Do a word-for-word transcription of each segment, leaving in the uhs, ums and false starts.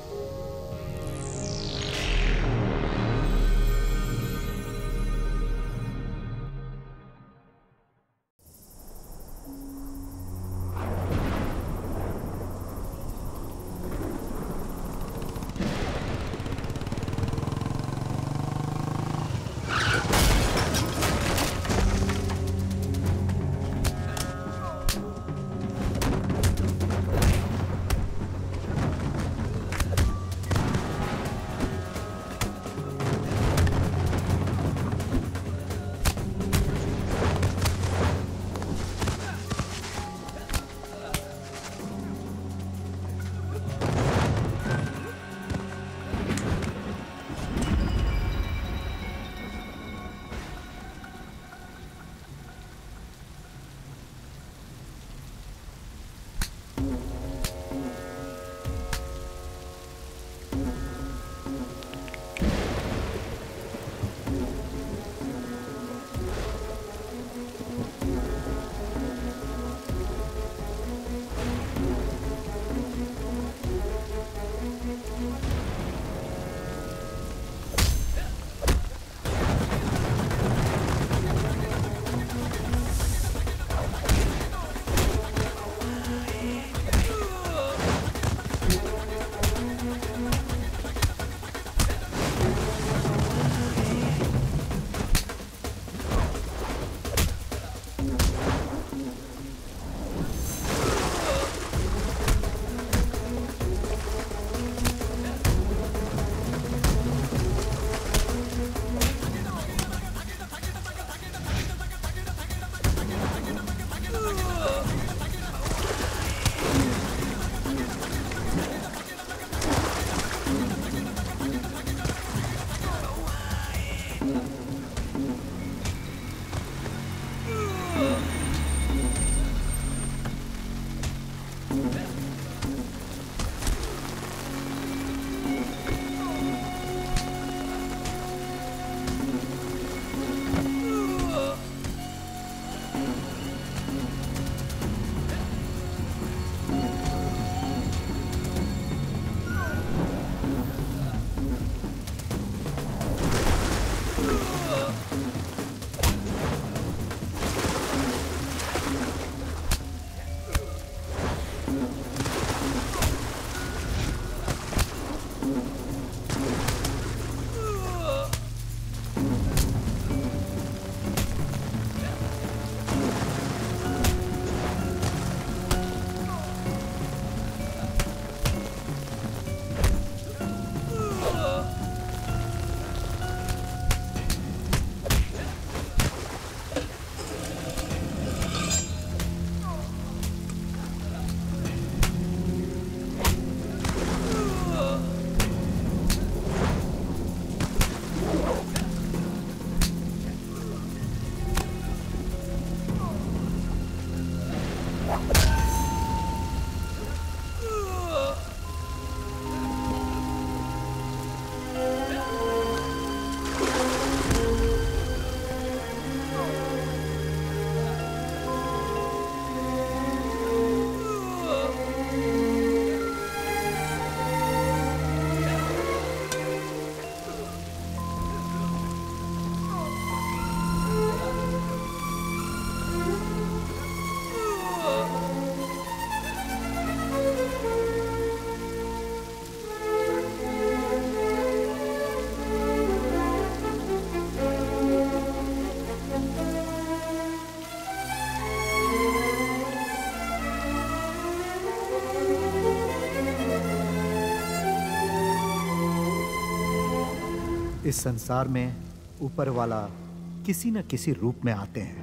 इस संसार में ऊपर वाला किसी न किसी रूप में आते हैं।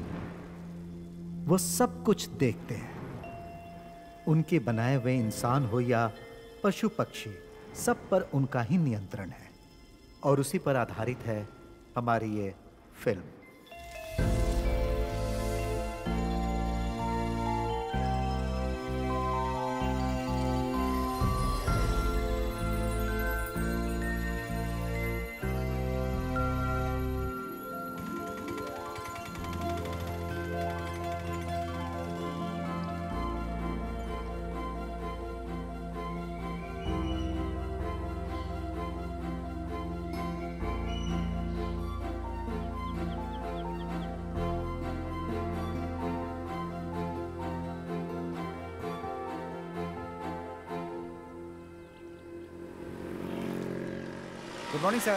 वो सब कुछ देखते हैं। उनके बनाए हुए इंसान हो या पशु पक्षी, सब पर उनका ही नियंत्रण है और उसी पर आधारित है हमारी ये फिल्म। Good morning sir.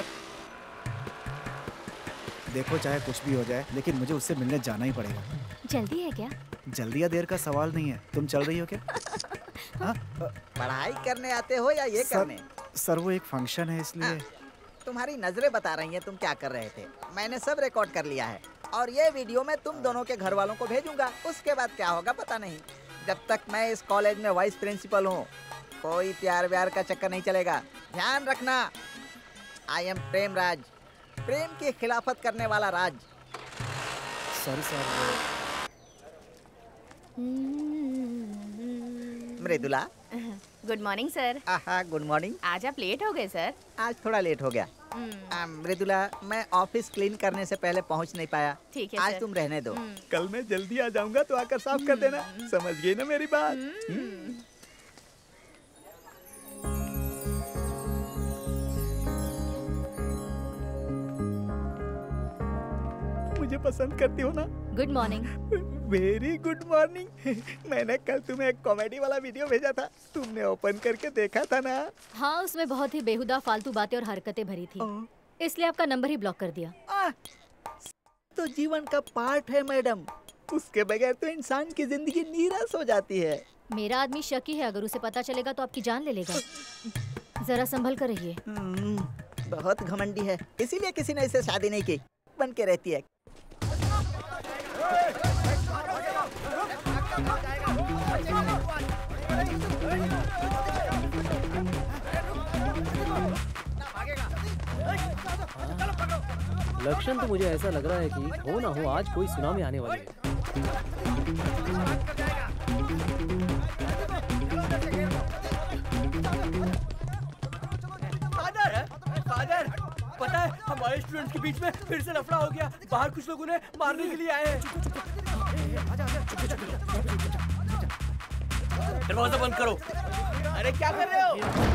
देखो चाहे कुछ भी हो जाए लेकिन मुझे उससे मिलने जाना ही पड़ेगा। जल्दी है क्या? जल्दी या देर का सवाल नहीं है। तुम चल रही हो क्या? हाँ? पढ़ाई करने आते हो या ये सर, करने? सर वो एक फंक्शन है इसलिए। हाँ, तुम्हारी नजरें बता रही हैं तुम क्या कर रहे थे। मैंने सब रिकॉर्ड कर लिया है और ये वीडियो मैं तुम दोनों के घर वालों को भेजूंगा। उसके बाद क्या होगा पता नहीं। जब तक मैं इस कॉलेज में वाइस प्रिंसिपल हूँ कोई प्यार व्यार का चक्कर नहीं चलेगा। ध्यान रखना, आई एम प्रेम राज, प्रेम की खिलाफत करने वाला राज। Sorry sir. Mridula. Good morning sir. हाँ गुड मॉर्निंग। आज आप लेट हो गए सर। आज थोड़ा लेट हो गया। मृदुला मैं ऑफिस क्लीन करने से पहले पहुंच नहीं पाया। ठीक है आज सर। तुम रहने दो, कल मैं जल्दी आ जाऊंगा तो आकर साफ कर देना। समझ गई ना मेरी बात? मुझे पसंद करती हो ना? Good morning. Very good morning. मैंने कल तुम्हें एक कॉमेडी वाला वीडियो भेजा था, तुमने ओपन करके देखा था ना? हाँ, उसमें बहुत ही बेहुदा फालतू बातें और हरकतें भरी थी, इसलिए आपका नंबर ही ब्लॉक कर दिया। आ, तो जीवन का पार्ट है मैडम, उसके बगैर तो इंसान की जिंदगी नीरस हो जाती है। मेरा आदमी शकी है, अगर उसे पता चलेगा तो आपकी जान ले लेगा। जरा संभल कर रहिए। बहुत घमंडी है, इसीलिए किसी ने इसे शादी नहीं की, बन के रहती है। लक्षण तो मुझे ऐसा लग रहा है कि हो ना हो आज कोई सुनामी आने वाली है। फादर, फादर, पता है हमारे स्टूडेंट्स के बीच में फिर से लफड़ा हो गया। बाहर कुछ लोग उन्हें मारने के लिए आए हैं। दरवाजा बंद करो। अरे क्या कर रहे हो?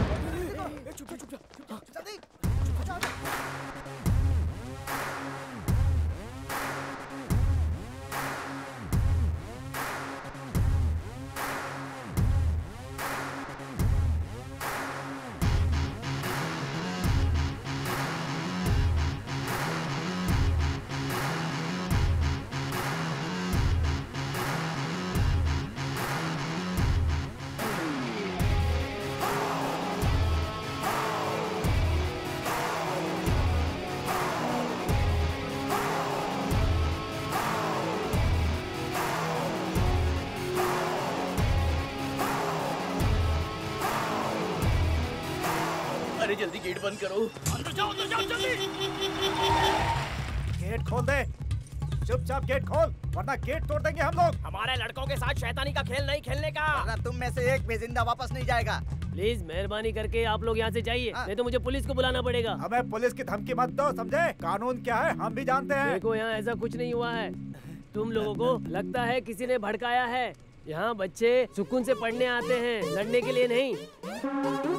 जल्दी गेट बंद करो। अंदर जाओ, अंदर जाओ जल्दी। गेट खोल दे, चुपचाप गेट खोल वरना गेट तोड़ देंगे हम लोग। हमारे लड़कों के साथ शैतानी का खेल नहीं खेलने का। वरना तुम में से एक भी जिंदा वापस नहीं जाएगा। प्लीज मेहरबानी करके आप लोग यहाँ से जाइए, नहीं तो मुझे पुलिस को बुलाना पड़ेगा। हमें पुलिस की धमकी मत दो, समझे? कानून क्या है हम भी जानते हैं। देखो यहाँ ऐसा कुछ नहीं हुआ है, तुम लोगों को लगता है किसी ने भड़काया है। यहाँ बच्चे सुकून से पढ़ने आते हैं, लड़ने के लिए नहीं।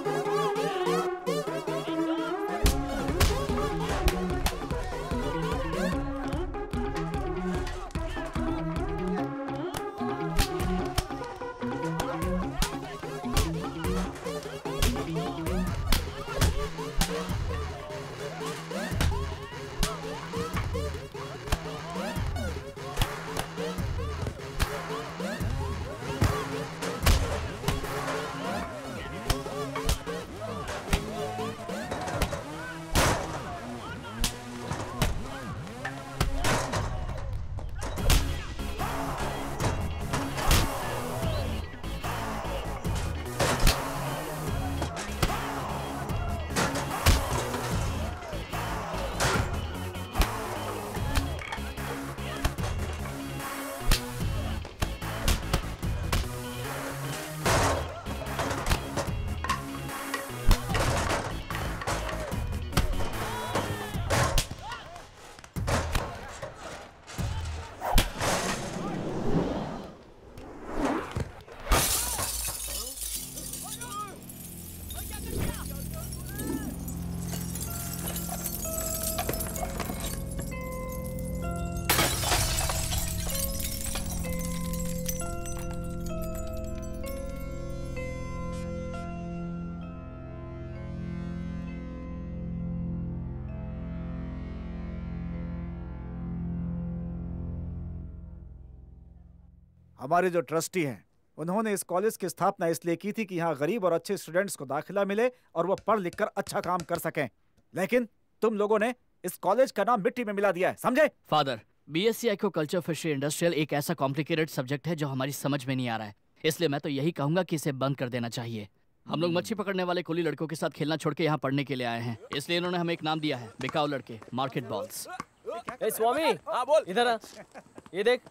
हमारे जो ट्रस्टी हैं उन्होंने इस कॉलेज की स्थापना इसलिए की थी कि यहाँ गरीब और अच्छे स्टूडेंट्स को दाखिला मिले और वो पढ़ लिख कर अच्छा काम कर सकें। लेकिन तुम लोगों ने इस कॉलेज का नाम मिट्टी में मिला दिया है, समझे? Father, BSc agriculture fishery industrial एक ऐसा कॉम्प्लिकेटेड सब्जेक्ट है जो हमारी समझ में नहीं आ रहा है, इसलिए मैं तो यही कहूंगा कि इसे बंद कर देना चाहिए। हम लोग मच्छी पकड़ने वाले कुली लड़कों के साथ खेलना छोड़ के यहाँ पढ़ने के लिए आए हैं, इसलिए इन्होंने हमें एक नाम दिया है, बिकाऊ लड़के, मार्केट बॉल्स। ए स्वामी, हाँ बोल, इधर आ, ये देख।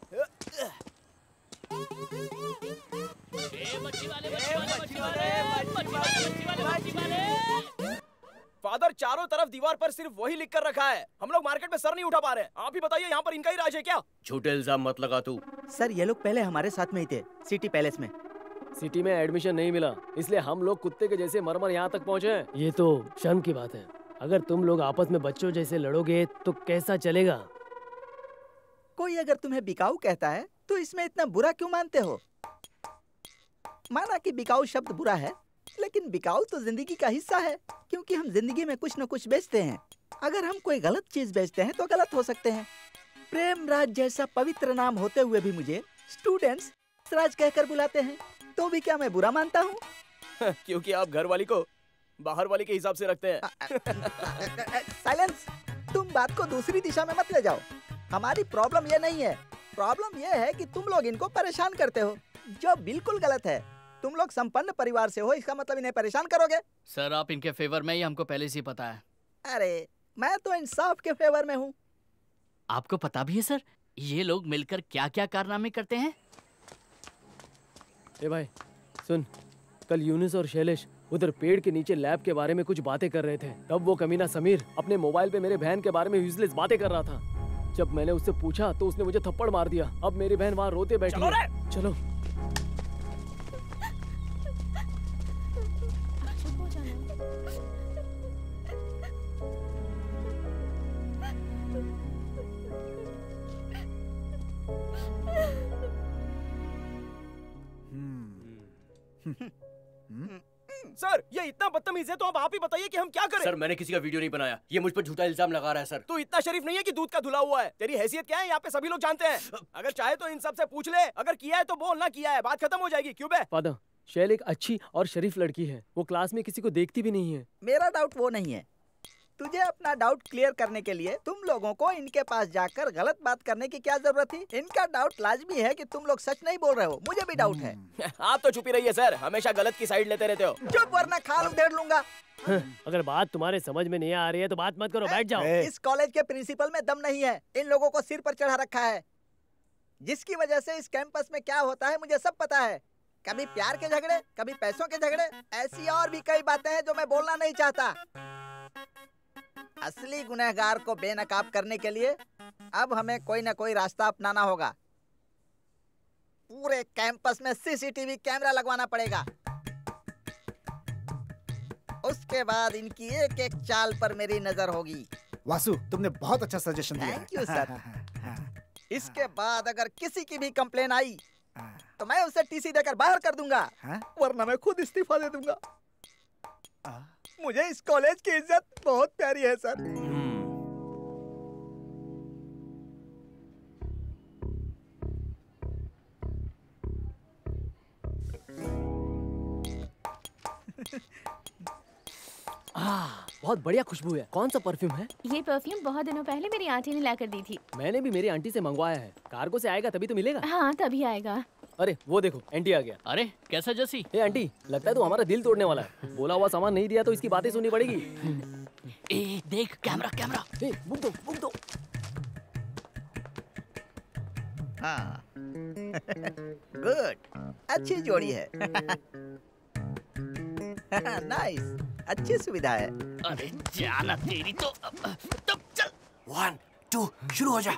फादर, चारों तरफ दीवार पर सिर्फ वही लिख कर रखा है, हम लोग मार्केट में सर नहीं उठा पा रहे। आप ही बताइए, यहाँ पर इनका ही राज है क्या? झूठे इल्जाम मत लगा तू। सर ये लोग पहले हमारे साथ में ही थे, सिटी पैलेस में। सिटी में एडमिशन नहीं मिला, इसलिए हम लोग कुत्ते के जैसे मरमर यहाँ तक पहुँचे हैं। ये तो शर्म की बात है। अगर तुम लोग आपस में बच्चों जैसे लड़ोगे तो कैसा चलेगा? कोई अगर तुम्हें बिकाऊ कहता है तो इसमें इतना बुरा क्यों मानते हो? माना कि बिकाऊ शब्द बुरा है, लेकिन बिकाऊ तो जिंदगी का हिस्सा है, क्योंकि हम जिंदगी में कुछ न कुछ बेचते हैं। अगर हम कोई गलत चीज बेचते हैं तो गलत हो सकते हैं। प्रेम राज जैसा पवित्र नाम होते हुए भी मुझे स्टूडेंट्स राज कहकर बुलाते हैं, तो भी क्या मैं बुरा मानता हूँ? क्योंकि आप घर वाली को बाहर वाली के हिसाब से रखते हैं। साइलेंस! तुम बात को दूसरी दिशा में मत ले जाओ। हमारी प्रॉब्लम ये नहीं है, प्रॉब्लम ये है कि तुम लोग इनको परेशान करते हो, जो बिल्कुल गलत है। तुम लोग संपन्न परिवार से हो, इसका मतलब इन्हें परेशान करोगे? सर आप इनके फेवर में ही, हमको पहले से ही पता है। अरे मैं तो इंसाफ के फेवर में हूँ। आपको पता भी है सर, ये लोग मिलकर क्या क्या कारनामे करते हैं? ए भाई सुन, कल यूनुस और शैलेश उधर पेड़ के नीचे लैब के बारे में कुछ बातें कर रहे थे। तब वो कमीना समीर अपने मोबाइल पे मेरे बहन के बारे में यूजलेस बातें कर रहा था। जब मैंने उससे पूछा तो उसने मुझे थप्पड़ मार दिया। अब मेरी बहन वहाँ रोते बैठी चलो है। चलो सर, ये इतना बदतमीज है तो अब आप ही बताइए कि हम क्या करें? सर मैंने किसी का वीडियो नहीं बनाया, ये मुझ पर झूठा इल्जाम लगा रहा है सर। तू इतना शरीफ नहीं है कि दूध का धुला हुआ है। तेरी हैसियत क्या है यहाँ पे सभी लोग जानते हैं। अगर चाहे तो इन सब से पूछ ले, अगर किया है तो बोल, ना किया है बात खत्म हो जाएगी। क्यों बे? फादर, शैल एक अच्छी और शरीफ लड़की है, वो क्लास में किसी को देखती भी नहीं है। मेरा डाउट वो नहीं है। तुझे अपना डाउट क्लियर करने के लिए तुम लोगों को इनके पास जाकर गलत बात करने की क्या जरूरत थी? इनका डाउट लाजमी है कि तुम लोग सच नहीं बोल रहे हो। मुझे भी डाउट है। आप तो चुप ही रहिए सर, हमेशा गलत की साइड लेते रहते हो। चुप, वरना खाल उधेड़ लूंगा। अगर बात तुम्हारे समझ में नहीं आ रही है तो बात मत करो, बैठ जाओ। इस कॉलेज के प्रिंसिपल में दम नहीं है, इन लोगों को सिर पर चढ़ा रखा है, जिसकी वजह से इस कैंपस में क्या होता है मुझे सब पता है। कभी प्यार के झगड़े, कभी पैसों के झगड़े, ऐसी और भी कई बातें हैं जो मैं बोलना नहीं चाहता। असली गुनहगार को बेनकाब करने के लिए अब हमें कोई ना कोई रास्ता अपनाना होगा। पूरे कैंपस में सीसीटीवी कैमरा लगवाना पड़ेगा। उसके बाद इनकी एक एक चाल पर मेरी नजर होगी। वासु, तुमने बहुत अच्छा सजेशन दिया है। Thank you sir. इसके बाद अगर किसी की भी कंप्लेन आई तो मैं उसे टीसी देकर बाहर कर दूंगा, वरना मैं खुद इस्तीफा दे दूंगा। मुझे इस कॉलेज की इज्जत बहुत प्यारी है सर। आ, बहुत बढ़िया खुशबू है। कौन सा परफ्यूम है? ये परफ्यूम बहुत दिनों पहले मेरी आंटी ने लाकर दी थी। मैंने भी मेरी आंटी से मंगवाया है। कार्गो से आएगा तभी तो मिलेगा। हाँ तभी आएगा। अरे वो देखो, आंटी आ गया। अरे कैसा जैसी? ए आंटी, लगता है तू हमारा दिल तोड़ने वाला है। बोला हुआ सामान नहीं दिया तो इसकी बातें सुननी पड़ेगी। ए देख, कैमरा कैमरा। ए बुक दो, बुक दो। हाँ गुड, अच्छी जोड़ी है। नाइस, अच्छी सुविधा है। अरे जाना तेरी तो। तब चल। वन टू शुरू हो जा।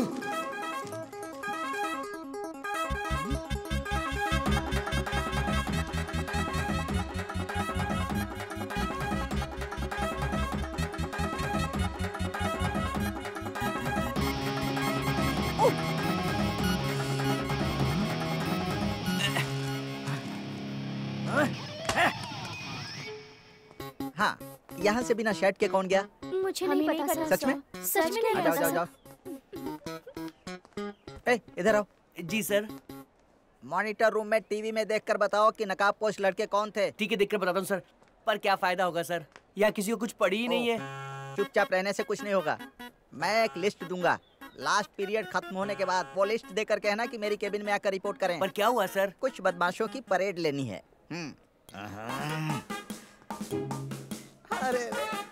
हाँ, यहाँ से बिना शर्ट के कौन गया? मुझे नहीं पता सर। सच में? सच में नहीं जाओ पता जाओ जाओ। ए, इधर आओ। जी सर। मॉनिटर रूम में टीवी में देखकर बताओ कि नकाबपोश लड़के कौन थे। ठीक है, देखकर बताता हूँ सर। पर क्या फायदा होगा सर, यहाँ किसी को कुछ पड़ी ही नहीं है। चुपचाप रहने से कुछ नहीं होगा। मैं एक लिस्ट दूंगा, लास्ट पीरियड खत्म होने के बाद वो लिस्ट देकर कहना कि मेरी केबिन में आकर रिपोर्ट करें। पर क्या हुआ सर? कुछ बदमाशों की परेड लेनी है। हम्म। अरे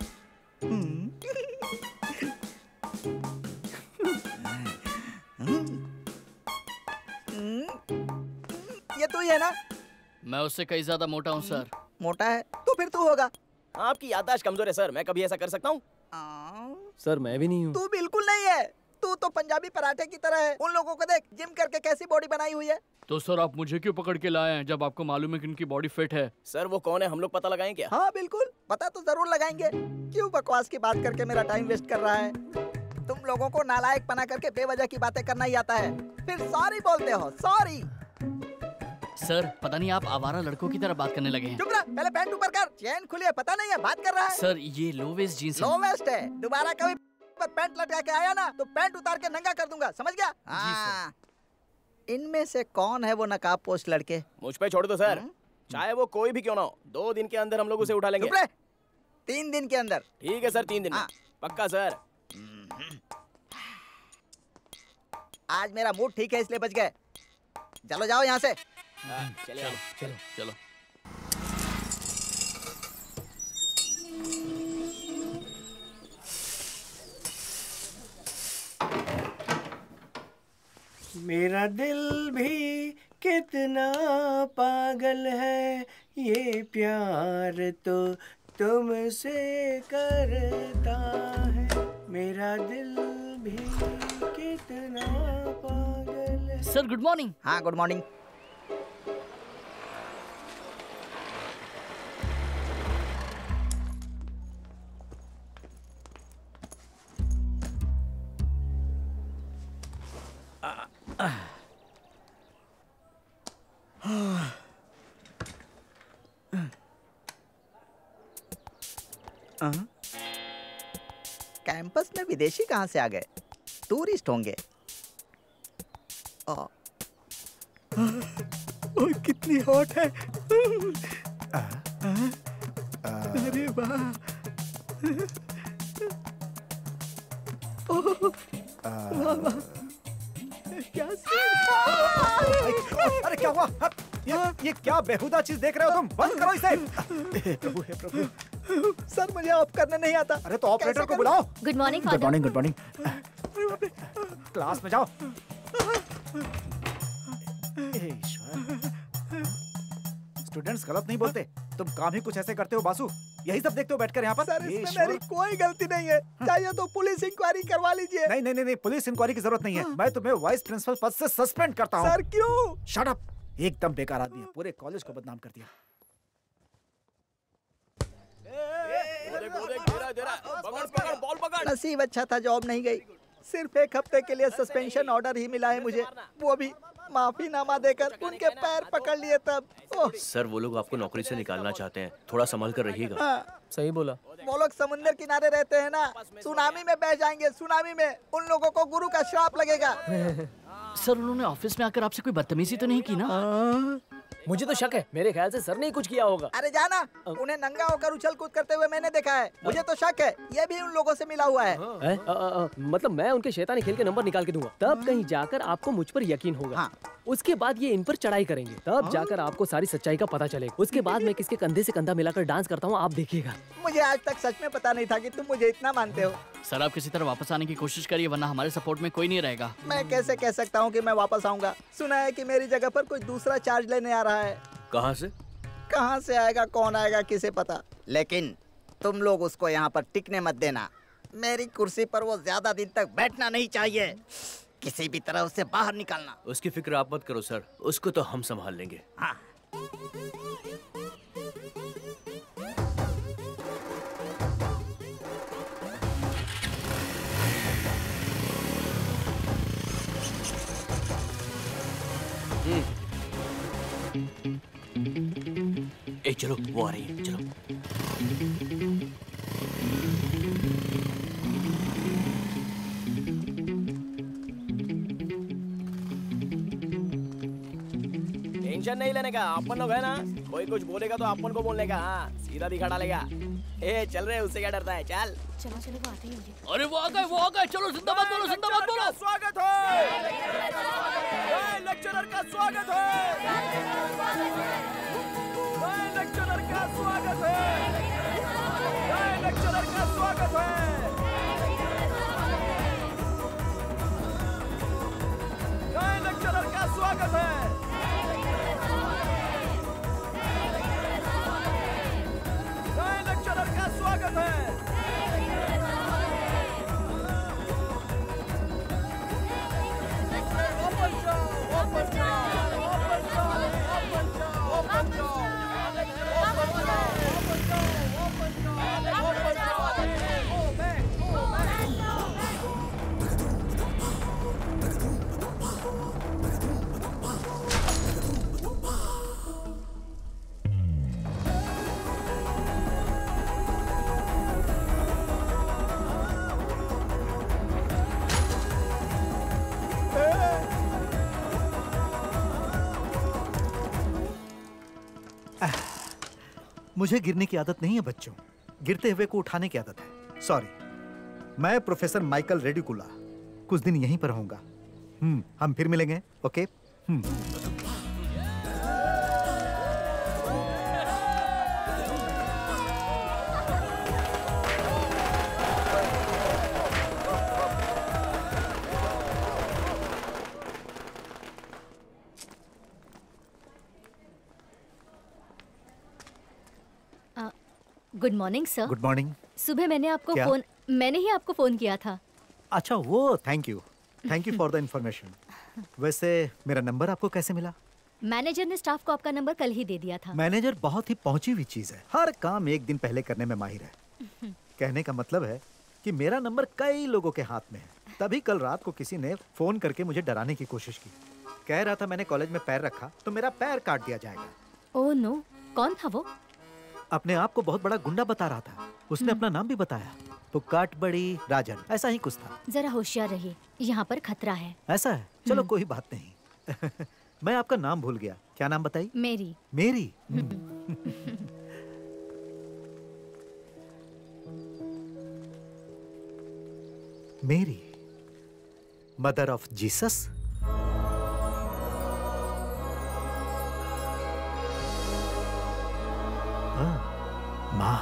ये तू ही है ना? मैं उससे कई ज्यादा मोटा हूँ सर। मोटा है तो फिर तू होगा। आपकी याददाश्त कमजोर है सर, मैं कभी ऐसा कर सकता हूँ? सर मैं भी नहीं हूँ। तू बिल्कुल नहीं है, तू तो पंजाबी पराठे की तरह है। उन लोगों को देख, जिम करके कैसी बॉडी बनाई हुई है। तो सर आप मुझे क्यों पकड़ के लाए हैं जब आपको मालूम है कि उनकी बॉडी फिट है? सर वो कौन है, हम लोग पता लगाएं क्या? हाँ बिल्कुल, पता तो जरूर लगाएंगे। क्यों बकवास की बात करके मेरा टाइम वेस्ट कर रहा है? तुम लोगों को नालायक बना करके बेवजह की बातें करना ही आता है, फिर सॉरी बोलते हो। सॉरी सर पता नहीं आप आवारा लड़कों की तरह बात करने लगे हैं। चुप रह, पहले पैंट ऊपर कर। चेन खुली है, पता नहीं है बात कर रहा है। सर ये low waist jeans low waist है। दोबारा कभी पैंट लटका के आया ना तो पैंट उतार के नंगा कर दूंगा, समझ गया? हाँ। इनमें से कौन है वो नकाबपोश लड़के? मुझ पे छोड़ दो सर, चाहे वो कोई भी क्यों ना हो। दो दिन के अंदर हम लोग उसे उठा लेंगे। तीन दिन के अंदर? ठीक है सर, तीन दिन में पक्का सर। आज मेरा मूड ठीक है इसलिए बच गए। चलो जाओ यहाँ से। चलो चलो चलो। मेरा दिल भी कितना पागल है, ये प्यार तो तुमसे करता है। मेरा दिल भी कितना पागल है। Sir good morning. हाँ गुड मॉर्निंग। कैंपस में विदेशी कहाँ से आ गए? टूरिस्ट होंगे। ओ, ओ, कितनी हॉट है। आ, आ, आ, अरे वाह। वाह वाह। क्या अरे क्या हुआ? ये, ये क्या बेहुदा चीज देख रहे हो तुम? बंद करो इसे। प्रभु हे प्रभु। सर मुझे ऑफ करने नहीं आता। अरे तो ऑपरेटर को बुलाओ। Good morning good morning good morning. Class में जाओ। स्टूडेंट्स गलत नहीं बोलते, तुम काम ही कुछ ऐसे करते हो बासु। यही सब देखते हो बैठकर यहाँ पर? सर इसमें मेरी कोई गलती नहीं है, चाहिए तो पुलिस इंक्वायरी करवा लीजिए। नहीं नहीं नहीं, पुलिस इंक्वायरी की जरूरत नहीं है। मैं तुम्हें वाइस प्रिंसिपल पद से सस्पेंड करता हूँ। सर क्यों? शट अप, एकदम बेकार आदमी है, पूरे कॉलेज को बदनाम कर दिया। नसीब अच्छा था जॉब नहीं गई, सिर्फ एक हफ्ते के लिए सस्पेंशन ऑर्डर ही मिला है मुझे, वो भी माफीनामा देकर उनके पैर पकड़ लिए तब। ओह सर वो लोग आपको नौकरी से निकालना चाहते हैं, थोड़ा संभल कर रहिएगा। हाँ। सही बोला। वो लोग समुद्र किनारे रहते हैं ना, सुनामी में बह जाएंगे। सुनामी में उन लोगों को गुरु का श्राप लगेगा। सर उन्होंने ऑफिस में आकर आपसे कोई बदतमीजी तो नहीं की ना? मुझे तो शक है, मेरे ख्याल से सर ने कुछ किया होगा। अरे जाना, उन्हें नंगा होकर उछल कूद करते हुए मैंने देखा है, मुझे तो शक है ये भी उन लोगों से मिला हुआ है। है? आ, आ, आ, मतलब मैं उनके शैतानी खेल के नंबर निकाल के दूंगा, तब कहीं जाकर आपको मुझ पर यकीन होगा। हाँ। उसके बाद ये इन पर चढ़ाई करेंगे, तब जाकर आपको सारी सच्चाई का पता चलेगा। उसके बाद मैं किसके कंधे से कंधा मिलाकर डांस करता हूँ, आप देखिएगा। मुझे आज तक सच में पता नहीं था कि तुम मुझे इतना मानते हो। सर आप किसी तरह वापस आने की कोशिश करिए, वरना हमारे सपोर्ट में कोई नहीं रहेगा। मैं कैसे कह सकता हूँ कि मैं वापस आऊंगा? सुना है कि मेरी जगह पर कोई दूसरा चार्ज लेने आ रहा है। कहाँ से? कहाँ से आएगा, कौन आएगा, किसे पता। लेकिन तुम लोग उसको यहाँ पर टिकने मत देना। मेरी कुर्सी पर वो ज्यादा दिन तक बैठना नहीं चाहिए। किसी भी तरह उससे बाहर निकालना। उसकी फिक्र आप मत करो सर, उसको तो हम संभाल लेंगे। हाँ। ए चलो, वो आ रही है, चलो। टेंशन नहीं लेने का, अपन लोग है ना, कोई कुछ बोलेगा तो अपन को बोलने का, हाँ सीधा दिखा डालेगा। ए चल रहे, उससे क्या डरता है, चल। चलो चलो वो आते ही होंगे। अरे वो आ गए, वो आ गए, चलो जिंदाबाद बोलो, जिंदाबाद बोलो। स्वागत है, लेक्चरर का स्वागत है, लेक्चरर का स्वागत है, लेक्चरर का स्वागत है, लेक्चरर का स्वागत है, लेक्चरर का स्वागत है। ओपन जाओ, ओपन जाओ, ओपन जाओ, ओपन जाओ, ओपन जाओ, ओपन जाओ, ओपन जाओ, ओपन जाओ, ओपन जाओ, ओ बैक, ओ बैक। मुझे गिरने की आदत नहीं है बच्चों, गिरते हुए को उठाने की आदत है। सॉरी। मैं प्रोफेसर माइकल इडिक्कुला कुछ दिन यहीं पर रहूंगा। हम्म हम फिर मिलेंगे, ओके? हम्म good morning sir. Good morning. सुबह मैंने आपको क्या? फोन मैंने ही आपको फोन किया था। अच्छा वो, thank you thank you for the information. वैसे मेरा नंबर आपको कैसे मिला? मैनेजर ने स्टाफ को आपका नंबर कल ही दे दिया था। मैनेजर बहुत ही पहुंची हुई चीज है, हर काम एक दिन पहले करने में माहिर है। कहने का मतलब है कि मेरा नंबर कई लोगों के हाथ में है। तभी कल रात को किसी ने फोन करके मुझे डराने की कोशिश की। कह रहा था मैंने कॉलेज में पैर रखा तो मेरा पैर काट दिया जाएगा। ओह नो, कौन था वो? अपने आप को बहुत बड़ा गुंडा बता रहा था। उसने अपना नाम भी बताया, तो काट बड़ी राजन, ऐसा ही कुछ था। जरा होशियार रहिए, यहाँ पर खतरा है। ऐसा है? चलो कोई बात नहीं। मैं आपका नाम भूल गया, क्या नाम बताइए? मेरी। मेरी? मेरी मदर ऑफ जीसस? माँ।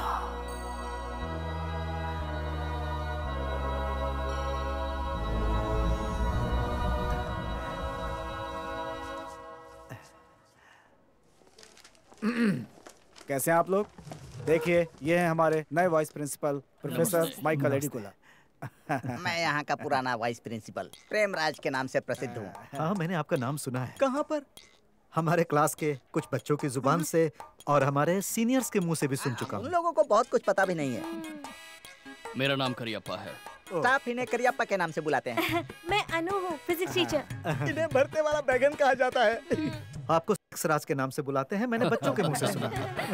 कैसे हैं आप लोग? देखिए ये है हमारे नए vice principal professor Michael Idikkula. मैं यहाँ का पुराना वाइस प्रिंसिपल प्रेमराज के नाम से प्रसिद्ध हूँ। हाँ मैंने आपका नाम सुना है। कहाँ पर? हमारे क्लास के कुछ बच्चों की जुबान से और हमारे सीनियर्स के मुंह से भी सुन चुका हूँ। उन लोगों को बहुत कुछ पता भी नहीं है। मेरा नाम करियप्पा है। स्टाफ इन्हें करियप्पा के नाम से बुलाते हैं। मैं अनु हूँ, फिजिक्स टीचर। इन्हें भरते वाला बैगन कहा जाता है। आपको राज के नाम से बुलाते हैं, मैंने बच्चों के मुंह से सुना।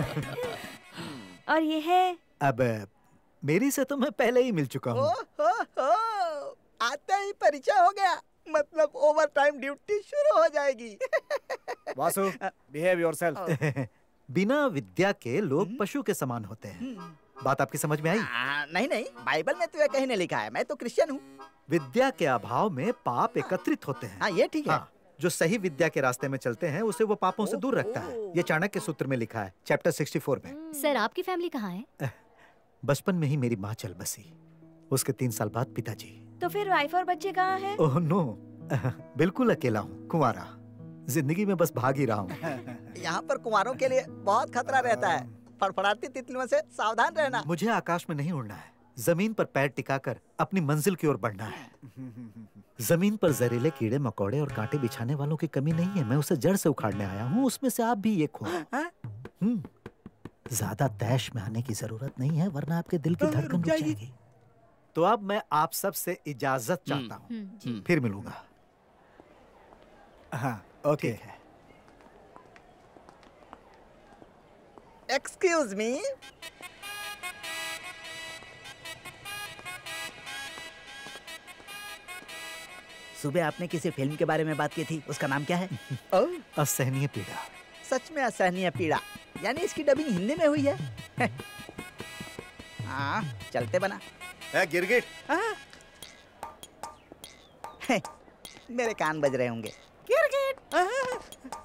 और ये है? अब मेरी से तो मैं पहले ही मिल चुका हूँ। ओ, हो, हो, आते ही परिचय हो गया, मतलब ओवर टाइम ड्यूटी शुरू हो जाएगी। Vasu, behave yourself. बिना विद्या के लोग पशु के समान होते हैं। बात आपकी समझ में आई? आ, नहीं नहीं, बाइबल में तो ये कहीं नहीं लिखा है। मैं तो क्रिश्चियन हूँ। विद्या के अभाव में पाप एकत्रित होते हैं। हाँ ये ठीक है। हाँ, जो सही विद्या के रास्ते में चलते हैं उसे वो पापों से दूर रखता है। ये चाणक्य सूत्र में लिखा है, चैप्टर चौंसठ में। सर आपकी फैमिली कहाँ है? बचपन में ही मेरी माँ चल बसी, उसके तीन साल बाद पिताजी। तो फिर वाइफ और बच्चे कहाँ हैं? ओह नो, बिल्कुल अकेला हूँ, कुंवारा। जिंदगी में बस भाग ही रहा हूँ। यहाँ पर कुंवारों के लिए बहुत खतरा रहता है। फड़फड़ाती तितलियों से सावधान रहना। मुझे आकाश में नहीं उड़ना है, जमीन पर पैर टिकाकर अपनी मंजिल की ओर बढ़ना है। जमीन पर जहरीले कीड़े मकोड़े और कांटे बिछाने वालों की कमी नहीं है। मैं उसे जड़ से उखाड़ने आया हूँ, उसमें से आप भी एक हो। हम्म, ज्यादा तैश में आने की जरूरत नहीं है, वरना आपके दिल की धड़कन रुक जाएगी। तो अब मैं आप सब से इजाजत चाहता हूँ, फिर मिलूंगा। हाँ ओके है। Excuse me. सुबह आपने किसी फिल्म के बारे में बात की थी, उसका नाम क्या है? असहनीय पीड़ा। सच में असहनीय पीड़ा। यानी इसकी डबिंग हिंदी में हुई है। हाँ, चलते बना। ए, गिरगिट। मेरे कान बज रहे होंगे। गिरगिट।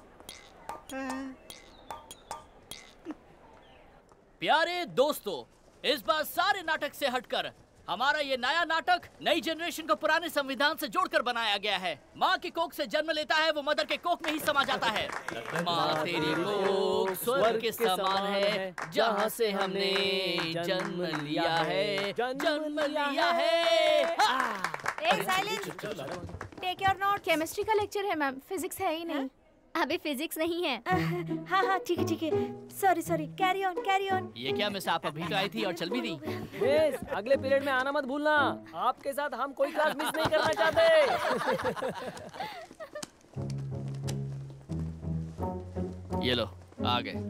प्यारे दोस्तों, इस बार सारे नाटक से हटकर हमारा ये नया नाटक नई जनरेशन को पुराने संविधान से जोड़कर बनाया गया है। माँ की कोख से जन्म लेता है वो मदर के कोख में ही समा जाता है। माँ तेरी कोख स्वर्ग के समान है, जहाँ से हमने जन्म लिया है, जन्म लिया है। एक silence, take your note. Chemistry का लेक्चर है मैम, फिजिक्स है ही नहीं। अभी फिजिक्स नहीं है। हाँ हाँ ठीक है ठीक है, sorry sorry, carry on carry on. ये क्या मिस, आप अभी तो आई थी और चल भी दी। मिस, अगले पीरियड में आना मत भूलना। आपके साथ हम कोई क्लास मिस नहीं करना चाहते। ये लो, आ गए।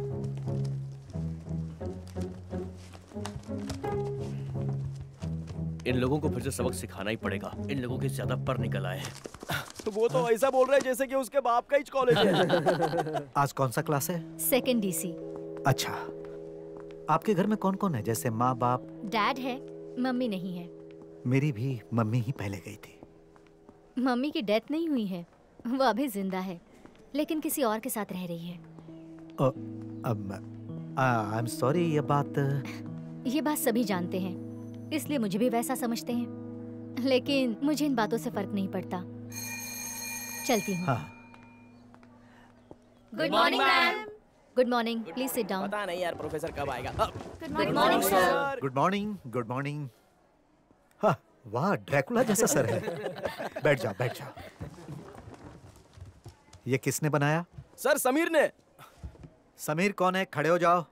इन लोगों को फिर से सबक सिखाना ही पड़ेगा। इन लोगों के ज्यादा पर निकल आए हैं। वो तो ऐसा बोल रहा है जैसे कि उसके बाप का ही कॉलेज है। आज कौन सा क्लास है? Second DC. अच्छा, आपके घर में कौन कौन है? जैसे माँ बाप? डैड है, मम्मी नहीं है। मेरी भी मम्मी ही पहले गई थी। मम्मी की डेथ नहीं हुई है, वो अभी जिंदा है, लेकिन किसी और के साथ रह रही है। ओ, अब आई एम सॉरी, ये बात ये बात सभी जानते हैं, इसलिए मुझे भी वैसा समझते हैं, लेकिन मुझे इन बातों से फर्क नहीं पड़ता। चलती हूँ। Good morning ma'am. Good morning, please sit down. पता नहीं यार प्रोफेसर कब आएगा। Good morning sir. Good morning, good morning. हाँ, वाह, ड्रैकुला जैसा सर है। बैठ जाओ, बैठ जाओ। ये किसने बनाया? सर समीर ने। समीर कौन है? खड़े हो जाओ।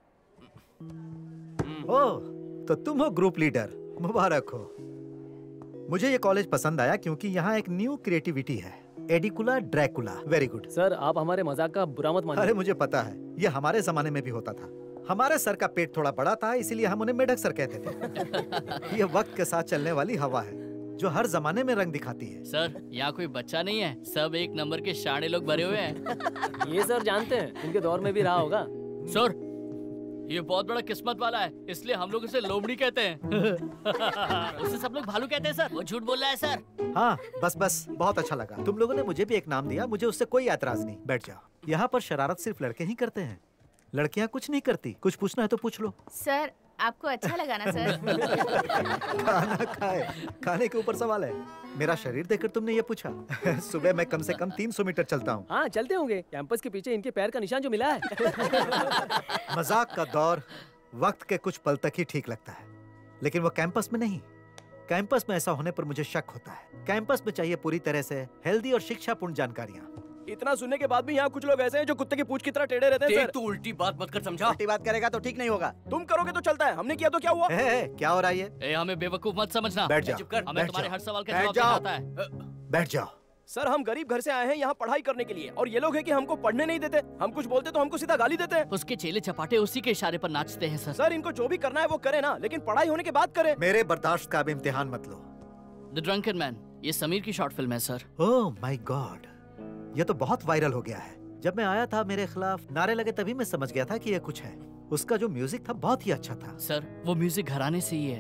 ओह, तो तुम हो ग्रुप लीडर, मुबारक हो। मुझे ये कॉलेज पसंद आया क्योंकि यहाँ एक न्यू क्रिएटिविटी है। Idikkula Dracula, very good. Sir आप हमारे मजाक का बुरा मत मानिए। अरे मुझे पता है, ये हमारे जमाने में भी होता था। हमारे सर का पेट थोड़ा बड़ा था, इसीलिए हम उन्हें मेढक सर कहते थे। ये वक्त के साथ चलने वाली हवा है जो हर जमाने में रंग दिखाती है। सर, यहाँ कोई बच्चा नहीं है, सब एक नंबर के शाणे लोग भरे हुए हैं। ये सर जानते हैं, इनके दौर में भी रहा होगा। सर, ये बहुत बड़ा किस्मत वाला है, इसलिए हम लोग उसे लोमड़ी कहते हैं। उसे सब लोग भालू कहते हैं सर। वो झूठ बोल रहा है सर। हाँ, बस बस, बहुत अच्छा लगा। तुम लोगों ने मुझे भी एक नाम दिया, मुझे उससे कोई ऐतराज नहीं। बैठ जाओ। यहाँ पर शरारत सिर्फ लड़के ही करते हैं, लड़कियाँ कुछ नहीं करती। कुछ पूछना है तो पूछ लो। सर आपको अच्छा लगा ना सर? खाना खाए, खाने के ऊपर सवाल है। मेरा शरीर देखकर तुमने ये पूछा? सुबह मैं कम से कम तीन सौ मीटर चलता हूँ। हाँ चलते होंगे, कैंपस के पीछे इनके पैर का निशान जो मिला है। मजाक का दौर वक्त के कुछ पल तक ही ठीक लगता है, लेकिन वो कैंपस में नहीं। कैंपस में ऐसा होने पर मुझे शक होता है। कैंपस में चाहिए पूरी तरह से हेल्दी और शिक्षापूर्ण जानकारियाँ। इतना सुनने के बाद भी यहाँ कुछ लोग ऐसे हैं जो कुत्ते की पूंछ की तरह टेढ़े रहते हैं सर। तू उल्टी बात मत कर, समझा? उल्टी बात करेगा तो ठीक नहीं होगा। तुम करोगे तो चलता है, हमने किया तो क्या हुआ? ए, ए, क्या हो रहा है ये? ए, हमें बेवकूफ मत समझना। बैठ जाओ, चुप कर, हमें बैठ तुम्हारे जाओ। हर सवाल का बैठ जवाब देना जाओ। आता है। बैठ जाओ। सर हम गरीब घर से आए हैं यहाँ पढ़ाई करने के लिए, और ये लोग हैं कि हमको पढ़ने नहीं देते। हम कुछ बोलते तो हमको सीधा गाली देते हैं। उसके चेले चपाटे उसी के इशारे पर नाचते हैं सर। सर इनको जो भी करना है वो करे ना, लेकिन पढ़ाई होने के बाद करे। मेरे बर्दाश्त का अब इम्तिहान मत लो। द ड्रंकन मैन, ये समीर की शॉर्ट फिल्म है सर। ओह माय गॉड, ये तो बहुत वायरल हो गया है। जब मैं आया था मेरे खिलाफ नारे लगे, तभी मैं समझ गया था कि ये कुछ है। उसका जो म्यूजिक था बहुत ही अच्छा था। सर वो म्यूजिक घराने से ही है।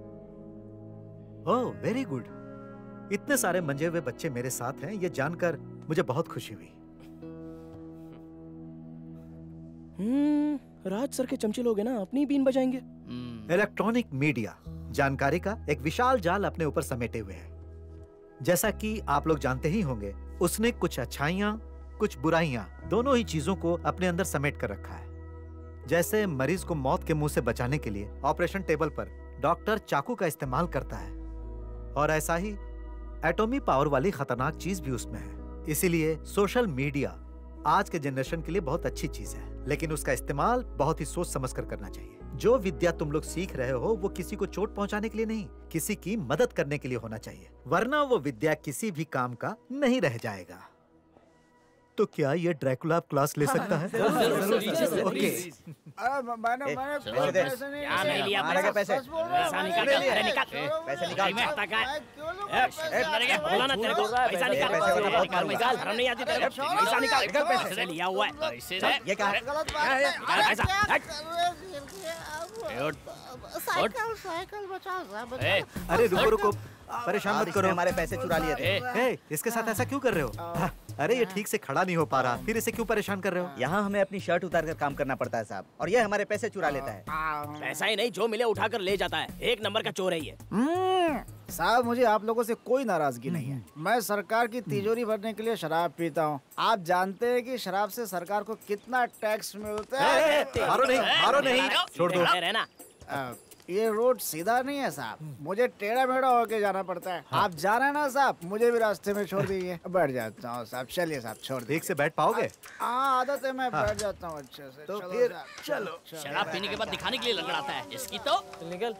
Oh very good. इतने सारे मंजे हुए बच्चे मेरे साथ हैं, ये जानकर मुझे बहुत खुशी हुई। हम्म, राज सर के चमचे लोग हैं ना, अपनी बीन बजाएंगे। इलेक्ट्रॉनिक मीडिया जानकारी का एक विशाल जाल अपने ऊपर समेटे हुए है। जैसा कि आप लोग जानते ही होंगे, उसने कुछ अच्छाइयाँ कुछ बुराइयां, दोनों ही चीजों को अपने अंदर समेट कर रखा है। जैसे मरीज को मौत के मुंह से बचाने के लिए ऑपरेशन टेबल पर डॉक्टर चाकू का इस्तेमाल करता है, और ऐसा ही एटॉमी पावर वाली खतरनाक चीज भी उसमें है। इसीलिए सोशल मीडिया आज के जनरेशन के लिए बहुत अच्छी चीज है, लेकिन उसका इस्तेमाल बहुत ही सोच समझ कर करना चाहिए। जो विद्या तुम लोग सीख रहे हो वो किसी को चोट पहुंचाने के लिए नहीं, किसी की मदद करने के लिए होना चाहिए, वरना वो विद्या किसी भी काम का नहीं रह जाएगा। तो क्या ये ड्रैकुला क्लास ले सकता है? ओके। मैंने मैंने पैसे दे। पैसे नहीं क्या नहीं लिया मारेगा पैसे? पैसा निकाल अरे निकाल पैसे निकाल। मैं आता का क्यों अरे क्या बोला ना तेरे को पैसा निकाल पैसे वाला बहुत निकाल निकाल शर्म नहीं आती तेरे को पैसा निकाल निकाल पैसे। पैसे लिया हुआ है पैसे दे ये क्या है? गलत निकाल पैसा हट साइकिल साइकिल बचाओ साहब ए अरे रुको रुको, परेशान मत करो। हमारे पैसे चुरा लिए थे। ए, इसके साथ ऐसा क्यों कर रहे हो? हाँ, अरे ये ठीक से खड़ा नहीं हो पा रहा, फिर इसे क्यों परेशान कर रहे हो? यहाँ हमें अपनी शर्ट उतार कर काम करना पड़ता है साहब, और ये हमारे पैसे चुरा लेता है। पैसा ही नहीं जो मिले उठाकर ले जाता है, एक नंबर का चोर है ये। साहब मुझे आप लोगों से कोई नाराजगी नहीं है। मैं सरकार की तिजोरी भरने के लिए शराब पीता हूँ। आप जानते हैं कि शराब से सरकार को कितना टैक्स मिलता है। मारो नहीं, मारो नहीं, छोड़ दो। रहना आ, ये रोड सीधा नहीं है साहब, मुझे टेढ़ा मेढ़ा होके जाना पड़ता है। हाँ। आप जा रहे हैं ना साहब, मुझे भी रास्ते में छोड़ दीजिए। बैठ जाता हूँ साहब, चलिए साहब छोड़ दीजिए। ठीक से बैठ पाओगे? हाँ आदत है, मैं बैठ जाता हूँ अच्छे से। तो चलो फिर साहब, चलो। शराब पीने के बाद दिखाने के लिए लड़ाता है, इसकी तो निकल।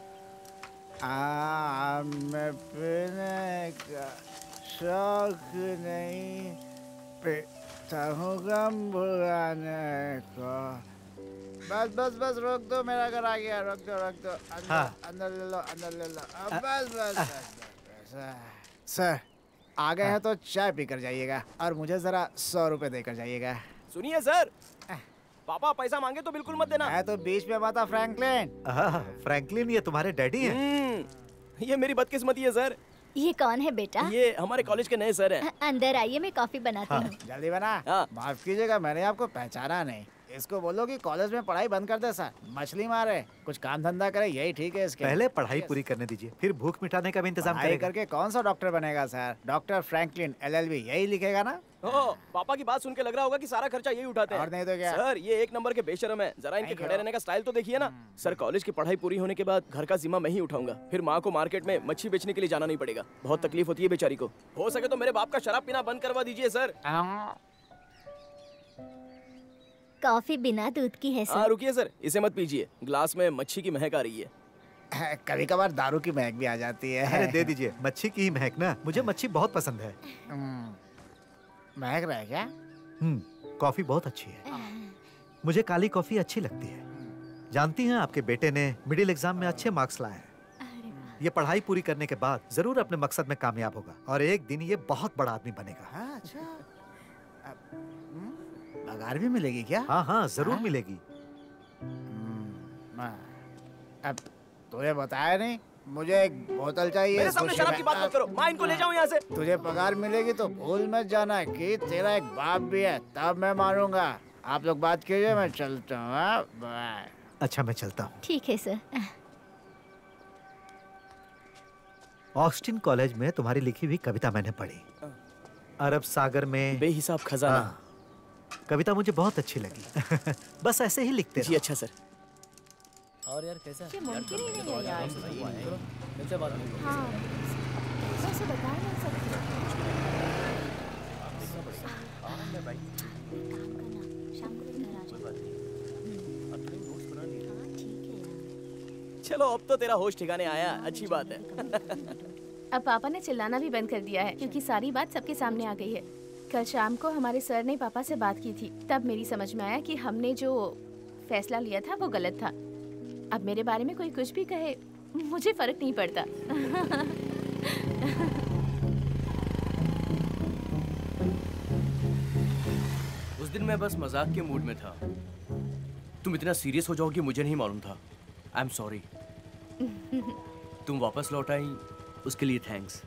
आ, मैं पीने का शौक नहीं, पीता हूँ गम भुलाने को। बस बस बस रोक दो, मेरा घर आ गया। रोक दो रोक दो, अंदर हाँ। अंदर ले लो, अंदर ले लो। अब बस बस बस बस बस। सर आ गए हैं तो चाय पी कर जाइएगा, और मुझे जरा सौ रुपए देकर जाइएगा। सुनिए सर, पापा पैसा मांगे तो बिल्कुल मत देना। मैं तो बीच में बात फ्रैंकलिन। आह, फ्रैंकलिन ये तुम्हारे डैडी हैं? ये मेरी बदकिस्मती है सर। ये कौन है बेटा? ये हमारे कॉलेज के नए सर हैं। अंदर आइए, मैं कॉफी बनाती हूँ। जल्दी बना। हाँ। माफ कीजिएगा, मैंने आपको पहचाना नहीं। इसको बोलो कि कॉलेज में पढ़ाई बंद कर दे सर, मछली मारे, कुछ काम धंधा करे, यही ठीक है इसके। पहले पढ़ाई पूरी करने दीजिए, फिर भूख मिटाने का भी इंतजाम पढ़ाई करेगा। करके कौन सा डॉक्टर बनेगा sir? Doctor Franklin L L B यही लिखेगा ना? ओ, पापा की बात सुन के लग रहा होगा कि सारा खर्चा यही उठाते हैं। और नहीं तो क्या? सर ये एक नंबर के बेशरम है, जरा इनके खड़े रहने का स्टाइल तो देखिए ना। सर कॉलेज की पढ़ाई पूरी होने के बाद घर का जिम्मा मैं ही उठाऊंगा, फिर माँ को मार्केट में मच्छी बेचने के लिए जाना नहीं पड़ेगा। बहुत तकलीफ होती है बेचारी को। हो सके तो मेरे बाप का शराब पीना बंद करवा दीजिए सर। कॉफी बिना दूध की है हाँ सर। रुकिए सर, इसे मत पीजिए, ग्लास में मच्छी की महक आ रही है। कभी कभार दारू की महक भी आ जाती है। अरे दे दीजिए, मच्छी की ही महक ना, मुझे मच्छी बहुत पसंद है। महक रहा है क्या? हम्म, कॉफी बहुत अच्छी है। मुझे काली कॉफी अच्छी लगती है। जानती हैं आपके बेटे ने मिडिल एग्जाम में अच्छे मार्क्स लाए हैं। ये पढ़ाई पूरी करने के बाद जरूर अपने मकसद में कामयाब होगा, और एक दिन ये बहुत बड़ा आदमी बनेगा। हाँ, अच्छा। पगार भी मिलेगी क्या? हाँ हाँ जरूर मिलेगी। अब तुझे बताया नहीं, मुझे एक बोतल चाहिए। मेरे सामने शराब की बात मत करो, माँ इनको ले जाओ यहाँ से। तुझे पगार मिलेगी तो भूल मत जाना कि तेरा एक बाप भी है, तब मैं मानूंगा। आप लोग बात कीजिए, मैं चलता हूँ। बाय। अच्छा मैं चलता हूँ। ठीक है सर। ऑस्टिन कॉलेज में तुम्हारी लिखी हुई कविता मैंने पढ़ी, अरब सागर में बेहिसाब खजाना। कविता मुझे बहुत अच्छी लगी। बस ऐसे ही लिखते जी अच्छा सर। और यार कैसा? ये मुमकिन ही नहीं है यार। इनसे बात नहीं। हाँ, कैसे बता नहीं सकते। चलो अब तो तेरा होश ठिकाने आया, अच्छी बात है। अब पापा ने चिल्लाना भी बंद कर दिया है, क्योंकि सारी बात सबके सामने आ गई है। कल शाम को हमारे सर ने पापा से बात की थी, तब मेरी समझ में आया कि हमने जो फैसला लिया था वो गलत था। अब मेरे बारे में कोई कुछ भी कहे, मुझे फर्क नहीं पड़ता। उस दिन मैं बस मजाक के मूड में था। तुम इतना सीरियस हो जाओगी मुझे नहीं मालूम था। I am sorry. तुम वापस लौट आई उसके लिए थैंक्स।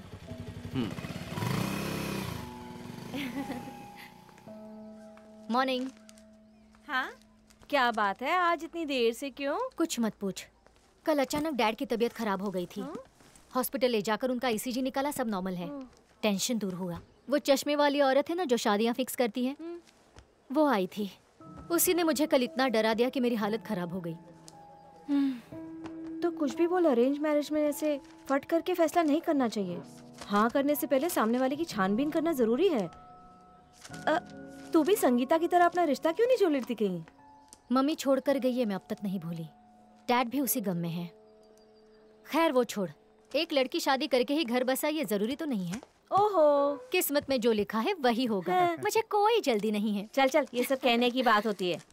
मॉर्निंग। हाँ, क्या बात है, आज इतनी देर से क्यों? कुछ मत पूछ। कल अचानक डैड की तबीयत खराब हो गई थी। हॉस्पिटल ले जाकर उनका ई सी जी निकाला, सब नॉर्मल है। टेंशन दूर हुआ। वो चश्मे वाली औरत है ना जो शादियां फिक्स करती है, वो आई थी। उसी ने मुझे कल इतना डरा दिया कि मेरी हालत खराब हो गई। तो कुछ भी बोल, अरेंज मैरिज में ऐसे फट करके फैसला नहीं करना चाहिए। हाँ करने से पहले सामने वाले की छानबीन करना जरूरी है। अ, तू भी संगीता की तरह अपना रिश्ता क्यों नहीं जोड़ लेती कहीं? मम्मी छोड़ कर गई है, मैं अब तक नहीं भूली। डैड भी उसी गम में है। खैर वो छोड़, एक लड़की शादी करके ही घर बसा, ये जरूरी तो नहीं है। ओहो, किस्मत में जो लिखा है वही होगा। हाँ। मुझे कोई जल्दी नहीं है। चल चल, ये सब कहने की बात होती है।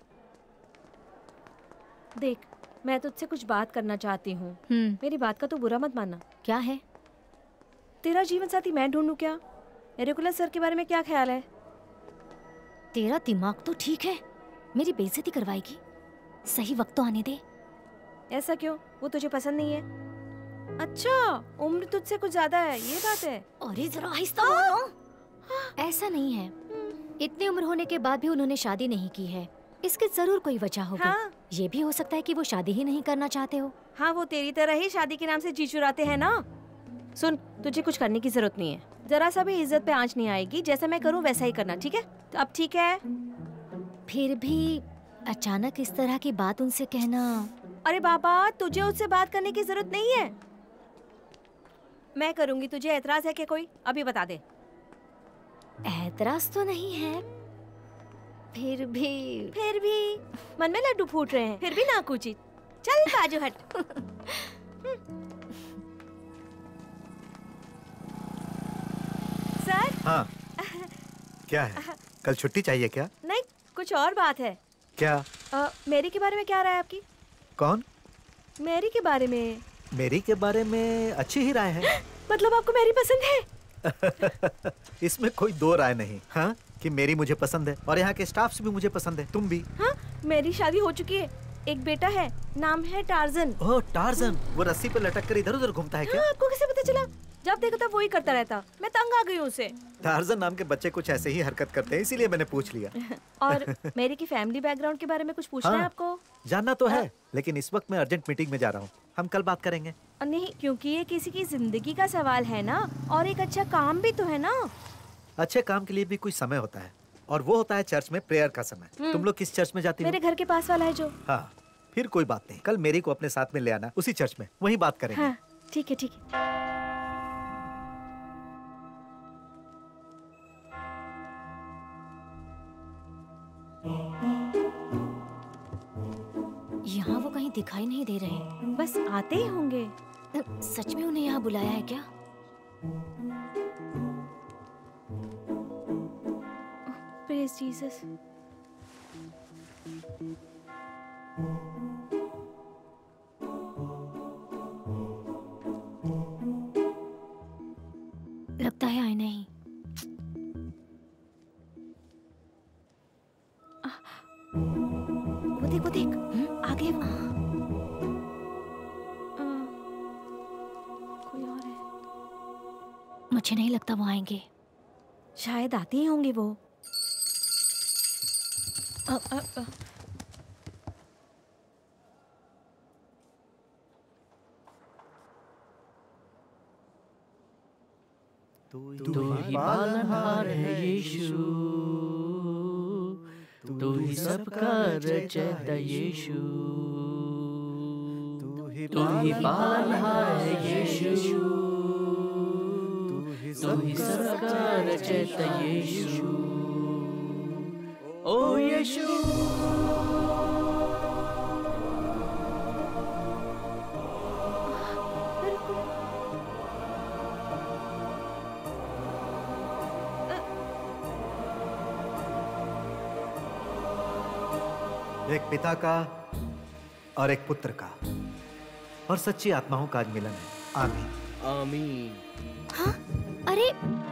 देख, मैं तुझसे कुछ बात करना चाहती हूँ। मेरी बात का तू बुरा मत मानना। क्या है? तेरा जीवन साथी मैं ढूंढूं क्या? इडिक्कुला सर के बारे में क्या ख्याल है? तेरा दिमाग तो ठीक है, मेरी बेइज्जती करवाएगी। सही वक्त तो आने दे। ऐसा क्यों? वो तुझे पसंद नहीं है? अच्छा, उम्र तुझसे कुछ ज्यादा है, ये बात है। अरे जरा आहिस्ता बोलो। ऐसा नहीं है, इतनी उम्र होने के बाद भी उन्होंने शादी नहीं की है। इसकी जरूर कोई वजह होगी। हाँ? ये भी हो सकता है कि वो शादी ही नहीं करना चाहते हो। हाँ, वो तेरी तरह ही शादी के नाम से जी चुराते हैं ना। सुन, तुझे कुछ करने की जरूरत नहीं है। जरा सा भी इज्जत पे आंच नहीं आएगी। जैसा मैं करूँ वैसा ही करना, ठीक है? तो अब ठीक है? फिर भी अचानक इस तरह की बात उनसे कहना। अरे बाबा, तुझे उससे बात करने की जरूरत नहीं है। मैं करूंगी। तुझे एतराज है क्या कोई? अभी बता दे। एतराज तो नहीं है, फिर भी फिर भी मन में लड्डू फूट रहे हैं, फिर भी ना कूची। चल बाजू हट। सर। हाँ, क्या है? कल छुट्टी चाहिए क्या? नहीं, कुछ और बात है। क्या? आ, मेरी के बारे में क्या राय है आपकी? कौन? मेरी के बारे में। मेरी के बारे में अच्छी ही राय है। मतलब आपको मेरी पसंद है? इसमें कोई दो राय नहीं। हाँ, कि मेरी मुझे पसंद है और यहाँ के स्टाफ्स भी मुझे पसंद है। तुम भी? हाँ, मेरी शादी हो चुकी है। एक बेटा है, नाम है टार्जन। ओह, टार्जन। वो रस्सी पे लटक कर इधर उधर घूमता है क्या? हाँ, आपको कैसे पता चला? जब देखो तब वही करता रहता। मैं तंग आ गई हूँ उसे। टार्जन नाम के बच्चे कुछ ऐसे ही हरकत करते हैं, इसीलिए मैंने पूछ लिया। और मेरी की फैमिली बैकग्राउंड के बारे में कुछ पूछना हाँ, है आपको? जानना तो है, लेकिन इस वक्त मैं अर्जेंट मीटिंग में जा रहा हूँ। हम कल बात करेंगे। नहीं, क्योंकि ये किसी की जिंदगी का सवाल है ना, और एक अच्छा काम भी तो है ना। अच्छे काम के लिए भी कोई समय होता है, और वो होता है चर्च में प्रेयर का समय। तुम लोग किस चर्च में जाती हो? मेरे घर के पास वाला है जो। हाँ, फिर कोई बात नहीं। कल मेरी को अपने साथ में ले आना, उसी चर्च में, वहीं बात करेंगे। हाँ, ठीक है ठीक है। यहाँ वो कहीं दिखाई नहीं दे रहे। बस आते ही होंगे। सच में उन्हें यहाँ बुलाया है क्या? Praise Jesus. लगता है आए नहीं। वो देख वो देख, आगे वो। कोई और है? मुझे नहीं लगता वो आएंगे। शायद आते ही होंगे वो। आ, आ, आ। तू ही पालनहार है यीशु, तू ही सबका रचयिता यीशु, तू ही पालनहार है यीशु, तू ही सबका रचयिता यीशु, ओ यीशु। एक पिता का और एक पुत्र का और सच्ची आत्माओं का आज मिलन है। आमीन। आमीन। हाँ? अरे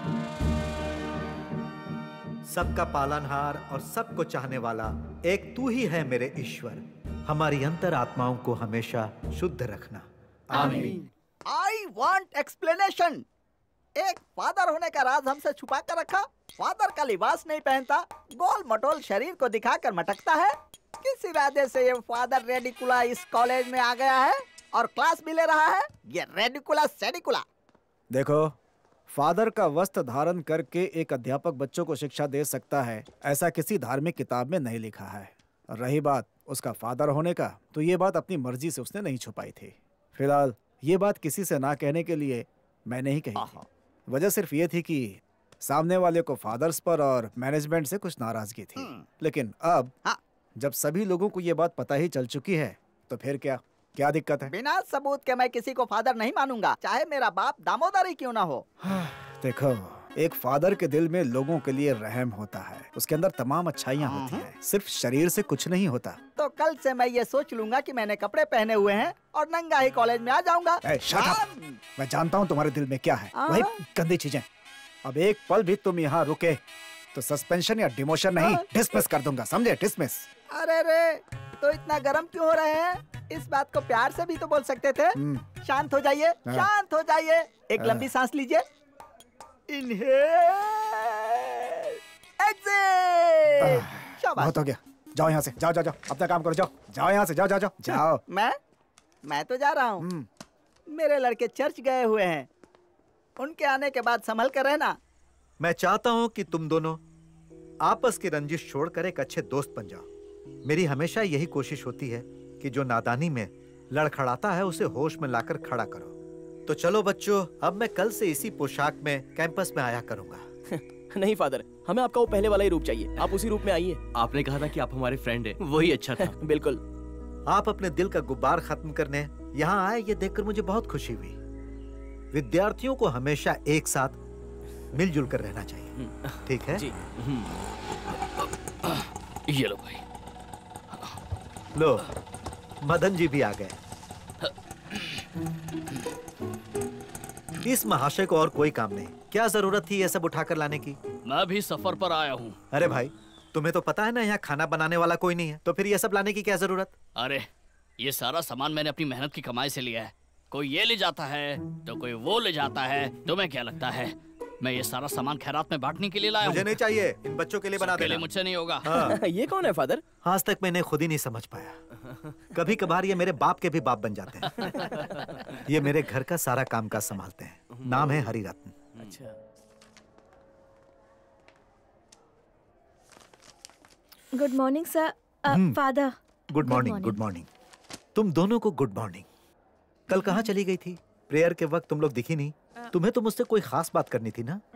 सबका पालनहार और सबको चाहने वाला एक तू ही है मेरे ईश्वर। हमारी अंतर आत्माओं को हमेशा शुद्ध रखना। आमीन। I want explanation. एक फादर होने का राज हमसे छुपा कर रखा। फादर का लिबास नहीं पहनता, गोल मटोल शरीर को दिखाकर मटकता है। किस इरादे से ये फादर रेडिकुला इस कॉलेज में आ गया है और क्लास भी ले रहा है? ये रेडिकुला सेडिकुला। देखो, फादर का वस्त्र धारण करके एक अध्यापक बच्चों को शिक्षा दे सकता है, ऐसा किसी धार्मिक किताब में नहीं लिखा है। और रही बात उसका फादर होने का, तो ये बात अपनी मर्जी से उसने नहीं छुपाई थी। फिलहाल ये बात किसी से ना कहने के लिए मैंने ही कही थी। वजह सिर्फ ये थी कि सामने वाले को फादर्स पर और मैनेजमेंट से कुछ नाराजगी थी। लेकिन अब जब सभी लोगों को ये बात पता ही चल चुकी है, तो फिर क्या क्या दिक्कत है? बिना सबूत के मैं किसी को फादर नहीं मानूंगा, चाहे मेरा बाप दामोदर ही क्यों ना हो। देखो, एक फादर के दिल में लोगों के लिए रहम होता है, उसके अंदर तमाम अच्छाइयाँ होती हैं, सिर्फ शरीर से कुछ नहीं होता। तो कल से मैं ये सोच लूंगा कि मैंने कपड़े पहने हुए हैं और नंगा ही कॉलेज में आ जाऊंगा। ए, shut up! मैं जानता हूँ तुम्हारे दिल में क्या है, वही गंदी चीजें। अब एक पल भी तुम यहाँ रुके तो सस्पेंशन या डिमोशन नहीं, डिसमिस कर दूंगा, समझे? डिसमिस। अरे रे, तो इतना गर्म क्यों हो रहे हैं? इस बात को प्यार से भी तो बोल सकते थे। शांत हो जाइए, शांत हो जाइए। एक लंबी सांस लीजिए। Inhale, exhale. शाबाश। बहुत हो गया, जाओ यहाँ से, जाओ जाओ जाओ, अपना काम करो, जाओ जाओ यहाँ से, जाओ जाओ जाओ जाओ। मैं मैं तो जा रहा हूँ। मेरे लड़के चर्च गए हुए हैं, उनके आने के बाद संभल कर रहना। मैं चाहता हूँ कि तुम दोनों आपस की रंजिश छोड़कर एक अच्छे दोस्त बन जाओ। मेरी हमेशा यही कोशिश होती है कि जो नादानी में लड़खड़ाता है उसे होश में लाकर खड़ा करो। तो चलो बच्चों, अब मैं कल से इसी पोशाक में कैंपस में आया करूंगा। नहीं फादर, हमें आपका वो पहले वाला ही रूप चाहिए, आप उसी रूप में आइए। आपने कहा था कि आप हमारे फ्रेंड हैं, वही अच्छा था। बिल्कुल। आप अपने दिल का गुब्बार खत्म करने यहाँ आए, ये देखकर मुझे बहुत खुशी हुई। विद्यार्थियों को हमेशा एक साथ मिलजुल कर रहना चाहिए, ठीक है? जी। ये लो भाई। लो, मदन जी भी आ गए। इस महाशय को और कोई काम नहीं, क्या जरूरत थी ये सब उठाकर लाने की? मैं भी सफर पर आया हूँ। अरे भाई, तुम्हें तो पता है ना यहाँ खाना बनाने वाला कोई नहीं है, तो फिर ये सब लाने की क्या जरूरत? अरे ये सारा सामान मैंने अपनी मेहनत की कमाई से लिया है। कोई ये ले जाता है तो कोई वो ले जाता है। तुम्हें क्या लगता है मैं ये सारा सामान खैरात में बांटने के लिए लाया हूँ? मुझे नहीं चाहिए, इन बच्चों के लिए बना देना। मुझसे नहीं होगा। हाँ। ये कौन है फादर? आज तक मैंने खुद ही नहीं समझ पाया। कभी कभार ये मेरे बाप के भी बाप बन जाते हैं। ये मेरे घर का सारा काम काज संभालते हैं। नाम है हरिरत्न। अच्छा। Good morning sir. Father. Good morning, good morning. तुम दोनों को गुड मॉर्निंग। कल कहाँ चली गई थी? प्रेयर के वक्त तुम लोग दिखी नहीं। तुम्हें तो मुझसे कोई खास बात करनी थी ना?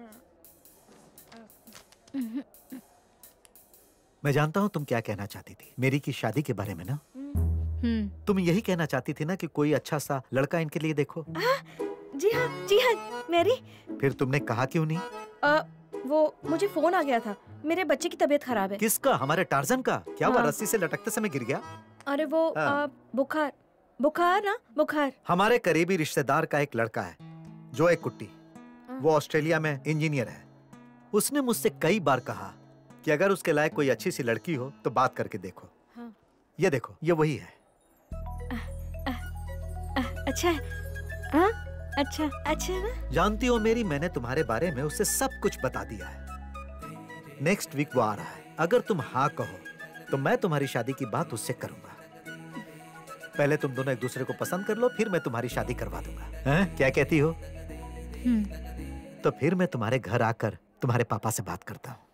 मैं जानता हूँ तुम क्या कहना चाहती थी, मेरी की शादी के बारे में ना? तुम यही कहना चाहती थी ना कि कोई अच्छा सा लड़का इनके लिए देखो। आ, जी हाँ, जी हाँ, मेरी। फिर तुमने कहा क्यों नहीं? आ, वो मुझे फोन आ गया था, मेरे बच्चे की तबीयत खराब है। किसका? हमारे टार्जन का? क्या हुआ? हाँ। रस्सी से लटकते समय गिर गया? अरे वो आ, बुखार बुखार ना बुखार। हमारे करीबी रिश्तेदार का एक लड़का है जो एक कुट्टी, वो ऑस्ट्रेलिया में इंजीनियर है। उसने मुझसे कई बार कहा कि अगर उसके लायक कोई अच्छी सी लड़की हो तो बात करके देखो। हाँ। ये देखो, ये वही है। आ, आ, आ, अच्छा है। हाँ? अच्छा अच्छा है ना? जानती हो मेरी, मैंने तुम्हारे बारे में उसे सब कुछ बता दिया है। नेक्स्ट वीक वो आ रहा है। अगर तुम हाँ कहो तो मैं तुम्हारी शादी की बात उससे करूंगा। पहले तुम दोनों एक दूसरे को पसंद कर लो, फिर मैं तुम्हारी शादी करवा दूंगा। हैं? क्या कहती हो? तो फिर मैं तुम्हारे घर आकर तुम्हारे पापा से बात करता हूँ।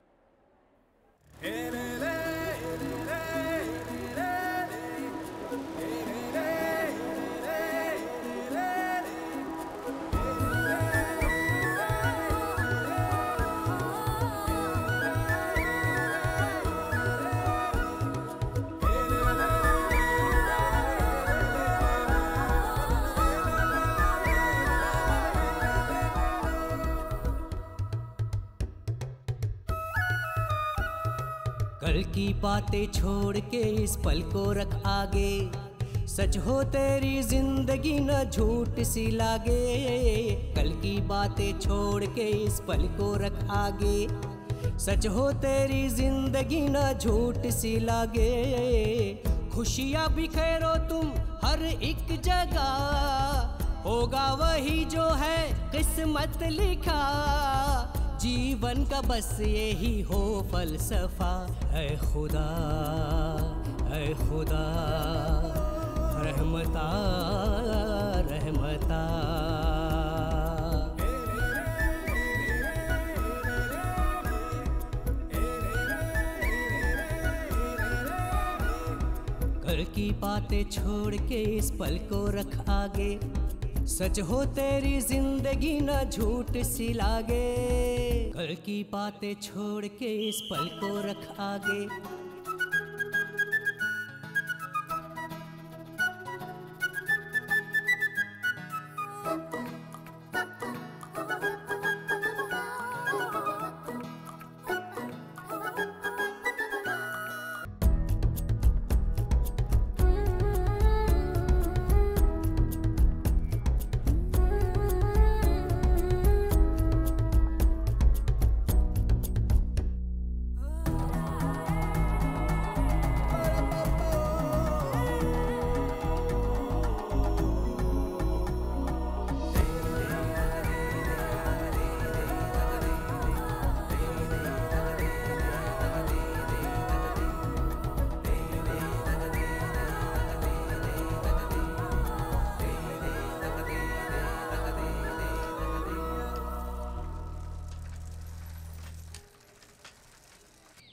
कल की बातें छोड़ के इस पल को रख आगे, सच हो तेरी जिंदगी न झूठ सी लागे। कल की बातें छोड़ के इस पल को रख आगे, सच हो तेरी जिंदगी न झूठ सी लागे। खुशियाँ बिखेरो तुम हर एक जगह, होगा वही जो है किस्मत लिखा। जीवन का बस यही हो फलसफा। ऐ खुदा ऐ खुदा रहमता रहमता। कल की बातें छोड़ के इस पल को रख आगे, सच हो तेरी जिंदगी न झूठ सी लागे। कल की बातें छोड़ के इस पल को रख आगे।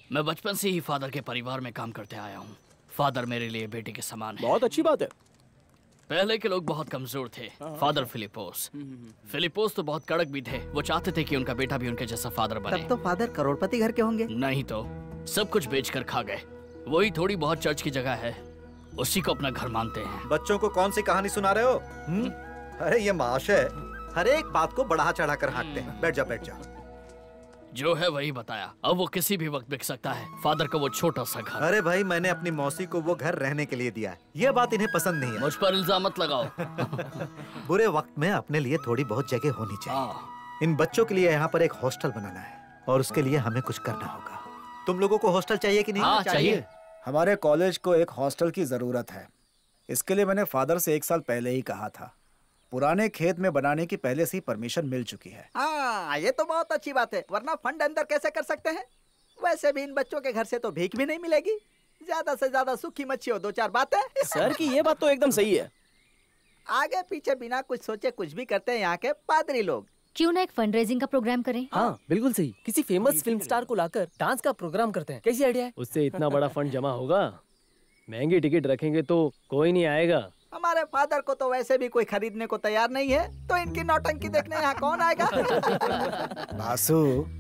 मैं बचपन से ही फादर के परिवार में काम करते आया हूँ। फादर मेरे लिए बेटे के समान है। बहुत अच्छी बात है। पहले के लोग बहुत कमजोर थे। फादर फिलिपोस फिलिपोस तो बहुत कड़क भी थे। वो चाहते थे कि उनका बेटा भी उनके जैसा फादर बने। तब तो फादर करोड़पति घर के होंगे। नहीं तो सब कुछ बेचकर खा गए। वही थोड़ी बहुत चर्च की जगह है, उसी को अपना घर मानते हैं। बच्चों को कौन सी कहानी सुना रहे हो? हुँ? अरे ये माश है, हर एक बात को बढ़ा चढ़ा कर हाँकते हैं। बैठ जा बैठ जा। जो है वही बताया। अब वो किसी भी वक्त बिक सकता है। फादर का वो छोटा सा घर। अरे भाई, मैंने अपनी मौसी को वो घर रहने के लिए दिया है। ये बात इन्हें पसंद नहीं है। मुझ पर इल्जाम मत लगाओ। बुरे वक्त में अपने लिए थोड़ी बहुत जगह होनी चाहिए। इन बच्चों के लिए यहाँ पर एक हॉस्टल बनाना है और उसके लिए हमें कुछ करना होगा। तुम लोगों को हॉस्टल चाहिए कि नहीं? हाँ, चाहिए। हमारे कॉलेज को एक हॉस्टल की जरूरत है। इसके लिए मैंने फादर से एक साल पहले ही कहा था। पुराने खेत में बनाने की पहले से ही परमिशन मिल चुकी है। हाँ, ये तो बहुत अच्छी बात है, वरना फंड अंदर कैसे कर सकते हैं? वैसे भी इन बच्चों के घर से तो भीख भी नहीं मिलेगी। ज्यादा से ज्यादा सूखी मच्छी और दो चार बातें। सर की ये बात तो एकदम सही है। आगे पीछे बिना कुछ सोचे कुछ भी करते हैं यहाँ के पादरी लोग। क्यों ना एक फंड रेजिंग का प्रोग्राम करें? हाँ बिल्कुल सही। किसी फेमस फिल्म स्टार को लाकर डांस का प्रोग्राम करते हैं। कैसी आइडिया है? उससे इतना बड़ा फंड जमा होगा। महंगी टिकट रखेंगे तो कोई नहीं आएगा। हमारे फादर को तो वैसे भी कोई खरीदने को तैयार नहीं है, तो इनकी नौटंकी देखने यहाँ कौन आएगा? बासु,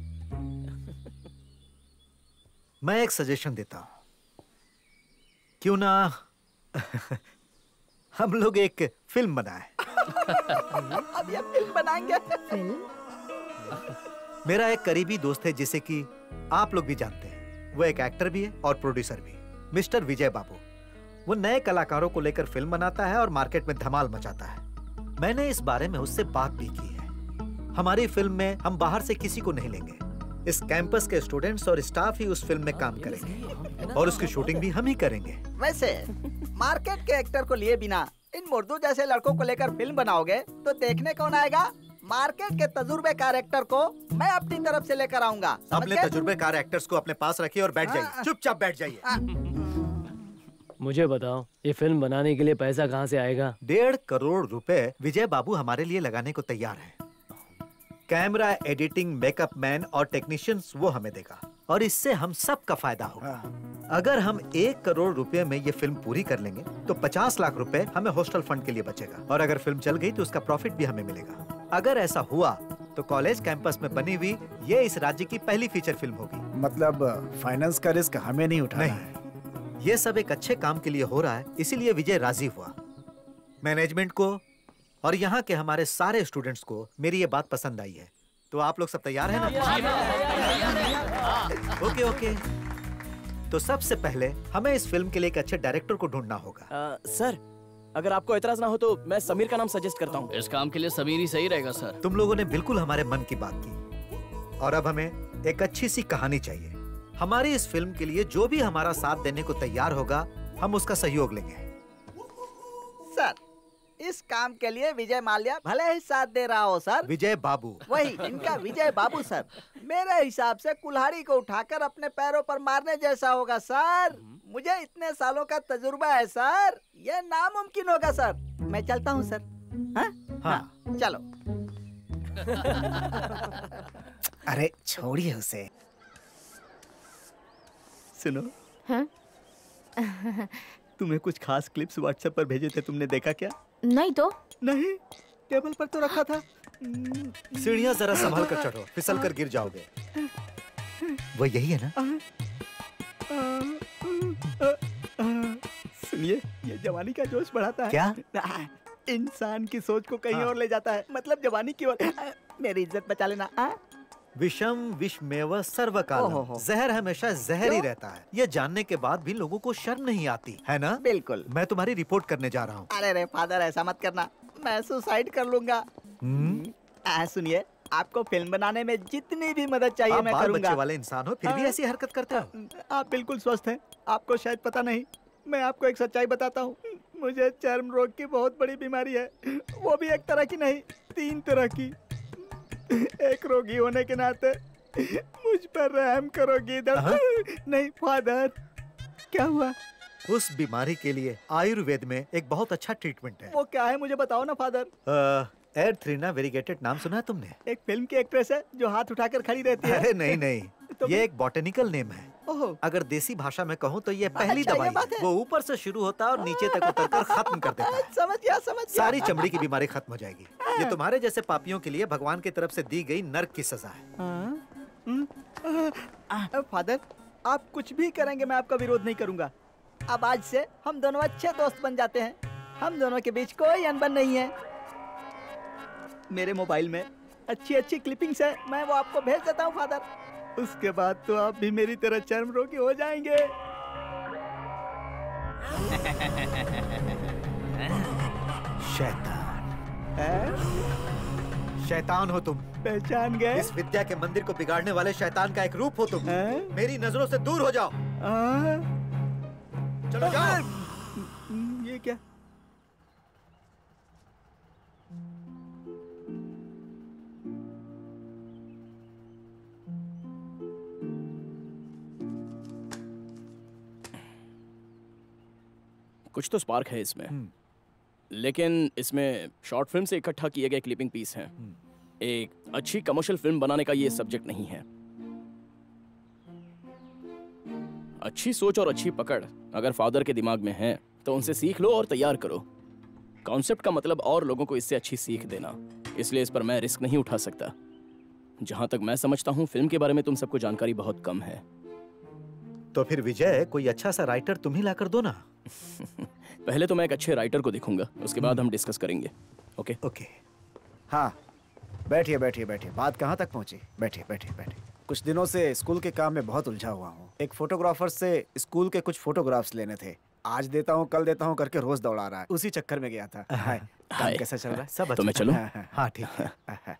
मैं एक सजेशन देता हूँ। क्यों ना हम लोग एक फिल्म बनाएं। अब ये फिल्म बनाएंगे? फिल्म? मेरा एक करीबी दोस्त है जिसे कि आप लोग भी जानते हैं। वो एक एक्टर भी है और प्रोड्यूसर भी, मिस्टर विजय बाबू। वो नए कलाकारों को लेकर फिल्म बनाता है और मार्केट में धमाल मचाता है। मैंने इस बारे में उससे बात भी की है। हमारी फिल्म में हम बाहर से किसी को नहीं लेंगे। इस कैंपस के स्टूडेंट्स और स्टाफ ही उस फिल्म में काम करेंगे और उसकी शूटिंग भी हम ही करेंगे। वैसे मार्केट के एक्टर को लिए बिना इन मुर्दों जैसे लड़कों को लेकर फिल्म बनाओगे तो देखने कौन आएगा? मार्केट के तजुर्बेकार एक्टर को मैं अपनी तरफ से लेकर आऊंगा। अपने तजुर्बेकार एक्टर्स को अपने पास रखिए और बैठ जाइए। चुपचाप बैठ जाइए। मुझे बताओ, ये फिल्म बनाने के लिए पैसा कहाँ से आएगा? डेढ़ करोड़ रुपए विजय बाबू हमारे लिए लगाने को तैयार है। कैमरा, एडिटिंग, मेकअप मैन और टेक्नीशियंस वो हमें देगा और इससे हम सब का फायदा होगा। अगर हम एक करोड़ रुपए में ये फिल्म पूरी कर लेंगे तो पचास लाख रुपए हमें हॉस्टल फंड के लिए बचेगा और अगर फिल्म चल गई तो उसका प्रॉफिट भी हमें मिलेगा। अगर ऐसा हुआ तो कॉलेज कैंपस में बनी हुई ये इस राज्य की पहली फीचर फिल्म होगी। मतलब फाइनेंस का रिस्क हमें नहीं उठाना है। ये सब एक अच्छे काम के लिए हो रहा है, इसीलिए विजय राजी हुआ। मैनेजमेंट को और यहाँ के हमारे सारे स्टूडेंट्स को मेरी ये बात पसंद आई है। तो आप लोग सब तैयार हैं ना? Okay okay. तो सबसे पहले हमें इस फिल्म के लिए एक अच्छे डायरेक्टर को ढूंढना होगा। आ, सर, अगर आपको एतराज ना हो तो मैं समीर का नाम सजेस्ट करता हूँ। इस काम के लिए समीर ही सही रहेगा सर। तुम लोगों ने बिल्कुल हमारे मन की बात की और अब हमें एक अच्छी सी कहानी चाहिए। हमारी इस फिल्म के लिए जो भी हमारा साथ देने को तैयार होगा हम उसका सहयोग लेंगे। सर, इस काम के लिए विजय माल्या भले ही साथ दे रहा हो सर। विजय बाबू? वही, इनका विजय बाबू सर। मेरे हिसाब से कुल्हाड़ी को उठाकर अपने पैरों पर मारने जैसा होगा सर। मुझे इतने सालों का तजुर्बा है सर, ये नामुमकिन होगा सर। मैं चलता हूँ सर। हाँ? हाँ। हाँ, चलो। अरे छोड़िए उसे। सुनो। हाँ? तुम्हें कुछ खास क्लिप्स व्हाट्सएप पर भेजे थे, तुमने देखा क्या? नहीं तो। नहीं, टेबल पर तो रखा था। सीढ़ियाँ जरा संभाल कर चढ़ो, फिसल कर गिर जाओगे। वो यही है ना? सुनिए, ये जवानी का जोश बढ़ाता है। क्या? इंसान की सोच को कहीं और ले जाता है, मतलब जवानी की ओर। मेरी इज्जत बचा लेना। आ? विषम विषमेव सर्वकालम। जहर हमेशा जहर ही रहता है। ये जानने के बाद भी लोगों को शर्म नहीं आती है ना? बिल्कुल। मैं तुम्हारी रिपोर्ट करने जा रहा हूँ। अरे रे फादर, ऐसा मत करना, मैं सुसाइड कर लूंगा। सुनिए, आपको फिल्म बनाने में जितनी भी मदद चाहिए मैं बाल करूंगा। बच्चे वाले इंसान हो फिर भी ऐसी हरकत करते हो। आप बिल्कुल स्वस्थ हैं, आपको शायद पता नहीं। मैं आपको एक सच्चाई बताता हूँ, मुझे चर्म रोग की बहुत बड़ी बीमारी है। वो भी एक तरह की नहीं, तीन तरह की। एक रोगी होने के नाते मुझ पर रहम करो गीदड़। नहीं फादर, क्या हुआ? उस बीमारी के लिए आयुर्वेद में एक बहुत अच्छा ट्रीटमेंट है। वो क्या है मुझे बताओ ना फादर। एर्थ्रीना वेरिगेटेड नाम सुना है तुमने? एक फिल्म की एक्ट्रेस है जो हाथ उठाकर खड़ी रहती है। अरे नहीं नहीं, ये एक बॉटेनिकल नेम है। अगर देसी भाषा में कहूँ तो ये पहली अच्छा, ये दवाई बात है। है। वो ऊपर से शुरू होता है और नीचे तक उतरकर खत्म कर देता है। समझ गया समझ गया। सारी चमड़ी की बीमारी खत्म हो जाएगी। ये तुम्हारे जैसे पापियों के लिए भगवान की तरफ से दी गई नर्क की सजा है। फादर, आप कुछ भी करेंगे मैं आपका विरोध नहीं करूंगा। अब आज से हम दोनों अच्छे दोस्त बन जाते हैं। हम दोनों के बीच कोई अनबन नहीं है। मेरे मोबाइल में अच्छी अच्छी क्लिपिंग्स है, मैं वो आपको भेज देता हूँ फादर। उसके बाद तो आप भी मेरी तरह चर्म रोगी हो जाएंगे। शैतान, शैतान हो तुम। पहचान गए? इस विद्या के मंदिर को बिगाड़ने वाले शैतान का एक रूप हो तुम। मेरी नजरों से दूर हो जाओ। चलो जाओ। ये क्या? कुछ तो स्पार्क है इसमें, लेकिन इसमें शॉर्ट फिल्म से इकट्ठा किए गए क्लिपिंग पीस हैं। एक अच्छी कमर्शियल फिल्म बनाने का ये सब्जेक्ट नहीं है। अच्छी सोच और अच्छी पकड़ अगर फादर के दिमाग में है तो उनसे सीख लो और तैयार करो। कॉन्सेप्ट का मतलब और लोगों को इससे अच्छी सीख देना, इसलिए इस पर मैं रिस्क नहीं उठा सकता। जहां तक मैं समझता हूं फिल्म के बारे में तुम सबको जानकारी बहुत कम है। तो फिर विजय, कोई अच्छा सा राइटर तुम ही लाकर दो ना। पहले तो मैं एक अच्छे राइटर को देखूंगा, उसके बाद हम डिस्कस करेंगे। Okay okay. हाँ, बैठिए बैठिए बैठिए। बात कहाँ तक पहुँची? बैठिए बैठिए बैठिए। कुछ दिनों से स्कूल के काम में बहुत उलझा हुआ हूँ। एक फोटोग्राफर से स्कूल के कुछ फोटोग्राफ्स लेने थे। आज देता हूँ कल देता हूँ करके रोज दौड़ा रहा है, उसी चक्कर में गया था। हाय, काम कैसा चल रहा है? सब तो मैं चलूं? हाँ ठीक है।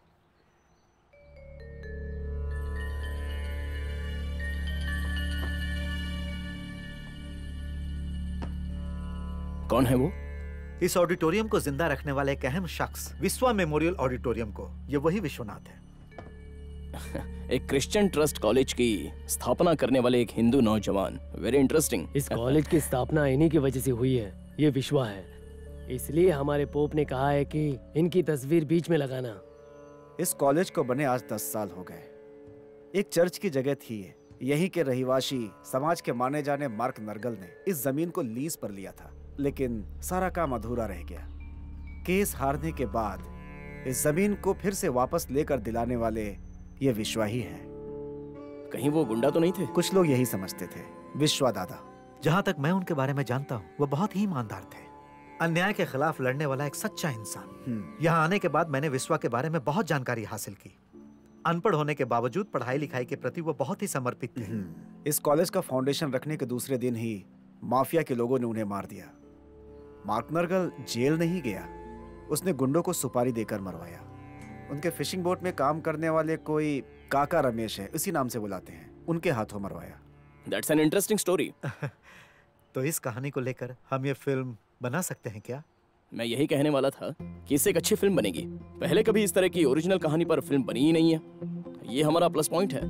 कौन है वो? इस ऑडिटोरियम को जिंदा रखने वाले एक अहम शख्स, विश्वा मेमोरियल ऑडिटोरियम को, ये वही विश्वनाथ है। एक क्रिश्चियन ट्रस्ट कॉलेज की स्थापना करने वाले एक हिंदू नौजवान। Very interesting. इस कॉलेज की स्थापना इन्हीं की वजह से हुई है। ये विश्वा है, इसलिए हमारे पोप ने कहा है कि इनकी तस्वीर बीच में लगाना। इस कॉलेज को बने आज दस साल हो गए। एक चर्च की जगह थी ये। यहीं के रहिवासी समाज के माने जाने मार्क नरगल ने इस जमीन को लीज पर लिया था, लेकिन सारा काम अधूरा रह गया। केस हारने के बाद इस जमीन को फिर से वापस लेकर दिलाने वाले ये विश्वा ही है। कहीं वो गुंडा तो नहीं थे? कुछ लोग यही समझते थे। विश्वा दादा, जहां तक मैं उनके बारे में जानता हूँ, वो बहुत ही ईमानदार थे। अन्याय के खिलाफ लड़ने वाला एक सच्चा इंसान। यहाँ आने के बाद मैंने विश्वा के बारे में बहुत जानकारी हासिल की। अनपढ़ होने के बावजूद पढ़ाई लिखाई के प्रति वो बहुत ही समर्पित थे। इस कॉलेज का फाउंडेशन रखने के दूसरे दिन ही माफिया के लोगों ने उन्हें मार दिया। मार्क नरगल जेल नहीं गया, उसने गुंडों को सुपारी देकर मरवाया। उनके फिशिंग बोट में काम करने वाले कोई काका रमेश है, इसी नाम से बुलाते हैं, उनके हाथों मरवाया। That's an interesting story. तो इस कहानी को लेकर हम ये फिल्म बना सकते हैं क्या? मैं यही कहने वाला था कि इससे एक अच्छी फिल्म बनेगी। पहले कभी इस तरह की ओरिजिनल कहानी पर फिल्म बनी ही नहीं है। ये हमारा प्लस पॉइंट है।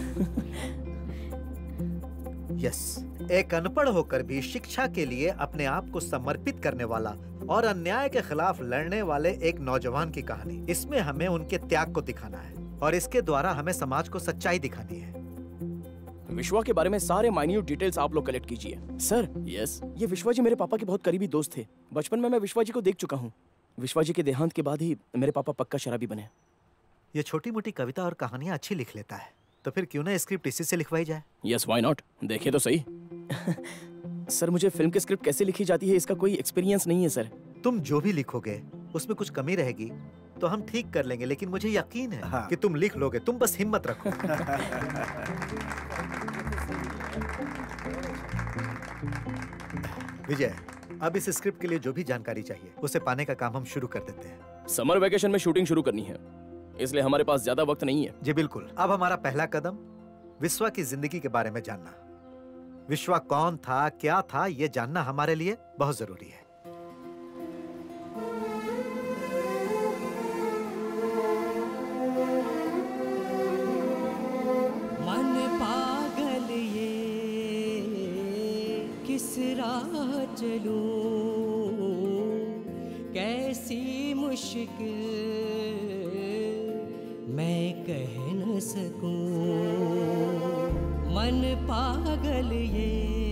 यस, एक अनपढ़ होकर भी शिक्षा के लिए अपने आप को समर्पित करने वाला और अन्याय के खिलाफ लड़ने वाले एक नौजवान की कहानी। इसमें हमें उनके त्याग को दिखाना है और इसके द्वारा हमें समाज को सच्चाई दिखानी है। विश्वा के बारे में सारे माइन्यूट डिटेल्स आप लोग कलेक्ट कीजिए। सर, यस, ये विश्वा जी मेरे पापा के बहुत करीबी दोस्त थे। बचपन में मैं विश्वा जी को देख चुका हूँ। विश्वा जी के देहांत के बाद ही मेरे पापा पक्का शराबी बने। ये छोटी मोटी कविता और कहानियां अच्छी लिख लेता है, तो फिर क्यों ना स्क्रिप्ट इसी से लिखवाई जाए? Yes, why not? देखे तो सही। सर, मुझे फिल्म की स्क्रिप्ट कैसे लिखी जाती है इसका कोई एक्सपीरियंस नहीं है सर। तुम जो भी लिखोगे उसमें कुछ कमी रहेगी तो हम ठीक कर लेंगे, लेकिन मुझे यकीन है हाँ। कि तुम लिख लोगे। तुम बस हिम्मत रखो। विजय, अब इस स्क्रिप्ट के लिए जो भी जानकारी चाहिए उसे पाने का काम हम शुरू कर देते हैं। समर वेकेशन में शूटिंग शुरू करनी है, इसलिए हमारे पास ज्यादा वक्त नहीं है। जी बिल्कुल। अब हमारा पहला कदम विश्वा की जिंदगी के बारे में जानना। विश्वा कौन था, क्या था, ये जानना हमारे लिए बहुत जरूरी है। मन पागल ये किस राह चलूं, कैसी मुश्किल मैं कह न सकूं। मन पागल ये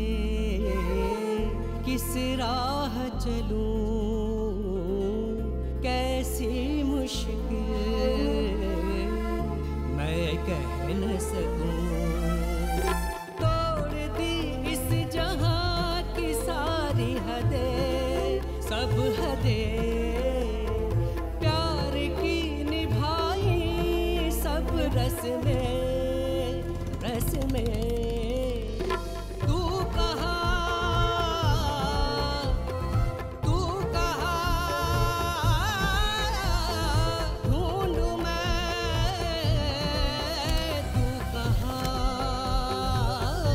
किस राह चलूं, कैसी मुश्किल मैं कह न सकूं। तोड़ दी इस जहां की सारी हदें, सब हदें प्यार की निभाई, सब रस में रस में। तू कहाँ तू कहाँ ढूंढूं मैं, तू कहाँ।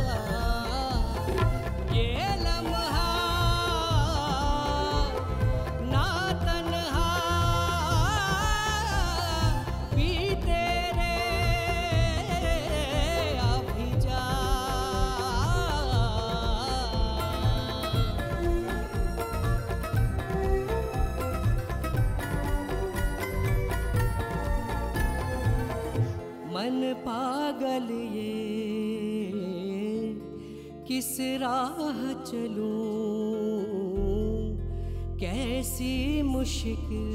ये लम्हा ना तन्हा भी तेरे अभी जा। मन पागल ये किस राह चलूं, कैसी मुश्किल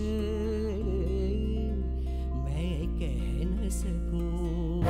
मैं कह न सकूं।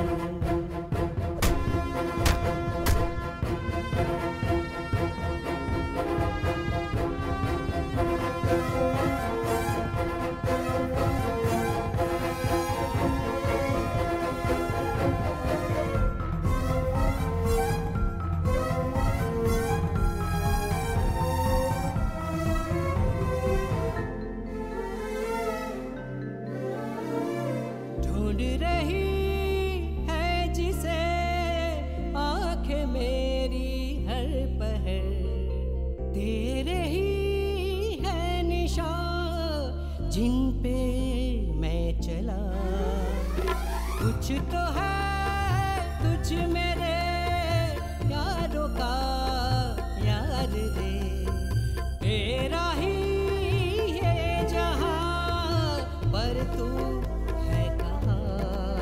ढूंढ रही है जिसे आंखें मेरी हर पहर, तेरे ही है निशान जिन पे मैं चला। कुछ तो है तुझ मेरे यारों का यार रे, तेरा ही है जहां पर तू है कहाँ।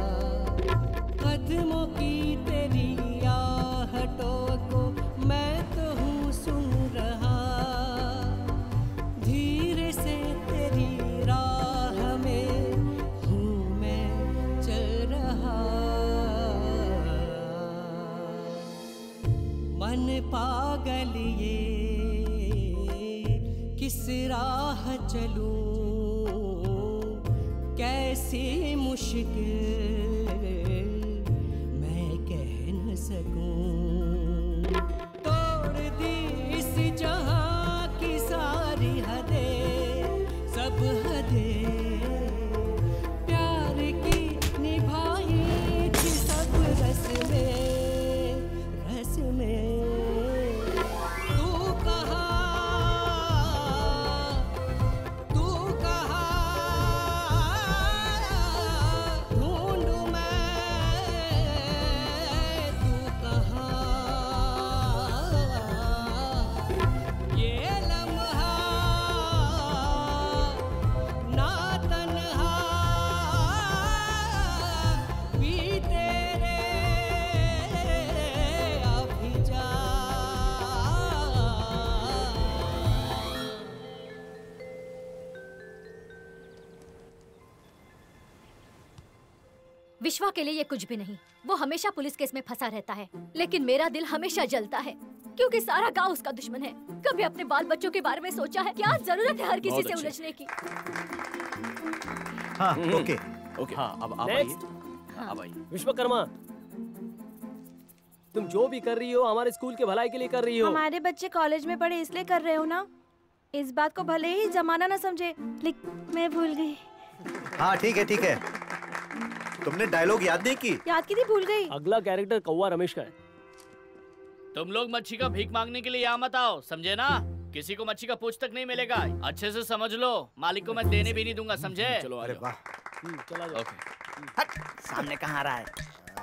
कदमों की तेरी आहटों को मैं तो हूँ सुन रहा, धीरे से तेरी राह में हूँ मैं चल रहा। मन पागल ये किस राह चलूं, कैसी मुश्किल मैं कह न सकूं। तोड़ दी इस जहां की सारी हदें, सब हदें प्यार की निभाई थी, सब रस में रस में। तू कहाँ तू कहाँ ढूंढूं मैं, तू कहाँ। ये लम्हा ना तन्हा भी तेरे अभी जा। विश्वा के लिए ये कुछ भी नहीं। वो हमेशा पुलिस केस में फंसा रहता है, लेकिन मेरा दिल हमेशा जलता है क्योंकि सारा गांव उसका दुश्मन है। कभी अपने बाल बच्चों के बारे में सोचा है? क्या जरूरत है हर किसी बहुत से अच्छे। उलझने की? हाँ ओके ओके हाँ अब आप आइए। नेक्स्ट हाँ, अब आइए। विश्वकर्मा, तुम जो भी कर रही हो हमारे स्कूल के भलाई के लिए कर रही हो। हमारे बच्चे कॉलेज में पढ़े इसलिए कर रहे हो ना। इस बात को भले ही जमाना ना समझे, लेकिन मैं भूल गई। हाँ ठीक है ठीक है। तुमने डायलॉग याद नहीं की? याद की थी, भूल गई। अगला कैरेक्टर कौवा रमेश का है। तुम लोग मच्छी का भीख मांगने के लिए यहाँ मत आओ, समझे ना? किसी को मच्छी का पूछ तक नहीं मिलेगा। अच्छे से समझ लो, मालिक को मैं देने भी नहीं दूंगा, समझे? चलो अरे वाह। चला जाओ। ओके। हट, सामने कहाँ आ रहा है?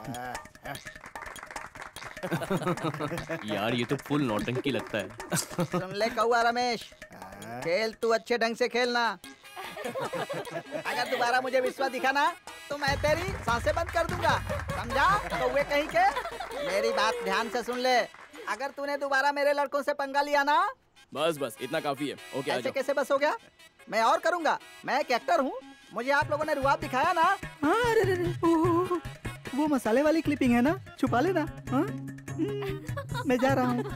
यार ये तो फुल नौटंकी लगता है। सुन ले कौआ रमेश, खेल तू अच्छे ढंग से खेलना। अगर दोबारा मुझे विश्वास दिखा ना तो मैं तेरी सांसें बंद कर दूंगा, समझा? कौवे कहीं के। मेरी बात ध्यान से सुन ले, अगर तूने दोबारा मेरे लड़कों से पंगा लिया ना। बस बस इतना काफी है। ओके, ऐसे कैसे बस हो गया? मैं और करूंगा, मैं एक एक्टर हूँ, मुझे आप लोगों ने रुआब दिखाया ना। हाँ, अरे अरे, ओ, वो मसाले वाली क्लिपिंग है ना, छुपा लेना। हाँ? मैं जा रहा हूँ।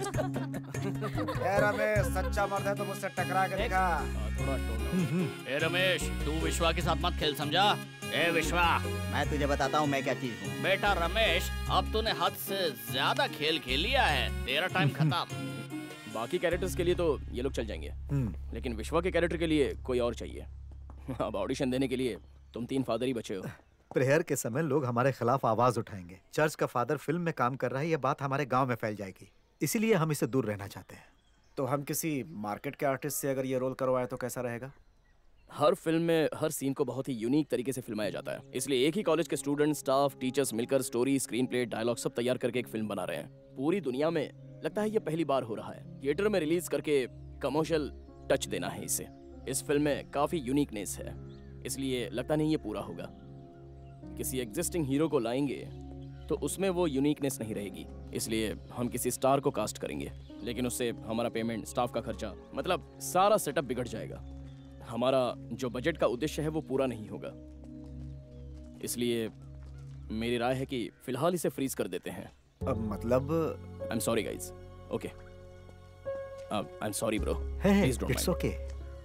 रमेश सच्चा मर्द है तो मुझसे टकरा के दिखा। ए रमेश, तू विश्वा के साथ मत खेल, समझा? ए विश्वा, मैं तुझे बताता हूँ मैं क्या चीज हूँ। बेटा रमेश, अब तूने हद से ज्यादा खेल खेल लिया है, तेरा टाइम खत्म। बाकी कैरेक्टर्स के लिए तो ये लोग चल जाएंगे, लेकिन विश्वा के कैरेक्टर के लिए कोई और चाहिए। अब ऑडिशन देने के लिए तुम तीन फादर ही बचे हो। प्रेयर के समय लोग हमारे खिलाफ आवाज उठाएंगे। चर्च का फादर फिल्म में काम कर रहा है, ये बात हमारे गांव में फैल जाएगी, इसीलिए हम इसे दूर रहना चाहते हैं। तो हम किसी मार्केट के आर्टिस्ट से अगर ये रोल करवाए तो कैसा रहेगा? हर फिल्म में हर सीन को बहुत ही यूनिक तरीके से फिल्माया जाता है, इसलिए एक ही कॉलेज के स्टूडेंट, स्टाफ, टीचर्स मिलकर स्टोरी, स्क्रीन प्ले, डायलॉग सब तैयार करके एक फिल्म बना रहे हैं। पूरी दुनिया में लगता है ये पहली बार हो रहा है। थिएटर में रिलीज करके कमर्शियल टच देना है इसे। इस फिल्म में काफी यूनिकनेस है, इसलिए लगता नहीं ये पूरा होगा। किसी एग्जिस्टिंग हीरो को लाएंगे तो उसमें वो यूनिकनेस नहीं रहेगी, इसलिए हम किसी स्टार को कास्ट करेंगे, लेकिन उससे हमारा पेमेंट, स्टाफ का खर्चा, मतलब सारा सेटअप बिगड़ जाएगा। हमारा जो बजट का उद्देश्य है वो पूरा नहीं होगा, इसलिए मेरी राय है कि फिलहाल इसे फ्रीज कर देते हैं। अब मतलब I am sorry guys. Okay, I am sorry bro, Hey, please don't it's okay.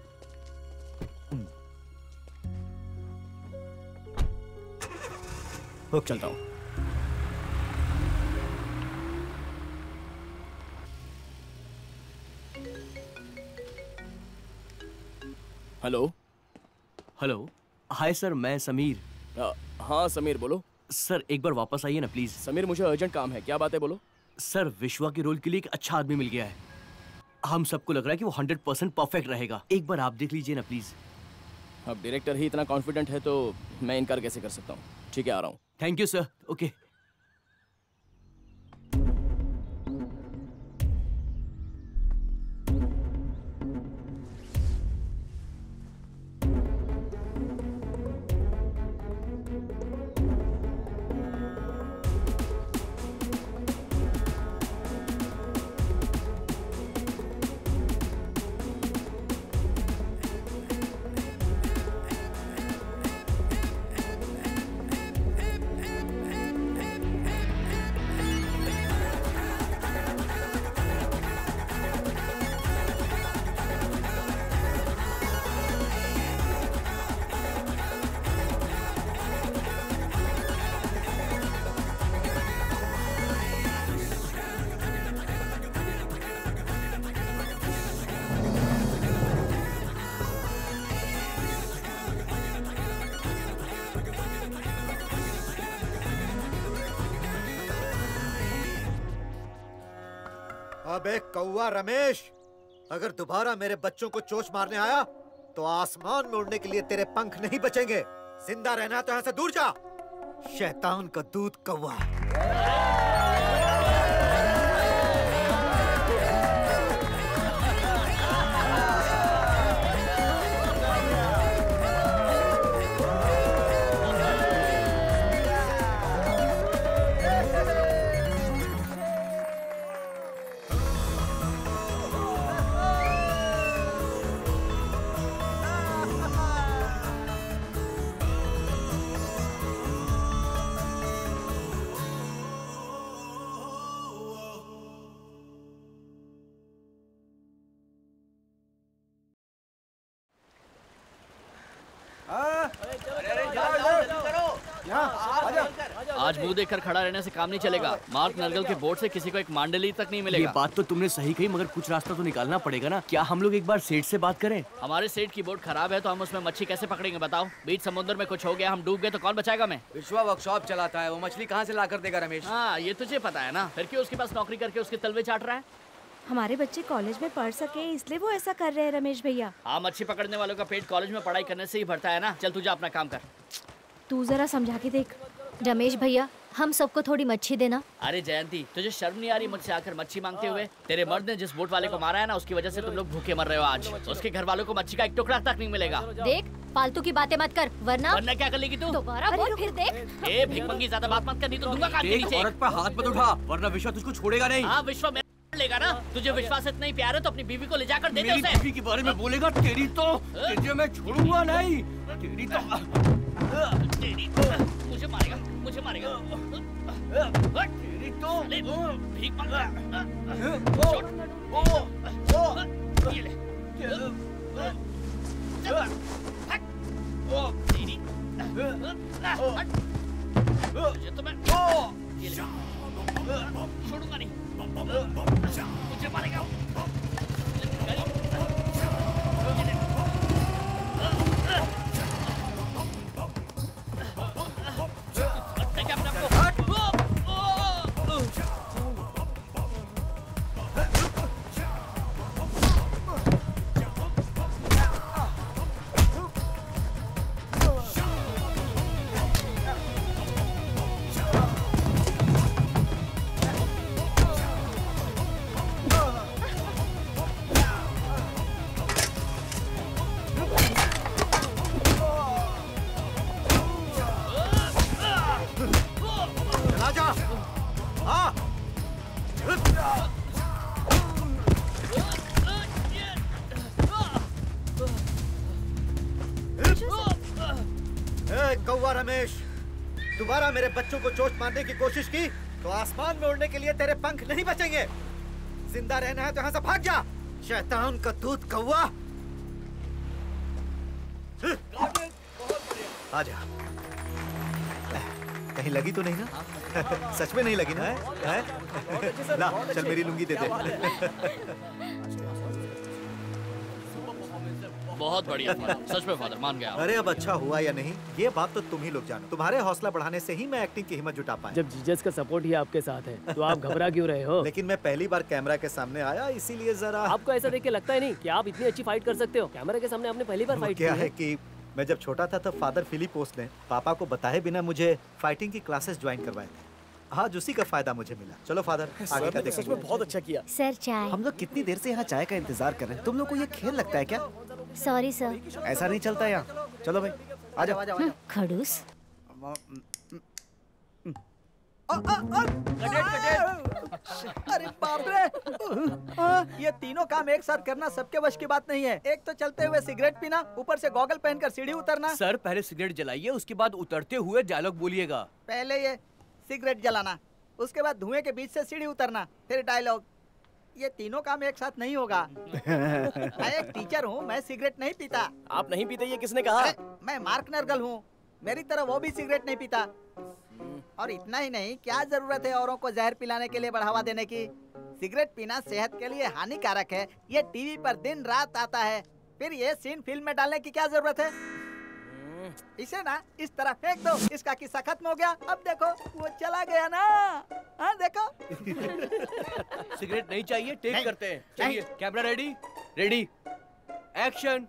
Okay, चलता हूँ। हेलो हेलो, हाय सर, मैं समीर। आ, हाँ समीर बोलो। सर एक बार वापस आइए ना प्लीज। समीर मुझे अर्जेंट काम है, क्या बात है बोलो। सर विश्वा के रोल के लिए एक अच्छा आदमी मिल गया है, हम सबको लग रहा है कि वो हंड्रेड परसेंट परफेक्ट रहेगा, एक बार आप देख लीजिए ना प्लीज। अब डायरेक्टर ही इतना कॉन्फिडेंट है तो मैं इनकार कैसे कर सकता हूँ। ठीक है, आ रहा हूँ। Thank you sir. ओके। अबे कौवा रमेश, अगर दोबारा मेरे बच्चों को चोच मारने आया तो आसमान में उड़ने के लिए तेरे पंख नहीं बचेंगे। जिंदा रहना तो यहाँ से दूर जा, शैतान का दूध कौवा। आज मुंह देखकर खड़ा रहने से काम नहीं चलेगा। मार्क नरगल के बोर्ड से किसी को एक मांडली तक नहीं मिलेगा। ये बात तो तुमने सही कही, मगर कुछ रास्ता तो निकालना पड़ेगा ना। क्या हम लोग एक बार सेठ से बात करें? हमारे सेठ की बोट खराब है तो हम उसमें मच्छी कैसे पकड़ेंगे बताओ? बीच समुद्र में कुछ हो गया, हम डूब गए तो कौन बचाएगा हमें? विश्वा वर्कशॉप चलाता है, वो मछली कहाँ से ला कर देगा रमेश? हाँ ये तुझे पता है ना, फिर क्यों उसके पास नौकरी करके उसके तलवे चाट रहा है? हमारे बच्चे कॉलेज में पढ़ सके इसलिए वो ऐसा कर रहे हैं रमेश भैया। हाँ, मच्छी पकड़ने वालों का पेट कॉलेज में पढ़ाई करने से ही भरता है ना। चल तू जा अपना काम कर। तू जरा समझा के देख। रमेश भैया, हम सबको थोड़ी मच्छी देना। अरे जयंती, तुझे शर्म नहीं आ रही मुझसे आकर मच्छी मांगते हुए? तेरे मर्द ने जिस बोट वाले को मारा है ना, उसकी वजह से तुम लोग भूखे मर रहे हो आज। उसके घर वालों को मच्छी का एक टुकड़ा तक नहीं मिलेगा। देख, फालतू की बातें मत कर, वरना वरना क्या कर लेगी तू? दोबारा बोल फिर देख। ए भिखमंगी, ज्यादा बात मत करनी तो दूंगा काट के नीचे। औरत पर हाथ मत उठा, वरना विश्वा तुझको छोड़ेगा नहीं। हाँ, विश्वा मेरा लेगा ना। तुझे विश्वास इतना ही प्यार है तो अपनी बीवी को ले जाकर दे दे उसे। मेरी बीवी के बारे में बोलेगा तेरी तो तुझे मैं छोड़ूंगा नहीं। तेरी तो तेरी मुझे मारेगा, मुझे मारेगा। तेरी तो भीख मांगा। ये ले। तुझे तो मैं ये ले। छोड़ूंगा नहीं। मुझे मारेगा। दोबारा मेरे बच्चों को चोट मारने की कोशिश की तो आसमान में उड़ने के लिए तेरे पंख नहीं बचेंगे। जिंदा रहना है तो यहाँ से भाग जा, शैतान का दूध कौवा। आ जा। कहीं लगी तो नहीं ना? सच में नहीं लगी ना? है? ला, चल मेरी लुंगी दे दे। बहुत बढ़िया फादर, सच में फादर मान गया। अरे अब अच्छा हुआ या नहीं ये बात तो तुम ही लोग जानो। तुम्हारे हौसला बढ़ाने से ही मैं एक्टिंग की हिम्मत जुटा पाया। जब जीजस का सपोर्ट ही आपके साथ है तो आप घबरा क्यों रहे हो? लेकिन मैं पहली बार कैमरा के सामने आया इसीलिए जरा। आपको ऐसा देख के लगता है नहीं कि आप इतनी अच्छी फाइट कर सकते हो? कैमरा के सामने आपने पहली बार फाइट क्या है कि मैं जब छोटा था तब फादर फिलिपोस ने पापा को बताए बिना मुझे फाइटिंग की क्लासेस ज्वाइन करवाए थे। आज उसी का फायदा मुझे मिला। चलो फादर आगे का देखो। सच में बहुत अच्छा किया सर। चाय हम लोग कितनी देर से यहाँ चाय का इंतजार कर रहे हैं। तुम लोग को ये खेल लगता है क्या? सॉरी सर, ऐसा नहीं चलता यहाँ। चलो भाई आ जाओ, आ जाओ, आ जाओ। खड़ूस। अरे बाप रे, ये तीनों काम एक साथ करना सबके वश की बात नहीं है। एक तो चलते हुए सिगरेट पीना, ऊपर से गॉगल पहनकर सीढ़ी उतरना। सर पहले सिगरेट जलाइए, उसके बाद उतरते हुए डायलॉग बोलिएगा। पहले ये सिगरेट जलाना, उसके बाद धुएं के बीच से सीढ़ी उतरना, फिर डायलॉग। ये तीनों काम एक साथ नहीं होगा। मैं एक टीचर हूँ, मैं सिगरेट नहीं पीता। आप नहीं पीते ये किसने कहा? मैं मार्क नर्गल हूँ, मेरी तरह वो भी सिगरेट नहीं पीता। और इतना ही नहीं, क्या जरूरत है औरों को जहर पिलाने के लिए बढ़ावा देने की? सिगरेट पीना सेहत के लिए हानिकारक है। ये टीवी पर दिन रात आता है, फिर ये सीन फिल्म में डालने की क्या जरूरत है? इसे ना इस तरह फेंक दो, इसका किस्सा खत्म हो गया। अब देखो वो चला गया ना। हाँ देखो। सिगरेट नहीं चाहिए, टेक करते हैं। चलिए कैमरा रेडी, रेडी, एक्शन।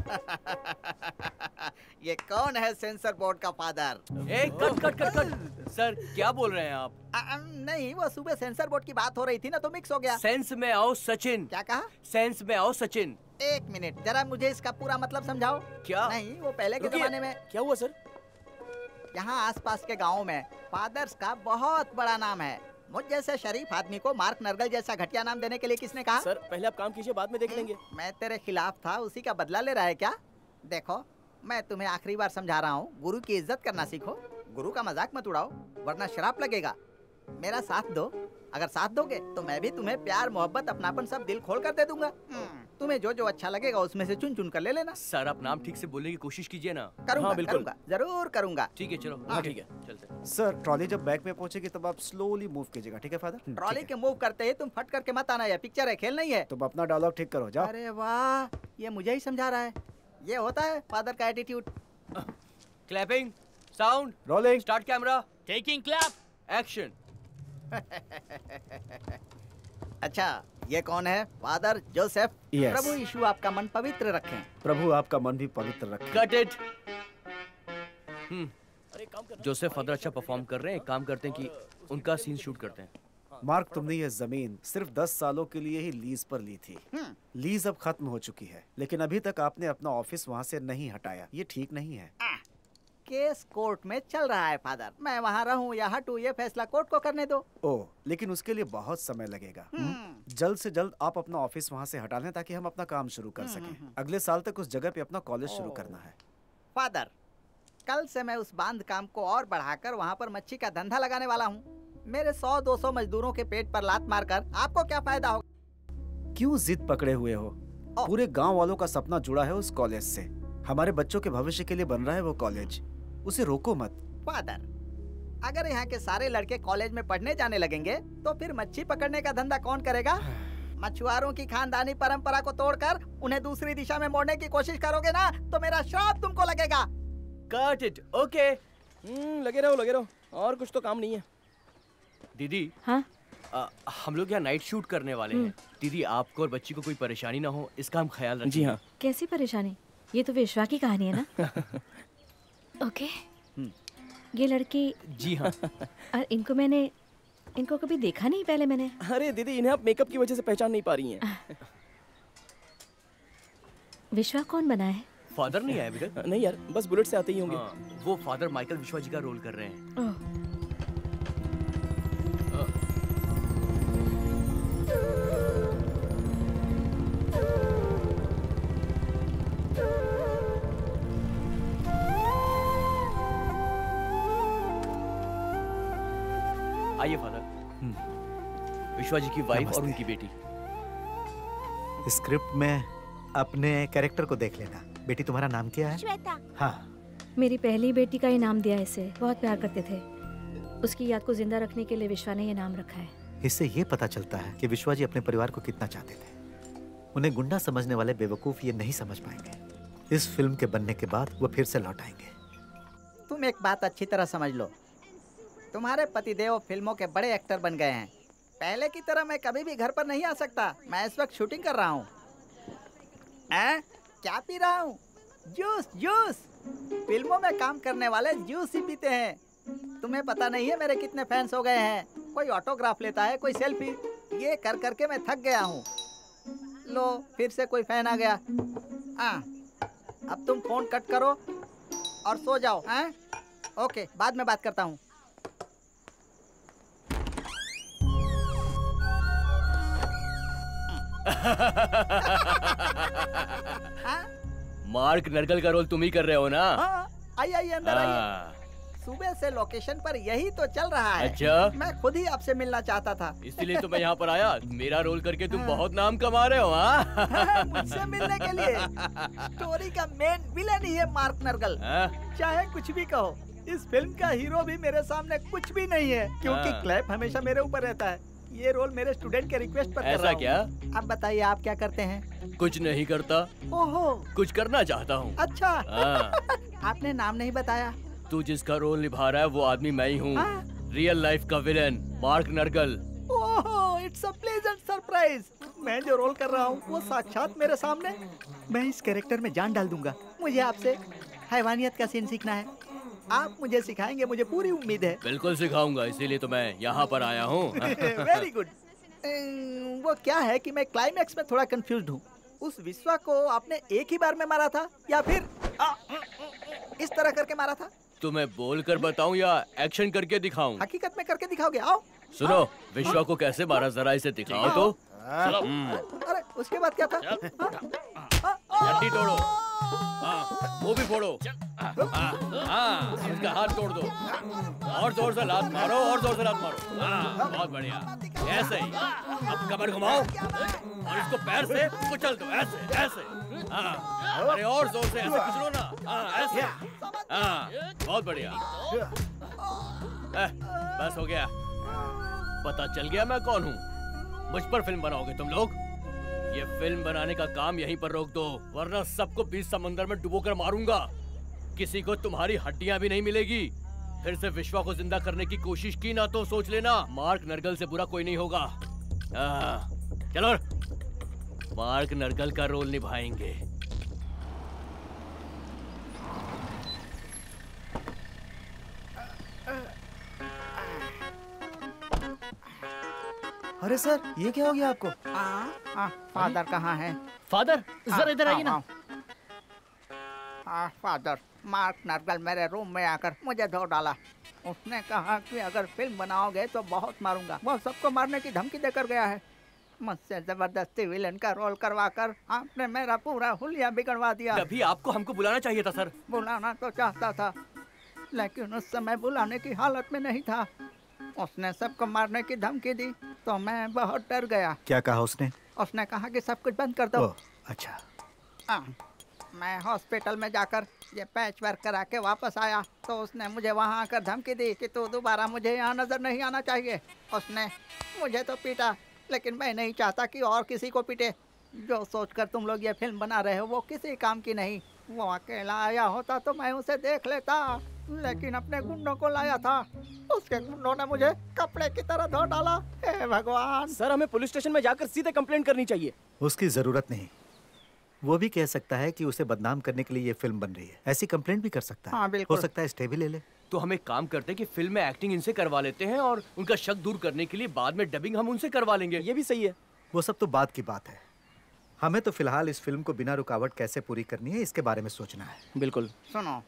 ये कौन है सेंसर बोर्ड का फादर? ए cut cut cut cut. Sir क्या बोल रहे हैं आप? आ, आ, नहीं वो सुबह सेंसर बोर्ड की बात हो रही थी ना तो मिक्स हो गया। सेंस में आओ सचिन। क्या कहा? सेंस में आओ सचिन। एक मिनट, जरा मुझे इसका पूरा मतलब समझाओ। क्या? नहीं वो पहले के जमाने में। क्या हुआ सर? यहाँ आसपास के गाँव में फादर्स का बहुत बड़ा नाम है। मुझ जैसे शरीफ आदमी को मार्क नर्गल जैसा घटिया नाम देने के लिए किसने कहा? सर पहले आप काम कीजिए, बाद में देख लेंगे। मैं तेरे खिलाफ था, उसी का बदला ले रहा है क्या? देखो मैं तुम्हें आखिरी बार समझा रहा हूँ, गुरु की इज्जत करना सीखो। गुरु का मजाक मत उड़ाओ वरना श्राप लगेगा। मेरा साथ दो, अगर साथ दोगे तो मैं भी तुम्हें प्यार मोहब्बत अपनापन सब दिल खोल कर दे दूंगा। तुम्हें जो जो अच्छा लगेगा उसमें से चुन चुन कर ले लेना। सर आप नाम ठीक से बोलने की कोशिश कीजिए ना। करूंगा, हाँ, करूंगा, जरूर करूंगा। ठीक है चलो। हाँ ठीक है चलते। सर ट्रॉली जब बैग में पहुंचेगी तब आप स्लोली मूव कीजिएगा, ठीक है फादर? ट्रॉली के मूव करते ही तुम फट करके मत आना, ये पिक्चर है, खेल नहीं है। तुम अपना डायलॉग ठीक करो, जाओ। अरे वाह, ये मुझे ही समझा रहा है। ये होता है फादर का attitude. Clapping, sound, rolling, start camera, taking clap, action. अच्छा ये कौन है? Father Joseph. yes. प्रभु यीशु आपका मन पवित्र रखें। प्रभु आपका मन भी पवित्र रखें। Cut it. हम्म जोसेफ फादर अच्छा परफॉर्म कर रहे हैं, एक काम करते हैं कि उनका सीन शूट करते हैं। मार्क, तुमने ये जमीन सिर्फ दस सालों के लिए ही लीज पर ली थी। लीज अब खत्म हो चुकी है, लेकिन अभी तक आपने अपना ऑफिस वहाँ से नहीं हटाया। ये ठीक नहीं है। केस कोर्ट में चल रहा है फादर। मैं वहाँ रहूँ या हटूँ, ये फैसला कोर्ट को करने दो। ओह, लेकिन उसके लिए बहुत समय लगेगा। जल्द से जल्द आप अपना ऑफिस वहाँ से हटा लें ताकि हम अपना काम शुरू कर सकें। अगले साल तक उस जगह पे अपना कॉलेज शुरू करना है। फादर, कल से मैं उस बांध काम को और बढ़ाकर वहाँ पर मच्छी का धंधा लगाने वाला हूँ। मेरे सौ दो सौ मजदूरों के पेट पर लात मारकर आपको क्या फायदा होगा? क्यों जिद पकड़े हुए हो? पूरे गांव वालों का सपना जुड़ा है उस कॉलेज से। हमारे बच्चों के भविष्य के लिए बन रहा है वो कॉलेज, उसे रोको मत। फादर, अगर यहाँ के सारे लड़के कॉलेज में पढ़ने जाने लगेंगे तो फिर मच्छी पकड़ने का धंधा कौन करेगा? मछुआरों की खानदानी परंपरा को तोड़कर उन्हें दूसरी दिशा में मोड़ने की कोशिश करोगे ना तो मेरा श्राप तुमको लगेगा। Got it. Okay. हम्म, लगे रहो लगे रहो, और कुछ तो काम नहीं है। दीदी, हाँ? आ, हम लोग यहाँ नाइट शूट करने वाले हैं। दीदी, आपको और बच्ची को कोई परेशानी ना हो, इसका हम ख्याल रखें। जी हाँ। कैसी परेशानी? ये तो विश्वा की कहानी है ना? ओके। ये लड़की। जी हाँ। और इनको मैंने इनको कभी देखा नहीं पहले मैंने। अरे दीदी, इन्हें आप मेकअप की वजह से पहचान नहीं पा रही हैं। विश्वा कौन बना है? फादर नहीं आया अभी तक? नहीं यार, बस बुलेट से आते ही होंगे। हाँ, वो फादर माइकल विश्वा जी का रोल कर रहे हैं। ओह। आइए फादर। विश्वा जी की वाइफ और उनकी बेटी। स्क्रिप्ट में अपने कैरेक्टर को देख लेना। बेटी, तुम्हारा नाम क्या है? श्वेता। हाँ। मेरी पहली बेटी का ही नाम दिया इसे, बहुत प्यार करते थे। उसकी याद को जिंदा रखने के लिए विश्वा ने ये नाम रखा है। इससे ये पता चलता है कि विश्वा जी अपने परिवार को कितना चाहते थे। उन्हें गुंडा समझने वाले बेवकूफ ये नहीं समझ पाएंगे। इस फिल्म के बनने के बाद वो फिर से लौट आएंगे। तुम एक बात अच्छी तरह समझ लो, तुम्हारे पतिदेव फिल्मों के बड़े एक्टर बन गए हैं। पहले की तरह मैं कभी भी घर पर नहीं आ सकता। मैं इस वक्त शूटिंग कर रहा हूँ। हैं? क्या पी रहा हूँ? जूस। जूस। फिल्मों में काम करने वाले जूस ही पीते हैं। तुम्हें पता नहीं है मेरे कितने फैंस हो गए हैं। कोई ऑटोग्राफ लेता है, कोई सेल्फी। ये कर करके मैं थक गया हूँ। लो, फिर से कोई फैन आ गया। हाँ, अब तुम फोन कट करो और सो जाओ। हैं? ओके, बाद में बात करता हूँ। मार्क नरगल का रोल तुम ही कर रहे हो ना? हाँ, आइए आइए अंदर आइए। सुबह से लोकेशन पर यही तो चल रहा है। अच्छा? मैं खुद ही आपसे मिलना चाहता था। इसलिए तो मैं यहाँ पर आया। मेरा रोल करके तुम बहुत नाम कमा रहे हो। हाँ? मुझसे मिलने के लिए। स्टोरी का मेन विलन ही है मार्क नरगल। चाहे कुछ भी कहो, इस फिल्म का हीरो भी मेरे सामने कुछ भी नहीं है, क्योंकि क्लैप हमेशा मेरे ऊपर रहता है। ये रोल मेरे स्टूडेंट के रिक्वेस्ट पर कर रहा हूं। क्या? अब बताइए, आप क्या करते हैं? कुछ नहीं करता। ओहो, कुछ करना चाहता हूँ। अच्छा। आपने नाम नहीं बताया। तू जिसका रोल निभा रहा है वो आदमी मैं ही हूँ। रियल लाइफ का villain Mark Nargal. Oh, it's a pleasant surprise. मैं जो रोल कर रहा हूँ वो साक्षात मेरे सामने। मैं इस कैरेक्टर में जान डाल दूंगा। मुझे आपसे हैवानियत का सीन सीखना है। आप मुझे सिखाएंगे, मुझे पूरी उम्मीद है। बिल्कुल सिखाऊंगा, इसीलिए तो मैं यहाँ पर आया हूँ। Very good. वो क्या है कि मैं क्लाइमैक्स में थोड़ा कंफ्यूज्ड हूँ। उस विश्वा को आपने एक ही बार में मारा था या फिर आ, इस तरह करके मारा था? तुम्हें बोल कर बताऊं या एक्शन करके दिखाऊं? हकीकत में करके दिखाओगे? आओ। सुनो, विश्वा को कैसे मारा जरा इसे दिखाओ तो। अरे उसके बाद क्या था? हड्डी तोड़ो। हाँ, वो भी फोड़ो। हाँ, इसका हाथ तोड़ दो। और जोर से लात मारो, और जोर से लात मारो। हाँ, बहुत बढ़िया। ऐसे ही। अब कमर घुमाओ और इसको पैर से कुचल दो। ऐसे ऐसे। हाँ, अरे और जोर से ऐसे कुचलो ना। हाँ, ऐसे। हाँ, बहुत बढ़िया। बस हो गया। पता चल गया मैं कौन हूँ। मुझ पर फिल्म बनाओगे तुम लोग? ये फिल्म बनाने का काम यहीं पर रोक दो, वरना सबको बीच समंदर में डुबोकर मारूंगा। किसी को तुम्हारी हड्डियां भी नहीं मिलेगी। फिर से विश्वा को जिंदा करने की कोशिश की ना तो सोच लेना, मार्क नरगल से बुरा कोई नहीं होगा। आ, चलो, मार्क नरगल का रोल निभाएंगे। अरे सर, ये क्या हो गया आपको? आ, आ, फादर कहाँ है? फादर जरा इधर आइए ना। आ, फादर, मार्क नरगल मेरे रूम में आकर मुझे धो डाला। उसने कहा कि अगर फिल्म बनाओगे तो बहुत मारूंगा। वो सबको मारने की धमकी देकर गया है। मुझसे जबरदस्ती विलन का रोल करवा कर आपने मेरा पूरा हुलिया बिगड़वा दिया। तभी आपको हमको बुलाना चाहिए था सर। बुलाना तो चाहता था, लेकिन उस समय बुलाने की हालत में नहीं था। उसने सबको मारने की धमकी दी तो मैं बहुत डर गया। क्या कहा उसने? उसने कहा कि सब कुछ बंद कर दो। ओ, अच्छा। आ, मैं हॉस्पिटल में जाकर ये पैच वर्क करा के वापस आया तो उसने मुझे वहाँ आकर धमकी दी कि तू दोबारा मुझे यहाँ नजर नहीं आना चाहिए। उसने मुझे तो पीटा, लेकिन मैं नहीं चाहता कि और किसी को पीटे। जो सोचकर तुम लोग ये फिल्म बना रहे हो वो किसी काम की नहीं। वो अकेला आया होता तो मैं उसे देख लेता, लेकिन अपने गुंडों को लाया था। उसके गुंडों ने मुझे कपड़े की तरह धो डाला। हे भगवान! सर, हमें पुलिस स्टेशन में जाकर सीधे कंप्लेंट करनी चाहिए। उसकी जरूरत नहीं। वो भी कह सकता है कि उसे बदनाम करने के लिए ये फिल्म बन रही है। ऐसी कंप्लेंट भी कर सकता है। हाँ, बिल्कुल। हो सकता है स्टे भी ले ले। तो हम एक काम करते हैं कि फिल्म में एक्टिंग इनसे करवा लेते हैं और उनका शक दूर करने के लिए बाद में डबिंग हम उनसे करवा लेंगे। ये भी सही है। वो सब तो बात की बात है। हमें तो फिलहाल इस फिल्म को बिना रुकावट कैसे पूरी करनी है इसके बारे में सोचना है। बिल्कुल। सुनो,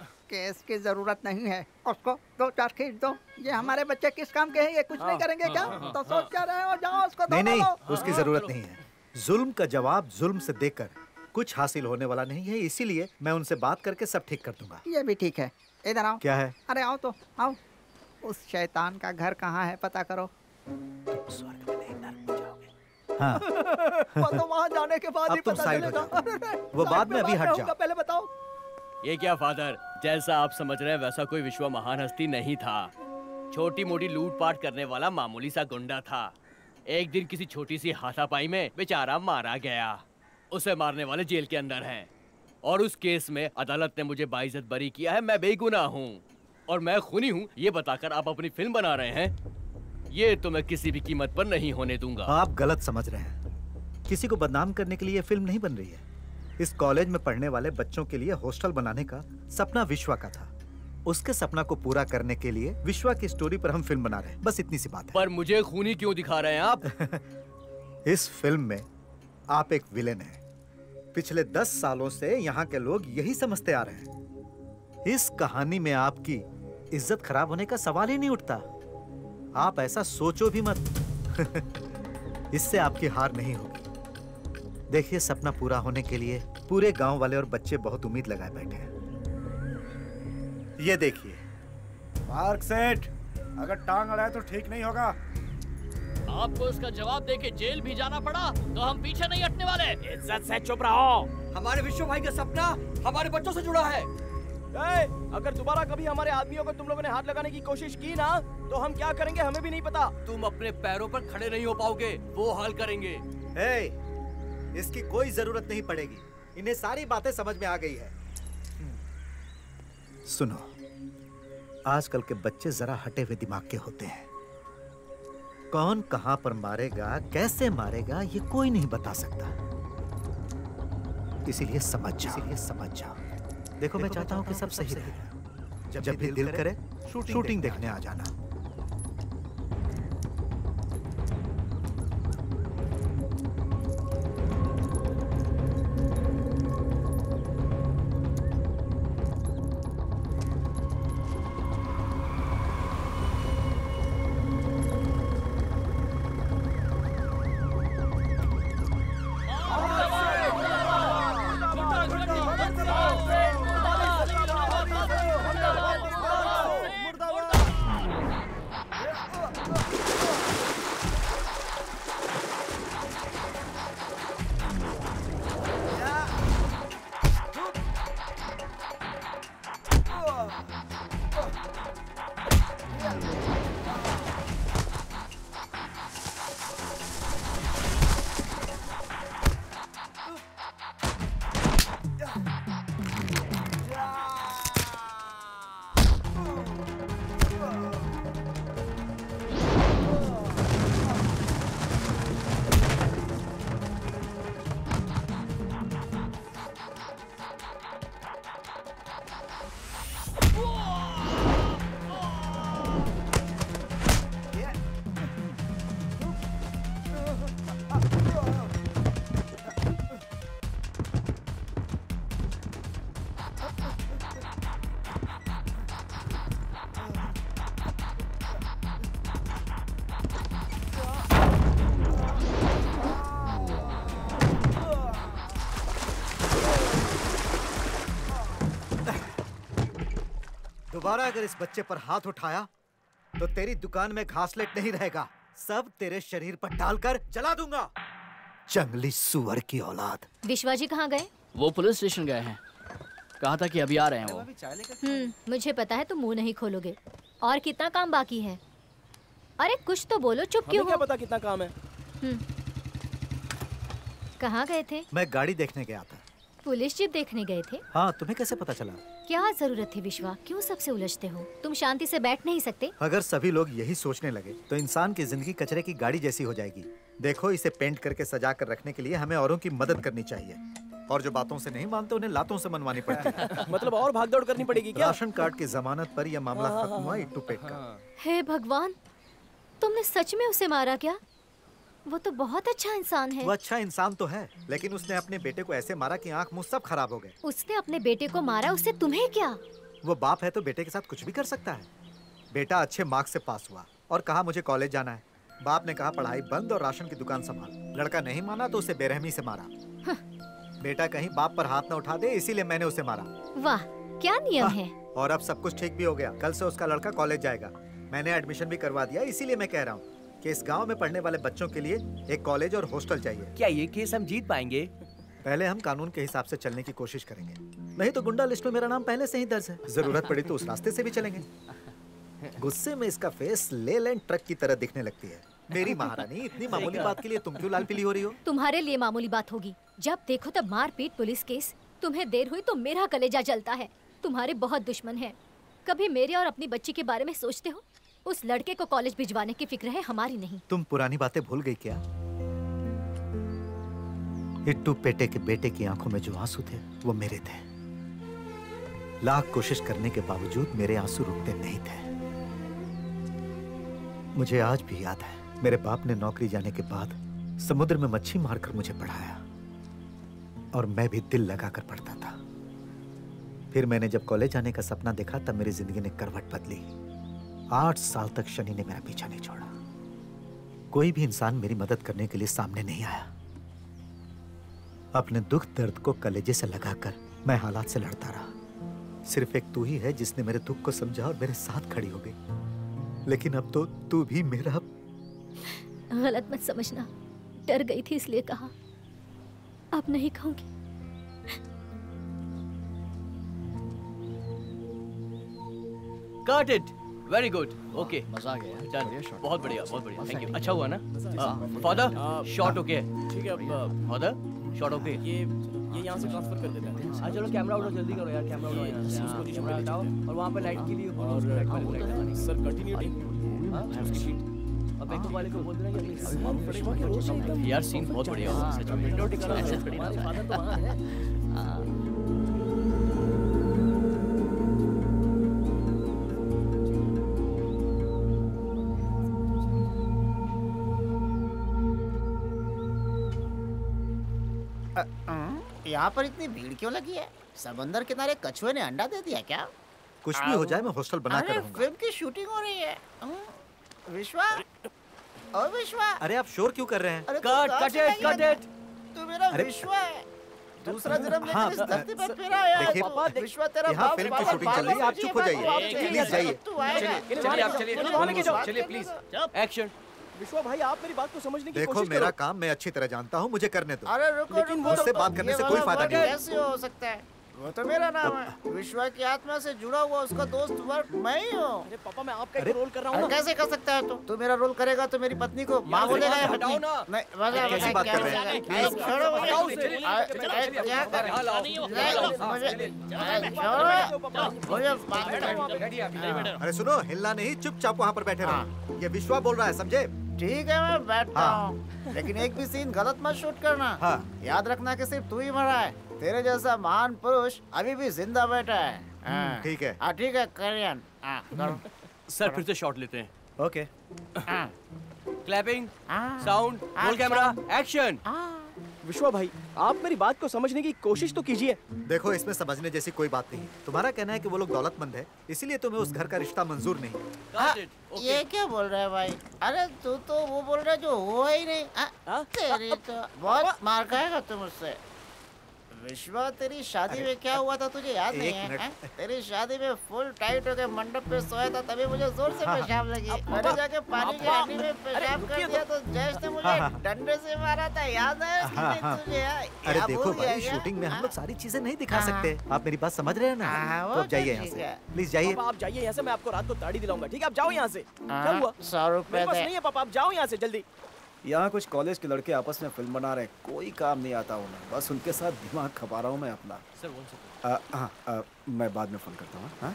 केस की जरूरत नहीं है। उसको दो चार खींच दो। ये हमारे बच्चे किस काम के हैं? ये कुछ नहीं करेंगे क्या? तो सोच क्या रहे हो? जाओ उसको नहीं नहीं, दो। उसकी जरूरत नहीं है। जुल्म का जवाब जुल्म से देकर कुछ हासिल होने वाला नहीं है, इसीलिए मैं उनसे बात करके सब ठीक कर दूंगा। ये भी ठीक है। इधर आओ। क्या है? अरे आओ तो आओ। उस शैतान का घर कहाँ है पता करो। स्वर्ग में नहीं, नरक में जाओगे। हाँ। वो तो वहाँ जाने के बाद ही अब तुम पता साइड हो चलेगा। जाओ। वो बाद में अभी हट जाओ। पहले बताओ। ये क्या फादर, जैसा आप समझ रहे हैं वैसा कोई विश्व महान हस्ती नहीं था। छोटी मोटी लूटपाट करने वाला मामूली सा गुंडा था। एक दिन किसी छोटी सी हाथापाई में बेचारा मारा गया। उसे मारने वाले जेल के अंदर हैं और उस केस में अदालत ने मुझे बाइज्जत बरी किया है। मैं बेगुनाह हूँ और मैं खूनी हूँ। ये बताकर आप अपनी फिल्म बना रहे हैं, ये तो मैं किसी भी कीमत पर नहीं होने दूंगा। आप गलत समझ रहे हैं। किसी को बदनाम करने के लिए ये फिल्म नहीं बन रही है। इस कॉलेज में पढ़ने वाले बच्चों के लिए हॉस्टल बनाने का सपना विश्वा का था। उसके सपना को पूरा करने के लिए विश्वा की स्टोरी पर हम फिल्म बना रहे हैं। बस इतनी सी बात है। पर मुझे खूनी क्यों दिखा रहे हैं आप? इस फिल्म में आप एक विलेन हैं। पिछले दस सालों से यहाँ के लोग यही समझते आ रहे हैं। इस कहानी में आपकी इज्जत खराब होने का सवाल ही नहीं उठता। आप ऐसा सोचो भी मत। इससे आपकी हार नहीं होगी। देखिए, सपना पूरा होने के लिए पूरे गांव वाले और बच्चे बहुत उम्मीद लगाए बैठे हैं। ये देखिए। मार्क सेठ, अगर टांग अड़ाए तो ठीक नहीं होगा। आपको इसका जवाब देके जेल भी जाना पड़ा तो हम पीछे नहीं हटने वाले। इज्जत से चुप रहो। हमारे विश्व भाई का सपना हमारे बच्चों से जुड़ा है। ए, अगर दोबारा कभी हमारे आदमियों को तुम लोगों ने हाथ लगाने की कोशिश की ना तो हम क्या करेंगे हमें भी नहीं पता। तुम अपने पैरों पर खड़े नहीं हो पाओगे, वो हाल करेंगे। ए, इसकी कोई जरूरत नहीं पड़ेगी। इन्हें सारी बातें समझ में आ गई है। सुनो, आजकल के बच्चे जरा हटे हुए दिमाग के होते हैं। कौन कहां पर मारेगा, कैसे मारेगा, ये कोई नहीं बता सकता। इसीलिए समझ जाओ, इसीलिए समझ जाओ। देखो, मैं चाहता हूं कि सब सही रहे। जब जब भी दिल करे शूटिंग देखने आ जाना। दोबारा अगर इस बच्चे पर हाथ उठाया तो तेरी दुकान में घासलेट नहीं रहेगा, सब तेरे शरीर पर डालकर जला दूंगा। जंगली सुअर की औलाद। विश्वाजी कहाँ गए? वो पुलिस स्टेशन गए हैं, कहा था कि अभी आ रहे हैं वो। हम्म, मुझे पता है तुम मुंह नहीं खोलोगे। और कितना काम बाकी है? अरे कुछ तो बोलो, चुप क्यों हो? क्या पता कितना काम है। हम्म, कहाँ गए थे? मैं गाड़ी देखने गया था। पुलिस जीप देखने गए थे? हाँ, तुम्हें कैसे पता चला? क्या जरूरत थी विश्वा, क्यों सबसे उलझते हो? तुम शांति से बैठ नहीं सकते? अगर सभी लोग यही सोचने लगे तो इंसान की जिंदगी कचरे की गाड़ी जैसी हो जाएगी। देखो, इसे पेंट करके सजा कर रखने के लिए हमें औरों की मदद करनी चाहिए, और जो बातों से नहीं मानते उन्हें लातों से मनवानी पड़ती है। मतलब और भागदौड़ करनी पड़ेगी क्या? राशन कार्ड की जमानत पर यह मामला खत्म हुआ इट्टू पेट का। हे भगवान, तुमने सच में उसे मारा क्या? वो तो बहुत अच्छा इंसान है। वो अच्छा इंसान तो है, लेकिन उसने अपने बेटे को ऐसे मारा कि आंख मुंह सब खराब हो गए। उसने अपने बेटे को मारा, उससे तुम्हें क्या? वो बाप है तो बेटे के साथ कुछ भी कर सकता है। बेटा अच्छे मार्क्स से पास हुआ और कहा मुझे कॉलेज जाना है। बाप ने कहा पढ़ाई बंद और राशन की दुकान संभाल। लड़का नहीं माना तो उसे बेरहमी से मारा। बेटा कहीं बाप पर हाथ न उठा दे, इसीलिए मैंने उसे मारा। वाह, क्या नियम है। और अब सब कुछ ठीक भी हो गया। कल से उसका लड़का कॉलेज जाएगा। मैंने एडमिशन भी करवा दिया। इसीलिए मैं कह रहा हूँ कि इस गांव में पढ़ने वाले बच्चों के लिए एक कॉलेज और हॉस्टल चाहिए। क्या ये केस हम जीत पाएंगे? पहले हम कानून के हिसाब से चलने की कोशिश करेंगे, नहीं तो गुंडा लिस्ट में मेरा नाम पहले से ही दर्ज है। जरूरत पड़ी तो उस रास्ते से भी चलेंगे। गुस्से में इसका फेस ले लैंड ट्रक की तरह दिखने लगती है। मेरी महारानी, इतनी मामूली बात के लिए तुम क्यों लाल पीली हो रही हो? तुम्हारे लिए मामूली बात होगी। जब देखो तब मारपीट, पुलिस केस। तुम्हें देर हुई तो मेरा कलेजा जलता है। तुम्हारे बहुत दुश्मन हैं। कभी मेरे और अपनी बच्ची के बारे में सोचते हो? उस लड़के को कॉलेज भिजवाने की फिक्र है, हमारी नहीं। तुम पुरानी बातें भूल गई क्या? इट्टू पेटे के बेटे की आंखों में जो आंसू थे वो मेरे थे। लाख कोशिश करने के बावजूद मेरे आंसू रुकते नहीं थे। मुझे आज भी याद है, मेरे बाप ने नौकरी जाने के बाद समुद्र में मच्छी मारकर मुझे पढ़ाया, और मैं भी दिल लगाकर पढ़ता था। फिर मैंने जब कॉलेज जाने का सपना देखा तब मेरी जिंदगी ने करवट बदली। आठ साल तक शनि ने मेरा पीछा नहीं छोड़ा। कोई भी इंसान मेरी मदद करने के लिए सामने नहीं आया। अपने दुख दर्द को कलेजे से लगाकर मैं हालात से लड़ता रहा। सिर्फ एक तू ही है जिसने मेरे दुख को समझा और मेरे साथ खड़ी हो गई। लेकिन अब तो तू भी मेरा। गलत मत समझना, डर गई थी इसलिए कहा। अब नहीं कहूंगी। Got it. Very good. Okay. मजा आ गया। चल, बहुत बढ़िया, बहुत बढ़िया। Thank you. अच्छा हुआ ना? Father, shot okay. ठीक है। Father, shot okay. ये ये यहाँ से ट्रांसफर कर देते हैं। हाँ चलो, कैमरा उठाओ, जल्दी करो यार, कैमरा उठाओ यहाँ से। उसको कैमरा हटाओ और वहाँ पे लाइट के लिए और सर कंटिन्यूटी। हाँ, अब बैकअप वाले को बोल देना कि अगली यार सीन बहुत बढ़िया हुआ सच में। विंडो टिकट ऐसे खड़ी ना, फादर तो वहाँ है। यहाँ पर इतनी भीड़ क्यों लगी है? समंदर किनारे कछुए ने अंडा दे दिया क्या? कुछ भी हो जाए मैं हॉस्टल बना कर रहूंगा। फिल्म की शूटिंग हो रही है। विश्वा, ओ विश्वा। अरे आप शोर क्यों कर रहे हैं? Cut cut it cut it. तू मेरा विश्वा है। दूसरा जन्म लेकर इस धरती पर फिर आया है। देखिए, विश्वा तेरा यहाँ बाप फिल्म की शूटिंग चल रही है, आप चुप हो जाइए। प्लीज जाइए। चलिए आप चलिए चलिए प्लीज। एक्शन। विश्वा भाई, आप मेरी बात को समझने की देखो, कोशिश मेरा करो। काम मैं अच्छी तरह जानता हूँ, मुझे करने दो। अरे रुको, लेकिन रुको, मुझसे रुको, बात करने ये से कोई वाला फायदा वर्ड नहीं। कैसे हो सकता है? वो तो मेरा नाम है। विश्वा की आत्मा से जुड़ा हुआ उसका दोस्त वर्ग मैं ही हूँ। अरे पापा, मैं आपका एक रोल कर रहा हूँ। कैसे कर सकता है तू? तू मेरा रोल करेगा तो मेरी पत्नी को माँ बोलेगा या पत्नी? नहीं, वजह कैसी बात कर रहे हैं? क्या छोड़ो मुझे। क्या कर रहा है? मुझे मुझे बात करनी। अरे सुनो, हिलना नहीं, चुपचाप वहाँ पर बैठे रहो। ये विश्वा बोल रहा है, समझे? ठीक है, मैं बैठता हूँ, लेकिन एक भी सीन गलत मत शूट करना। हाँ। याद रखना कि सिर्फ तू ही मरा है। तेरे जैसा महान पुरुष अभी भी जिंदा बैठा है। ठीक है। हाँ ठीक है, करियन। सर फिर से शॉट लेते हैं। Okay. Clapping, sound, roll camera, action. Vishwa भाई, आप मेरी बात को समझने की कोशिश तो कीजिए। देखो, इसमें समझने जैसी कोई बात नहीं। तुम्हारा कहना है कि वो लोग दौलतमंद है, इसीलिए तुम्हें उस घर का रिश्ता मंजूर नहीं। आ, ये क्या बोल रहा है भाई? अरे तू तो वो बोल रहा है जो हुआ ही नहीं। आ, तेरी तो बहुत मार खाएगा तू मुझसे। विश्वा, तेरी शादी में क्या हुआ था तुझे याद नहीं है, है? तेरी शादी में फुल टाइट होकर मंडप पे सोया था, तभी मुझे जोर से पेशाब लगी। मैंने जाके पानी की हांडी में पेशाब कर दिया तो जयेश ने मुझे डंडे से मारा था, याद है तुझे? अरे देखो भाई, शूटिंग में हम लोग सारी चीजें नहीं दिखा सकते, आप मेरी बात समझ रहे हैं ना? तो आप जाइए यहाँ से, प्लीज जाइए। आप जाइए यहाँ से, मैं आपको रात को दाढ़ी दिलाऊंगा, ठीक है? आप जाओ यहाँ से। क्या हुआ? सौ रुपए नहीं है पापा, आप जाओ यहाँ से जल्दी। यहाँ कुछ कॉलेज के लड़के आपस में फिल्म बना रहे, कोई काम नहीं आता उन्हें, बस उनके साथ दिमाग खपा रहा हूँ मैं अपना। Sir one second. हाँ हाँ, मैं बाद में फोन करता हूँ। हाँ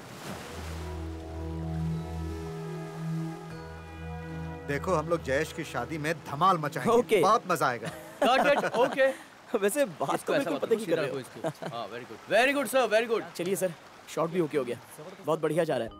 देखो, हम लोग जयेश की शादी में धमाल मचाएंगे। ओके। बहुत मजा आएगा। Got it, okay. वैसे बात को बिल्कुल पता नहीं कर रहे हो। हाँ, very good, very good sir, very good. चलिए सर, शॉट भी ओके हो गया, बहुत बढ़िया जा रहा है।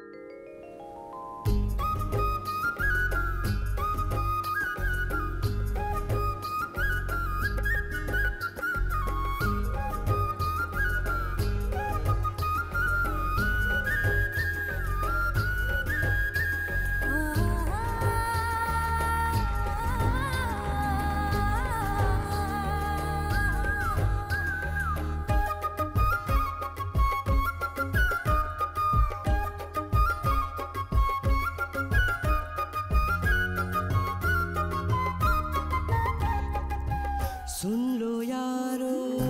सुन लो यारो,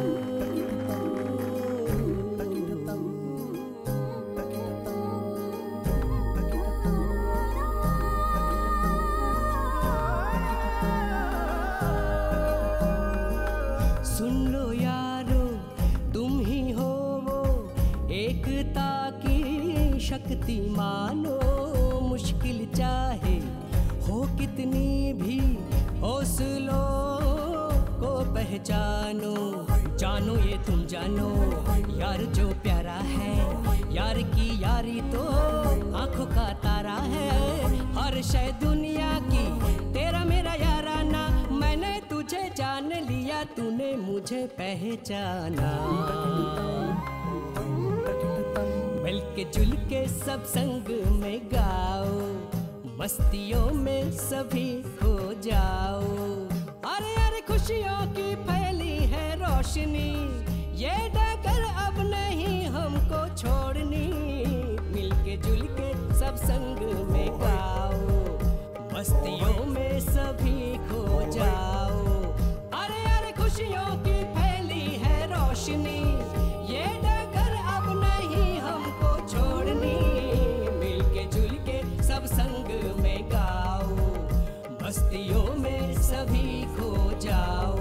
सुन लो यारो, तुम ही हो वो एकता की शक्ति मानो। मुश्किल चाहे हो कितनी भी, हौसलों को पहचानो। जानो ये तुम जानो, यार जो प्यारा है, यार की यारी तो आंखों का तारा है। हर शय दुनिया की तेरा मेरा याराना, मैंने तुझे जान लिया, तूने मुझे पहचाना। मिलके जुल के सब संग में गाओ, मस्तियों में सभी खो जाओ। अरे अरे खुशियों की फैली है रोशनी, ये डगर अब नहीं हमको छोड़नी। मिलके जुल के सब संग में गाओ, मस्तियों में सभी खो जाओ। अरे अरे खुशियों की फैली है रोशनी, ये डगर अब नहीं हमको छोड़नी। मिलके जुल के सब संग में गाओ, मस्तियों में सभी खो जाओ।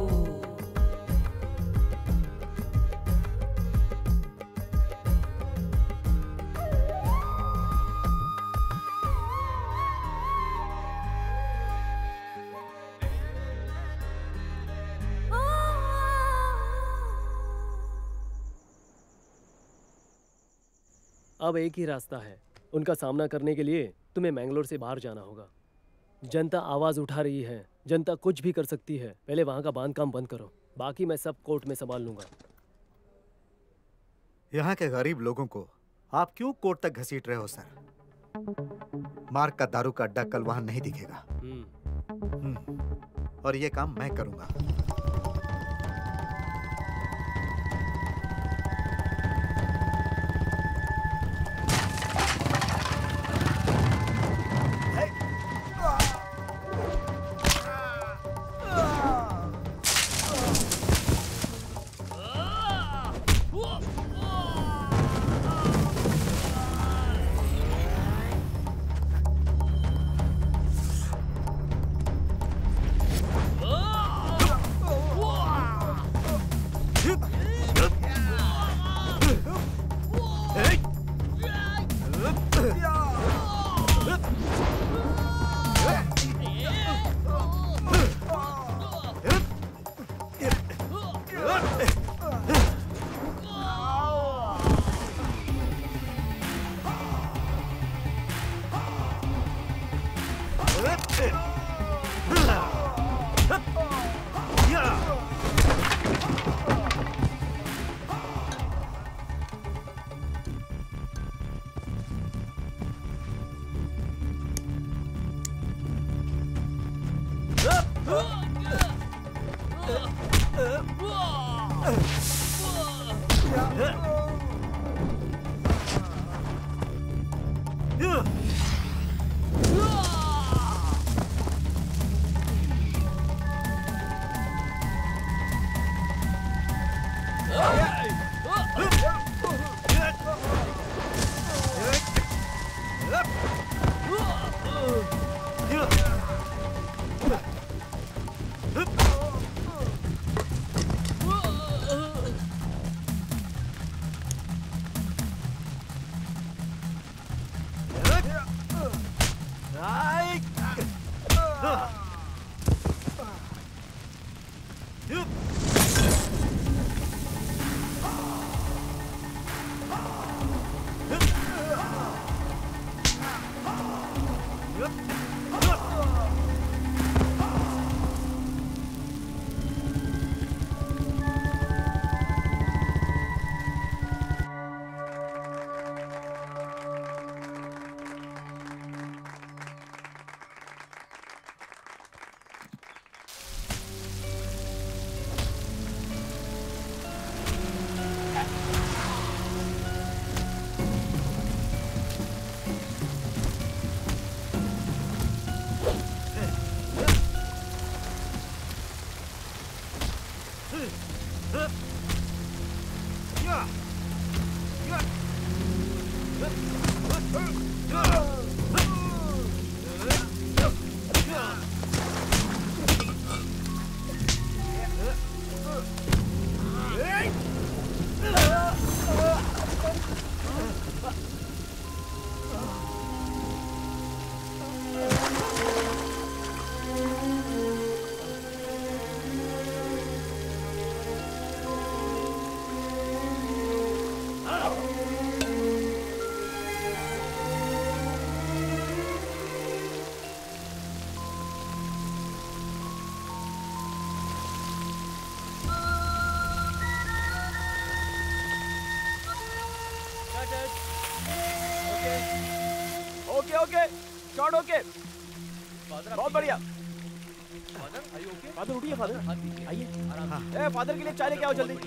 अब एक ही रास्ता है, उनका सामना करने के लिए तुम्हें मैंगलोर से बाहर जाना होगा। जनता आवाज उठा रही है, जनता कुछ भी कर सकती है। पहले वहां का बांध काम बंद करो, बाकी मैं सब कोर्ट में संभाल लूंगा। यहाँ के गरीब लोगों को आप क्यों कोर्ट तक घसीट रहे हो सर? मार्क का दारू का अड्डा कल वहां नहीं दिखेगा। और ये काम मैं करूंगा। ओके ओके शॉट ओके बहुत बढ़िया। फादर उठिए फादर, आइए। ए फादर के लिए चाय लेके आओ जल्दी।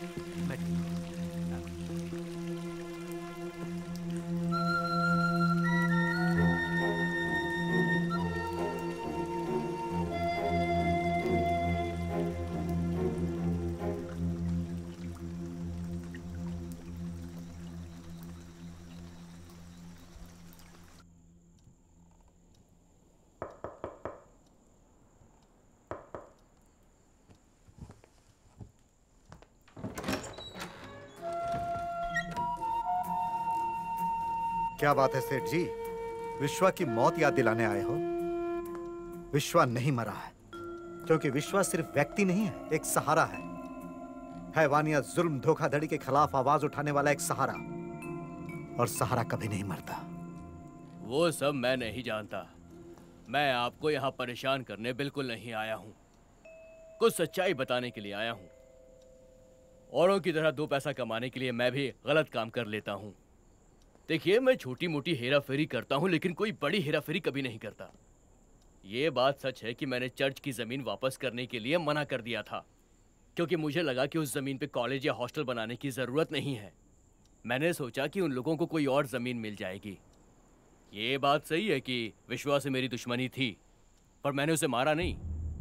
क्या बात है सेठ जी, विश्वा की मौत याद दिलाने आए हो? विश्वा नहीं मरा है, क्योंकि विश्वा सिर्फ व्यक्ति नहीं है, एक सहारा है। हैवानियत, जुल्म, धोखाधड़ी के खिलाफ आवाज उठाने वाला एक सहारा, और सहारा कभी नहीं मरता। वो सब मैं नहीं जानता। मैं आपको यहाँ परेशान करने बिल्कुल नहीं आया हूँ। कुछ सच्चाई बताने के लिए आया हूँ। औरों की तरह दो पैसा कमाने के लिए मैं भी गलत काम कर लेता हूँ। देखिए, मैं छोटी मोटी हेरा फेरी करता हूँ, लेकिन कोई बड़ी हेरा फेरी कभी नहीं करता। ये बात सच है कि मैंने चर्च की जमीन वापस करने के लिए मना कर दिया था, क्योंकि मुझे लगा कि उस जमीन पे कॉलेज या हॉस्टल बनाने की जरूरत नहीं है। मैंने सोचा कि उन लोगों को कोई और जमीन मिल जाएगी। ये बात सही है कि विश्वा से मेरी दुश्मनी थी, पर मैंने उसे मारा नहीं।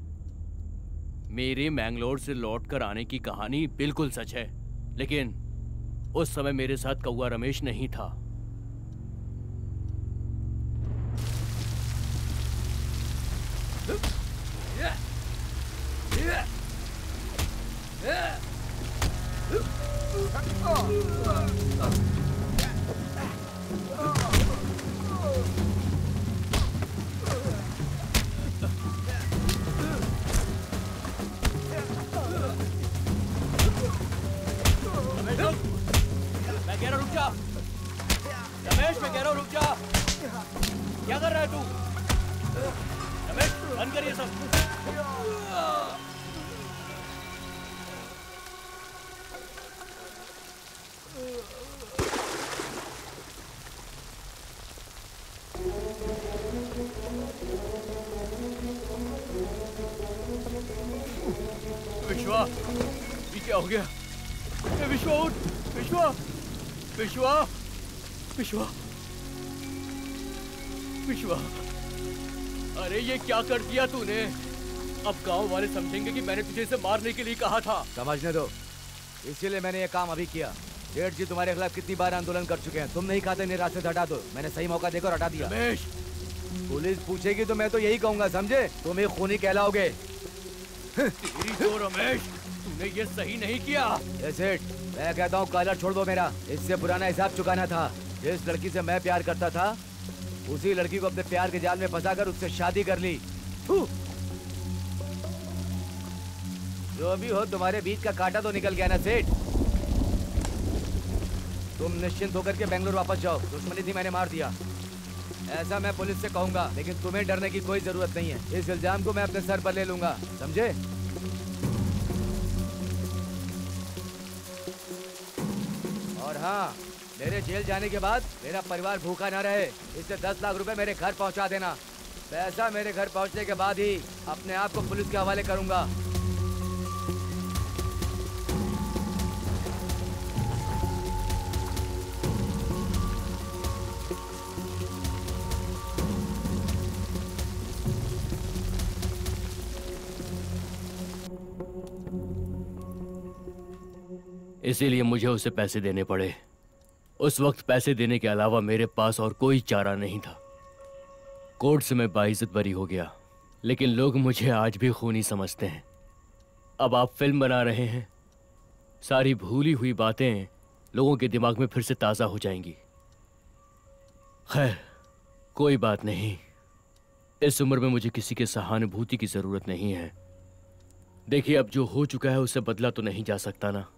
मेरे मैंगलोर से लौट कर आने की कहानी बिल्कुल सच है, लेकिन उस समय मेरे साथ कौवा रमेश नहीं था। मैं कह रहा रुक जा, रमेश, मैं कह रहा हूँ रुक जा। क्या कर रहा है तू? रमेश, बंद करिए सब। विश्वा, ये क्या हो गया? ए विश्वा उठ, विश्वा, विश्वा, विश्वा, विश्वा, अरे ये क्या कर दिया तूने? अब गांव वाले समझेंगे कि मैंने तुझे इसे मारने के लिए कहा था। समझने दो, इसीलिए मैंने ये काम अभी किया। सेठ जी तुम्हारे खिलाफ कितनी बार आंदोलन कर चुके हैं, तुम नहीं खाते, मेरे रास्ते से हटा दो। मैंने सही मौका देकर हटा दिया। रमेश, पुलिस पूछेगी तो मैं तो यही कहूंगा, समझे? तुम एक खूनी कहलाओगे। तेरी तो रमेश, तूने ये सही नहीं किया। ए सेठ, मैं कहता हूँ कॉलर छोड़ दो मेरा, इससे पुराना हिसाब चुकाना था। जिस लड़की से मैं प्यार करता था, उसी लड़की को अपने प्यार के जाल में फंसाकर उससे शादी कर ली। जो भी हो, तुम्हारे बीच का कांटा तो निकल गया ना सेठ। तुम निश्चिंत होकर के बेंगलुरु वापस जाओ। दुश्मनी थी, मैंने मार दिया, ऐसा मैं पुलिस से कहूंगा, लेकिन तुम्हें डरने की कोई जरूरत नहीं है। इस इल्जाम को मैं अपने सर पर ले लूंगा, समझे? और हाँ, मेरे जेल जाने के बाद मेरा परिवार भूखा न रहे, इससे दस लाख रुपए मेरे घर पहुंचा देना। पैसा मेरे घर पहुंचने के बाद ही अपने आप को पुलिस के हवाले करूंगा। इसीलिए मुझे उसे पैसे देने पड़े। उस वक्त पैसे देने के अलावा मेरे पास और कोई चारा नहीं था। कोर्ट से मैं बाइज्जत बरी हो गया, लेकिन लोग मुझे आज भी खूनी समझते हैं। अब आप फिल्म बना रहे हैं, सारी भूली हुई बातें लोगों के दिमाग में फिर से ताज़ा हो जाएंगी। खैर, कोई बात नहीं। इस उम्र में मुझे किसी के सहानुभूति की ज़रूरत नहीं है। देखिए, अब जो हो चुका है उससे बदला तो नहीं जा सकता ना।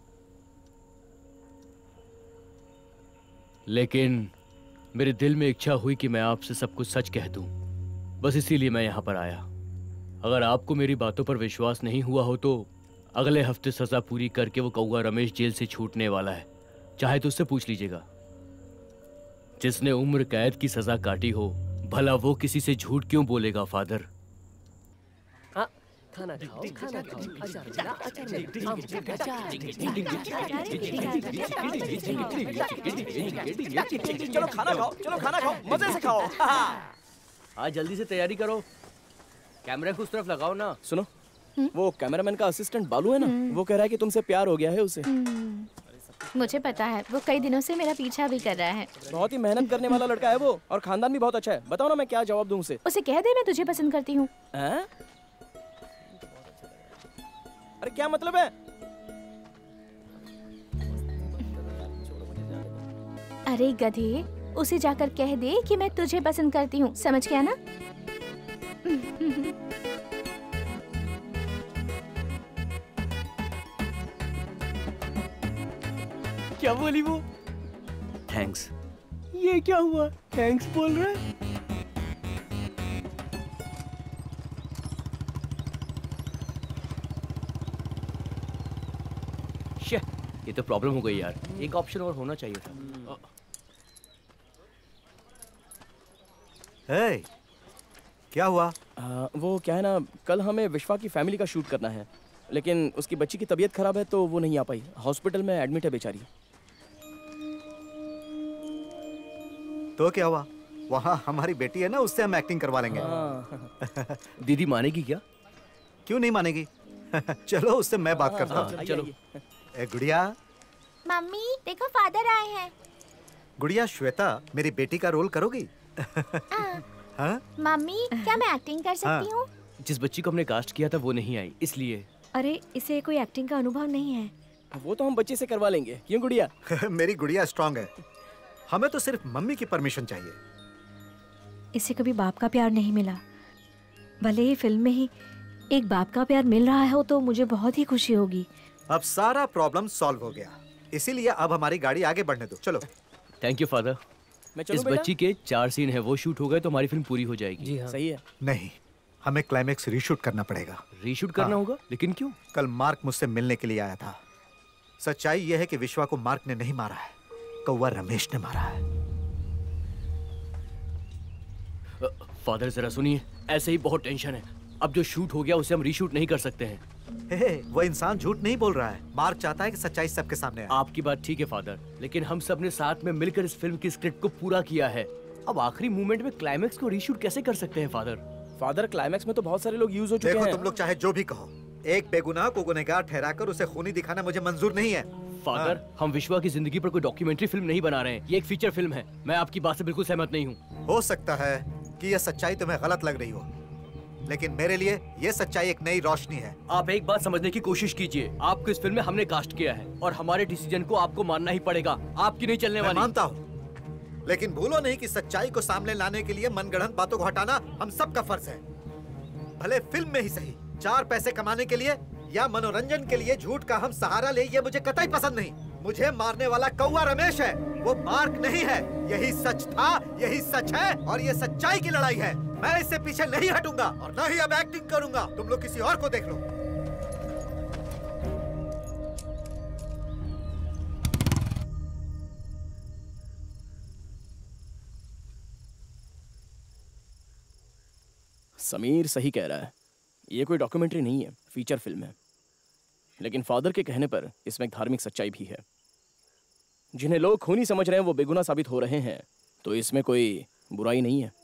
लेकिन मेरे दिल में इच्छा हुई कि मैं आपसे सब कुछ सच कह दूं। बस इसीलिए मैं यहाँ पर आया। अगर आपको मेरी बातों पर विश्वास नहीं हुआ हो तो अगले हफ्ते सजा पूरी करके वो कौवा रमेश जेल से छूटने वाला है। चाहे तो उससे पूछ लीजिएगा। जिसने उम्र कैद की सजा काटी हो, भला वो किसी से झूठ क्यों बोलेगा फादर? खाना खाओ, खाना खाओ, अचार मिला, अचार चलो खाना खाओ, चलो खाना खाओ, मजे से खाओ। आज जल्दी से तैयारी करो, कैमरे को उस तरफ लगाओ ना। सुनो, वो कैमरामैन का असिस्टेंट बालू है ना, वो कह रहा है कि तुमसे प्यार हो गया है उसे। मुझे पता है, वो कई दिनों से मेरा पीछा भी कर रहा है। बहुत ही मेहनत करने वाला लड़का है वो, और खानदान भी बहुत अच्छा है। बताओ ना मैं क्या जवाब दूं उसे? उसे कह दे मैं तुझे पसंद करती हूँ। अरे क्या मतलब है? अरे गधे, उसे जाकर कह दे कि मैं तुझे पसंद करती हूँ। समझ गया ना? क्या बोली वो? थैंक्स। ये क्या हुआ? थैंक्स बोल रहा है? ये तो प्रॉब्लम हो गई यार। एक ऑप्शन और होना चाहिए था। hey, क्या हुआ? आ, वो क्या है ना, कल हमें विश्वा की फैमिली का शूट करना है, लेकिन उसकी बच्ची की तबीयत खराब है तो वो नहीं आ पाई। हॉस्पिटल में एडमिट है बेचारी। तो क्या हुआ? वहाँ हमारी बेटी है ना, उससे हम एक्टिंग करवा लेंगे। दीदी मानेगी क्या? क्यों नहीं मानेगी? चलो उससे मैं बात करता हूँ। चलो। ए गुड़िया। मम्मी देखो, फादर आए हैं। गुड़िया, श्वेता मेरी बेटी का रोल करोगी? हाँ? मम्मी, क्या मैं एक्टिंग कर सकती हूँ? जिस बच्ची को हमने कास्ट किया था वो नहीं आई, इसलिए। अरे इसे कोई एक्टिंग का अनुभव नहीं है। वो तो हम बच्चे से करवा लेंगे। क्यों गुड़िया? मेरी गुड़िया स्ट्रांग है, हमें तो सिर्फ मम्मी की परमिशन चाहिए। इसे कभी बाप का प्यार नहीं मिला, भले ही फिल्म में ही एक बाप का प्यार मिल रहा हो तो मुझे बहुत ही खुशी होगी। अब सारा प्रॉब्लम सॉल्व हो गया, इसीलिए अब हमारी गाड़ी आगे बढ़ने दो। चलो। Thank you father. इस बच्ची के चार सीन है, वो शूट हो गए तो हमारी फिल्म पूरी हो जाएगी। जी हाँ। सही है। नहीं, हमें क्लाइमेक्स रीशूट करना पड़ेगा। रीशूट करना होगा? लेकिन क्यों? कल मार्क मुझसे मिलने के लिए आया था। सच्चाई यह है कि विश्वा को मार्क ने नहीं मारा है, कौवा रमेश ने मारा है। फादर जरा सुनिए, ऐसे ही बहुत टेंशन है। अब जो शूट हो गया उसे हम रीशूट नहीं कर सकते हैं। हे, वो इंसान झूठ नहीं बोल रहा है। मार्क चाहता है कि सच्चाई सबके सामने आए। आपकी बात ठीक है फादर, लेकिन हम सब ने साथ में मिलकर इस फिल्म की स्क्रिप्ट को पूरा किया है। अब आखिरी मोमेंट में क्लाइमेक्स को रीशूट कैसे कर सकते हैं फादर? फादर, क्लाइमेक्स में तो बहुत सारे लोग यूज हो चुके हैं। देखो तुम लोग चाहे जो भी कहो, एक बेगुनाह को गुनहगार ठहराकर उसे खूनी दिखाना मुझे मंजूर नहीं है। फादर, हम विश्वा की जिंदगी पर कोई डॉक्यूमेंट्री फिल्म नहीं बना रहे हैं, ये एक फीचर फिल्म है। मैं आपकी बात से बिल्कुल सहमत नहीं हूँ। हो सकता है कि यह सच्चाई तुम्हें गलत लग रही हो, लेकिन मेरे लिए ये सच्चाई एक नई रोशनी है। आप एक बात समझने की कोशिश कीजिए, आपको इस फिल्म में हमने कास्ट किया है और हमारे डिसीजन को आपको मानना ही पड़ेगा। आपकी नहीं चलने वाली। मैं मानता हूँ, लेकिन भूलो नहीं कि सच्चाई को सामने लाने के लिए मनगढ़ंत बातों को हटाना हम सबका फर्ज है। भले फिल्म में ही सही, चार पैसे कमाने के लिए या मनोरंजन के लिए झूठ का हम सहारा ले, ये मुझे कतई पसंद नहीं। मुझे मारने वाला कौवा रमेश है, वो मार्क नहीं है। यही सच था, यही सच है और ये सच्चाई की लड़ाई है। मैं इससे पीछे नहीं हटूंगा और न ही अब एक्टिंग करूंगा। तुम लोग किसी और को देख लो। समीर सही कह रहा है, ये कोई डॉक्यूमेंट्री नहीं है, फीचर फिल्म है। लेकिन फादर के कहने पर इसमें एक धार्मिक सच्चाई भी है। जिन्हें लोग खूनी समझ रहे हैं वो बेगुनाह साबित हो रहे हैं, तो इसमें कोई बुराई नहीं है।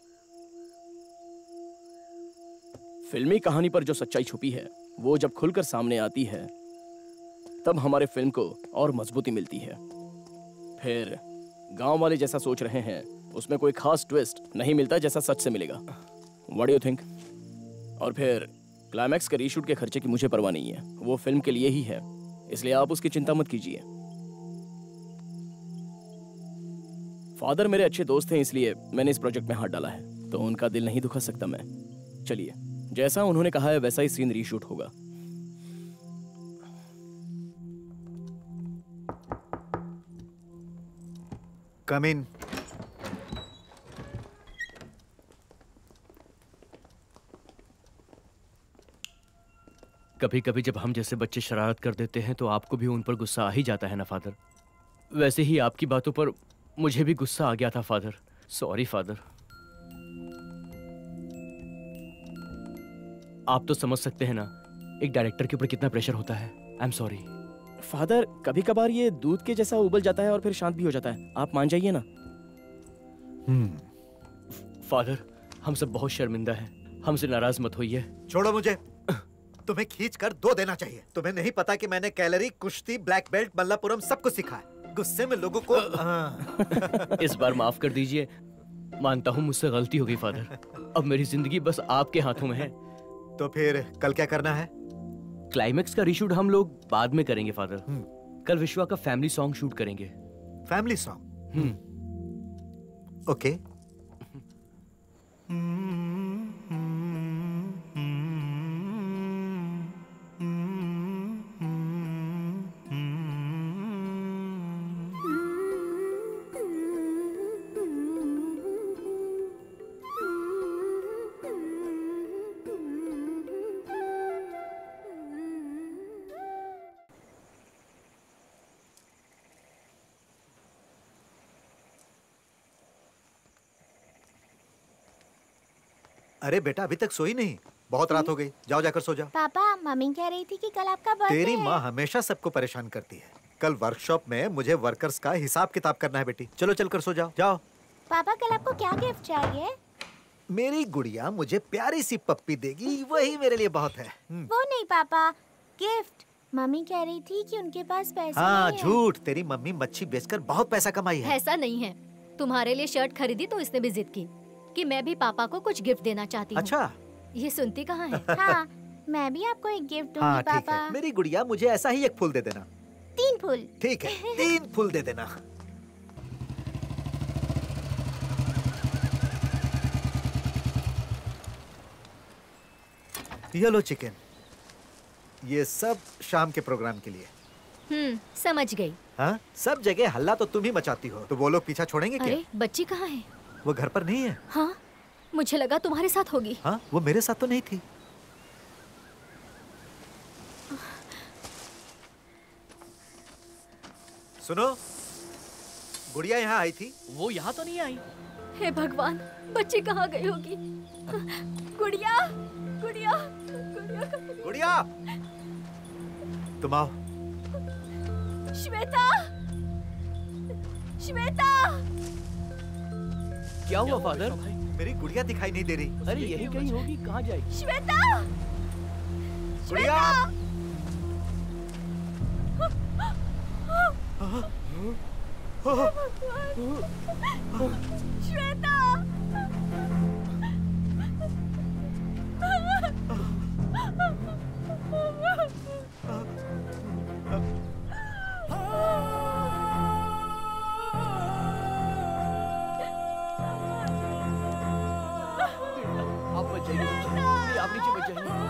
फिल्मी कहानी पर जो सच्चाई छुपी है वो जब खुलकर सामने आती है तब हमारे फिल्म को और मजबूती मिलती है। फिर गांव वाले जैसा सोच रहे हैं उसमें कोई खास ट्विस्ट नहीं मिलता जैसा सच से मिलेगा। What do you think? और फिर क्लाइमैक्स के रीशूट के खर्चे की मुझे परवाह नहीं है, वो फिल्म के लिए ही है, इसलिए आप उसकी चिंता मत कीजिए। फादर मेरे अच्छे दोस्त हैं, इसलिए मैंने इस प्रोजेक्ट में हाथ डाला है, तो उनका दिल नहीं दुखा सकता मैं। चलिए, जैसा उन्होंने कहा है वैसा ही सीन रीशूट होगा। कम इन। कभी कभी जब हम जैसे बच्चे शरारत कर देते हैं तो आपको भी उन पर गुस्सा आ ही जाता है ना फादर। वैसे ही आपकी बातों पर मुझे भी गुस्सा आ गया था फादर। Sorry father. आप तो समझ सकते हैं ना एक डायरेक्टर के ऊपर कितना प्रेशर होता है। I am sorry father. कभी कभार ये दूध के जैसा उबल जाता है और फिर शांत भी हो जाता है, आप मान जाइए ना। फादर, हम सब बहुत शर्मिंदा हैं, हमसे नाराज मत होइए। छोड़ो मुझे। तुम्हें खींच कर दो देना चाहिए। तुम्हें नहीं पता कि मैंने कैलरी, कुश्ती, ब्लैक बेल्ट, मल्लापुरम सब कुछ सीखा है। गुस्से में लोगों को इस बार माफ कर दीजिए, मानता हूँ मुझसे गलती हो गई फादर। अब मेरी जिंदगी बस आपके हाथों में है। तो फिर कल क्या करना है? क्लाइमेक्स का रीशूट हम लोग बाद में करेंगे फादर। कल विश्वा का फैमिली सॉन्ग शूट करेंगे। Family song? Hmm, okay. अरे बेटा, अभी तक सोई नहीं? बहुत रात हो गई, जाओ जाकर सो जाओ। पापा, मम्मी कह रही थी कि कल आपका बर्थडे है। तेरी माँ हमेशा सबको परेशान करती है। कल वर्कशॉप में मुझे वर्कर्स का हिसाब किताब करना है बेटी। चलो चलकर सो जाओ। जाओ। पापा, कल आपको क्या गिफ्ट चाहिए? मेरी गुड़िया मुझे प्यारी सी पप्पी देगी, वही मेरे लिए बहुत है। वो नहीं पापा, गिफ्ट। मम्मी कह रही थी कि उनके पास पैसे हाँ, नहीं है। झूठ। तेरी मम्मी मच्छी बेचकर बहुत पैसा कमाई है। ऐसा नहीं है। तुम्हारे लिए शर्ट खरीदी तो इसने भी जिद की कि मैं भी पापा को कुछ गिफ्ट देना चाहती हूँ। अच्छा, ये सुनती कहाँ है? हाँ, मैं भी आपको एक गिफ्ट दूंगी हाँ, ठीक पापा। है। मेरी गुड़िया, मुझे ऐसा ही एक फूल दे देना। तीन फूल? ठीक है, तीन फूल दे देना। ये लो चिकन, ये सब शाम के प्रोग्राम के लिए। हम्म, समझ गई। हाँ, सब जगह हल्ला तो तुम ही मचाती हो, तो वो लोग पीछा छोड़ेंगे क्या? अरे, बच्ची कहाँ है? वो घर पर नहीं है। हाँ, मुझे लगा तुम्हारे साथ होगी। हाँ, वो मेरे साथ तो नहीं थी। सुनो, गुड़िया यहाँ आई थी। वो यहाँ तो नहीं आई। हे भगवान, बच्ची कहाँ गई होगी? गुड़िया, गुड़िया, गुड़िया, गुड़िया, तुम आओ। श्वेता, श्वेता। क्या हुआ फादर? मेरी गुड़िया दिखाई नहीं दे रही। अरे यही कहीं होगी, कहाँ जाएगी? श्वेता, गुड़िया। श्वेता। आप बच जाइए, आप नीचे बच जाइए।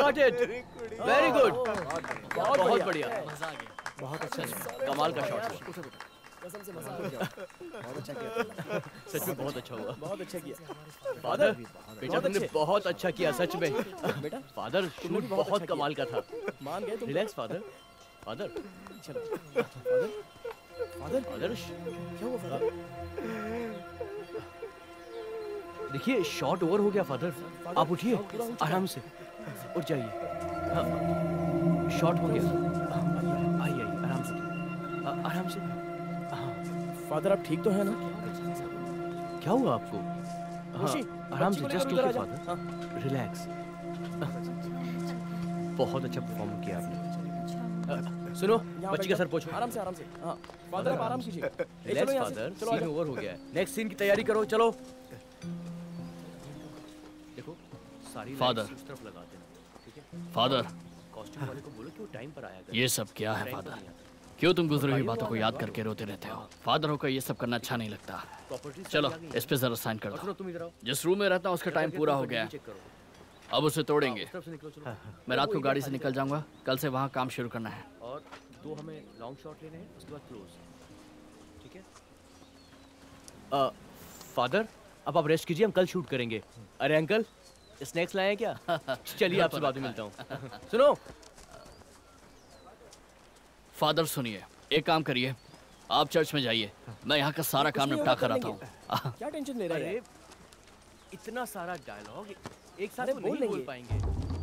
गॉट इट, वेरी गुड, बहुत बढ़िया, बहुत अच्छा, कमाल का शॉट हुआ, कसम से मजा आ गया, बहुत अच्छा किया, सच में बहुत अच्छा हुआ, बहुत अच्छा किया, फादर बेटा तुमने बहुत अच्छा किया सच में, बेटा फादर शूट बहुत कमाल का था, मान गए तुम, रिलैक्स फादर, फादर चलो, फादर, फादर, फादर क्या हुआ फादर? देखिए शॉट ओवर हो गया फादर, आप उठिए आराम से, उठ जाइए, शॉट हो गया, आइए आइए आराम से, आराम से, फादर आप ठीक तो है ना? क्या हुआ आपको? हाँ, आराम से, जस्ट ओके फादर, रिलैक्स, बहुत अच्छा परफॉर्म किया आपने, सुनो बच्ची का सर पोछो, आराम से आराम से, हाँ फादर आप आराम कीजिए, रिलैक्स फादर, सीन ओवर हो गया है, नेक्स्ट सीन की तैयारी करो, चलो, देखो सारी फादर उस तरफ लगा देना, ठीक है? फादर कॉस्ट्यूम वाले को बोलो कि वो टाइम पर आया करे, ये सब क्या है फादर? क्यों तुम गुजरी हुई बातों को याद करके रोते रहते हो? फादर होकर ये सब करना अच्छा नहीं लगता। चलो इस पे जरा साइन कर दो। जिस रूम में रहता हूँ उसका टाइम पूरा हो गया है, अब उसे तोड़ेंगे। मैं रात को गाड़ी से निकल जाऊंगा, कल से वहाँ काम शुरू करना है। और दो हमें लॉन्ग शॉट लेने हैं, उसके बाद क्लोज, ठीक है? फादर अब आप रेस्ट कीजिए, हम कल शूट करेंगे। अरे अंकल स्नैक्स लाए हैं क्या? चलिए आपसे बाद में मिलता हूँ। सुनो फादर सुनिए, एक काम करिए, आप चर्च में जाइए, मैं यहाँ का सारा काम निपटा कर आता हूँ। क्या टेंशन ले रहे हैं? इतना सारा डायलॉग एक साथ तो नहीं बोल पाएंगे।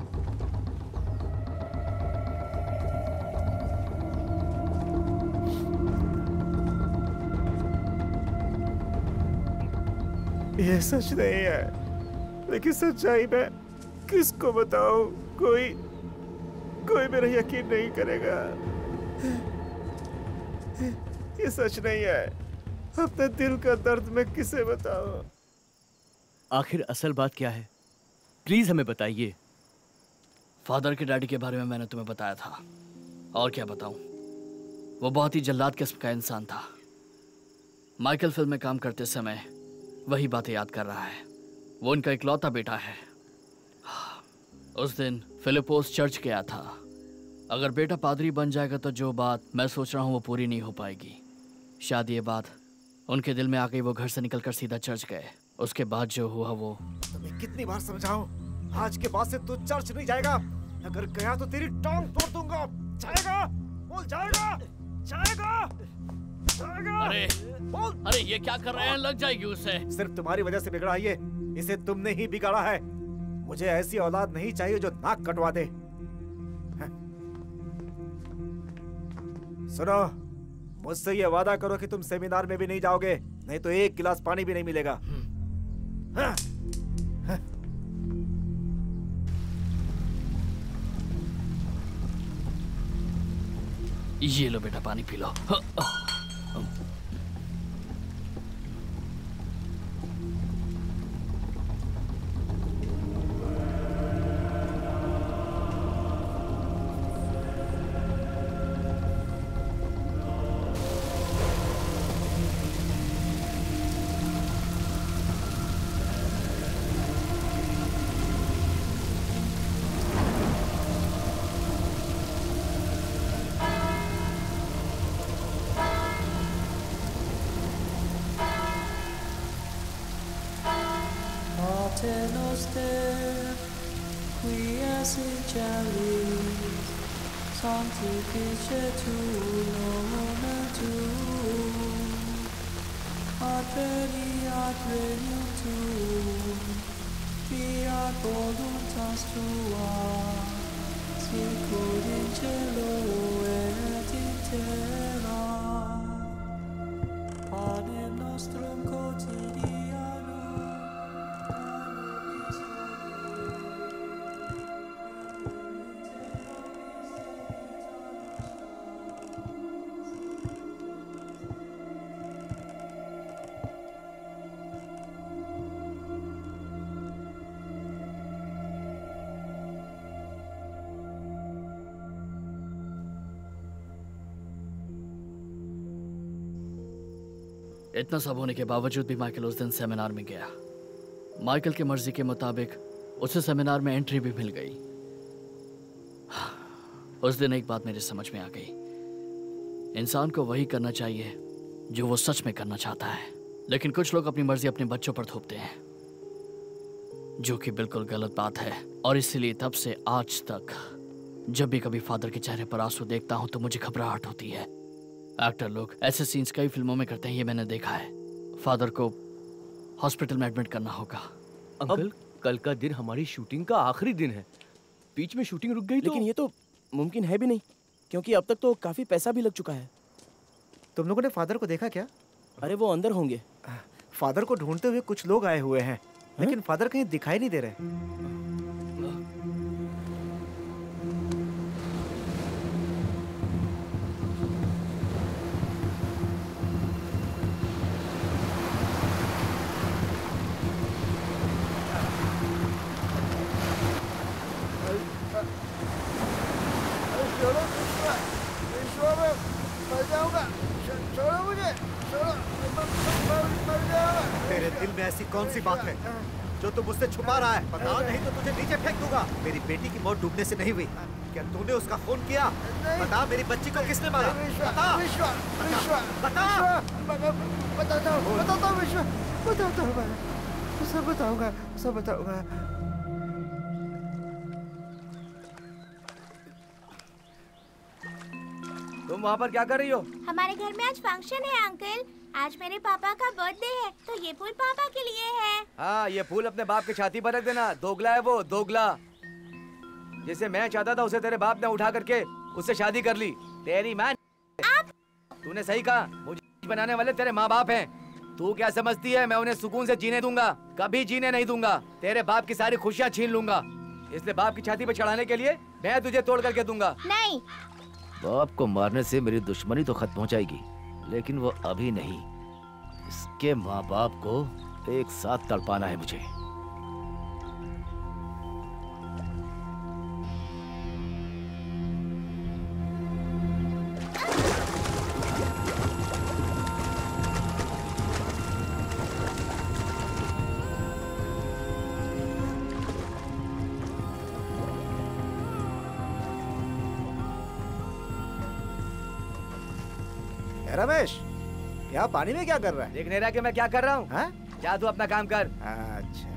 ये सच नहीं है, लेकिन सच्चाई मैं किसको बताऊं? कोई कोई मेरा यकीन नहीं करेगा। ये सच नहीं है, अपने दिल का दर्द मैं किसे बताऊं? आखिर असल बात क्या है, प्लीज हमें बताइए। फादर के डैडी के बारे में मैंने तुम्हें बताया था, और क्या बताऊं, वो बहुत ही जल्लाद किस्म का इंसान था। माइकल फिल्म में काम करते समय वही बातें याद कर रहा है। वो उनका इकलौता बेटा है। उस दिन फिलिपोस चर्च गया था। अगर बेटा पादरी बन जाएगा तो जो बात मैं सोच रहा हूँ वो पूरी नहीं हो पाएगी। शायद ये बात उनके दिल में आ गई, वो घर से निकलकर सीधा चर्च गए। उसके बाद जो हुआ वो तुम्हें कितनी बार समझाऊं, आज के बाद से तू चर्च नहीं जाएगा। अगर गया तो तेरी टांग तोड़ दूंगा। जाएगा? बोल जाएगा? जाएगा? जाएगा? अरे बोल। अरे ये क्या कर रहे हैं, लग जाएगी उसे। सिर्फ तुम्हारी वजह से बिगड़ा ये, इसे तुमने ही बिगाड़ा है। मुझे ऐसी औलाद नहीं चाहिए जो नाक कटवा दे। सुनो, मुझसे ये वादा करो कि तुम सेमिनार में भी नहीं जाओगे, नहीं तो एक गिलास पानी भी नहीं मिलेगा। हाँ। हाँ। ये लो बेटा, पानी पी लो। हाँ। इतना सब होने के बावजूद भी माइकल उस दिन सेमिनार में गया। माइकल की मर्जी के मुताबिक उसे सेमिनार में एंट्री भी मिल गई। उस दिन एक बात मेरे समझ में आ गई, इंसान को वही करना चाहिए जो वो सच में करना चाहता है, लेकिन कुछ लोग अपनी मर्जी अपने बच्चों पर थोपते हैं, जो कि बिल्कुल गलत बात है। और इसीलिए तब से आज तक जब भी कभी फादर के चेहरे पर आंसू देखता हूं तो मुझे घबराहट होती है। एक्टर लोग ऐसे सीन्स कई फिल्मों में करते हैं, ये मैंने देखा है। फादर को हॉस्पिटल में एडमिट करना होगा। अंकल, कल का दिन हमारी शूटिंग का आखिरी दिन है, बीच में शूटिंग रुक गई तो... लेकिन ये तो मुमकिन है भी नहीं, क्योंकि अब तक तो काफी पैसा भी लग चुका है। तुम लोगों ने फादर को देखा क्या? अरे वो अंदर होंगे। फादर को ढूंढते हुए कुछ लोग आए हुए हैं, लेकिन फादर कहीं दिखाई नहीं दे रहे। तेरे दिल में ऐसी कौन सी बात है जो तू मुझसे छुपा रहा है? बता, नहीं तो तुझे नीचे फेंक दूंगा। मेरी बेटी की मौत डूबने से नहीं हुई, क्या तूने उसका खून किया? बता, मेरी बच्ची को किसने मारा? बता, विश्वान, विश्वान, बता, बताता हूँ, बताता हूँ विश्वान, बताता हूँ मैं, सब बताऊंगा, सब बताऊंगा। तुम वहाँ पर क्या कर रही हो? हमारे घर में आज फंक्शन है अंकल, आज मेरे पापा का बर्थडे है, तो ये फूल पापा के लिए है। हाँ, ये फूल अपने बाप की छाती पर रख देना। दोगला है वो, दोगला। जैसे मैं चाहता था उसे तेरे बाप ने उठा करके उससे शादी कर ली। तेरी माँ। आप? तूने सही कहा, मुझे बनाने वाले तेरे माँ बाप हैं। तू क्या समझती है मैं उन्हें सुकून से जीने दूंगा? कभी जीने नहीं दूंगा। तेरे बाप की सारी खुशियाँ छीन लूंगा, इसलिए बाप की छाती पर चढ़ाने के लिए मैं तुझे तोड़ करके दूंगा। नहीं। बाप को मारने से मेरी दुश्मनी तो खत्म हो जाएगी, लेकिन वो अभी नहीं। इसके माँ बाप को एक साथ तड़पाना है मुझे। रमेश, यहाँ पानी में क्या कर रहा है? देख नहीं रहा कि मैं क्या कर रहा हूँ? हाँ? जा तू अपना काम कर। अच्छा,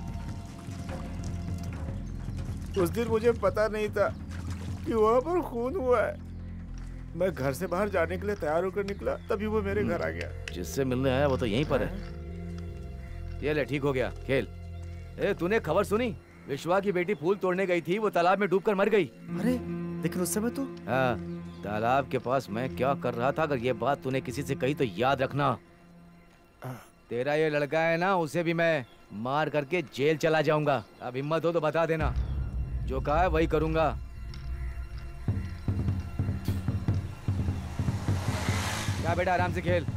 उस दिन मुझे पता नहीं था कि वहाँ पर खून हुआ है। मैं घर से बाहर जाने के लिए तैयार होकर निकला, तभी वो मेरे घर आ गया। जिससे मिलने आया वो तो यहीं पर है। ये ले, ठीक हो गया, खेल। ए, तूने खबर सुनी? विश्वा की बेटी फूल तोड़ने गई थी, वो तालाब में डूबकर मर गई। अरे, लेकिन उस समय तो हाँ, तालाब के पास मैं क्या कर रहा था, अगर ये बात तूने किसी से कही तो याद रखना। तेरा ये लड़का है ना, उसे भी मैं मार करके जेल चला जाऊंगा। अब हिम्मत हो तो बता देना, जो कहा है वही करूंगा। क्या बेटा, आराम से खेल।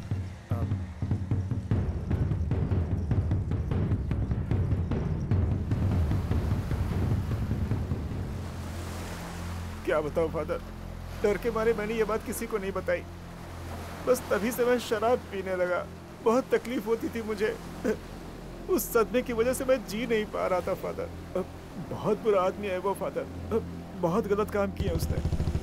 क्या बताऊं फादर, डर के मारे मैंने ये बात किसी को नहीं बताई। बस तभी से मैं शराब पीने लगा। बहुत तकलीफ होती थी मुझे। उस सदमे की वजह से मैं जी नहीं पा रहा था फादर। बहुत बुरा आदमी है वो फादर, बहुत गलत काम किया उसने।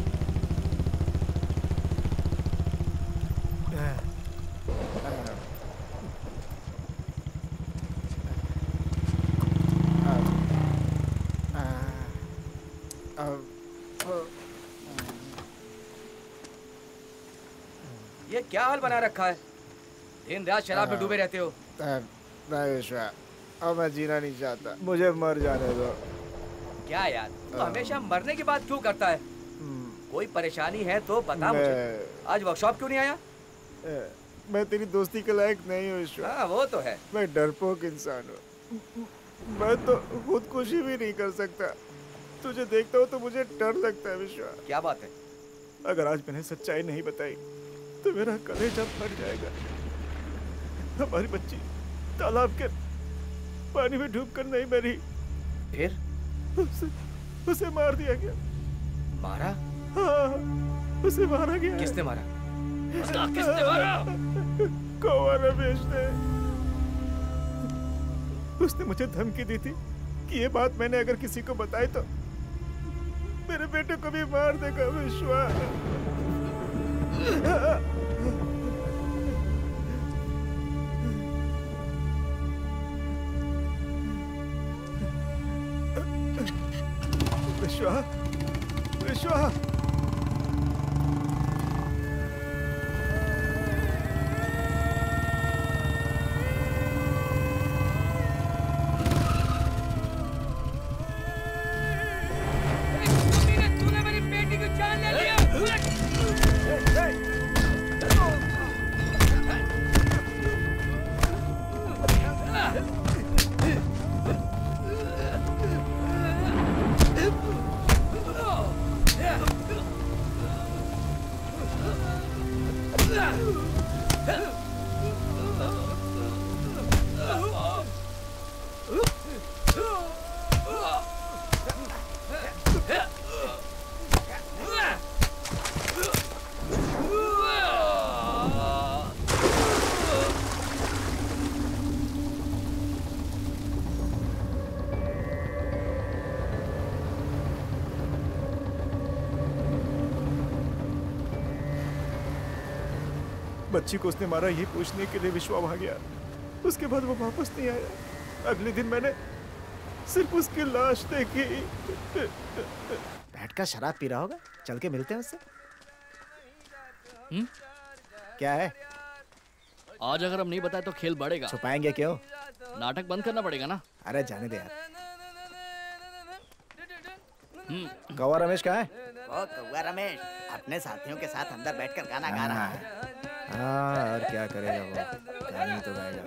ये क्या हाल बना रखा है? दिन रात शराब में डूबे रहते हो। नहीं विश्वा, अब मैं जीना नहीं चाहता, मुझे मर जाने दो। क्या यार, तू हमेशा मरने की बात क्यों करता है? कोई परेशानी है तो बता मुझे। आज वर्कशॉप क्यों नहीं आया? मैं तेरी दोस्ती के लायक नहीं हूँ विश्वा। हाँ, वो तो है। मैं डरपोक इंसान हूँ। मैं तो खुदकुशी भी नहीं कर सकता। तुझे देखता हूँ तो मुझे डर लगता है विश्वा। क्या बात है? अगर आज मैंने सच्चाई नहीं बताई तो मेरा कलेजा फट जाएगा। हमारी बच्ची तालाब के पानी में डूबकर नहीं मरी, फिर उसे, उसे मार दिया गया। मारा? हाँ, उसे मारा गया। किसने मारा? किसने मारा? कौवा रमेश ने। उसने मुझे धमकी दी थी कि ये बात मैंने अगर किसी को बताई तो मेरे बेटे को भी मार देगा विश्वास। विश्वा, विश्वा, तूने मेरी बेटी को जान ले लिया। बच्ची को उसने मारा ये पूछने के लिए विश्वा वहां गया। उसके बाद वो वापस नहीं आया। अगले दिन मैंने सिर्फ उसकी लाश देखी। बैठ कर शराब पी रहा होगा, चल के मिलते हैं उससे। हुँ? क्या है? आज अगर हम नहीं बताए तो खेल बढ़ेगा। छुपाएंगे क्यों? नाटक बंद करना पड़ेगा ना। अरे जाने दे यार। कौवा रमेश कहाँ है? वो कौवा रमेश अपने साथियों के साथ अंदर बैठकर गाना गा रहा है। हाँ, और क्या करेगा वो, गाने तो गाएगा।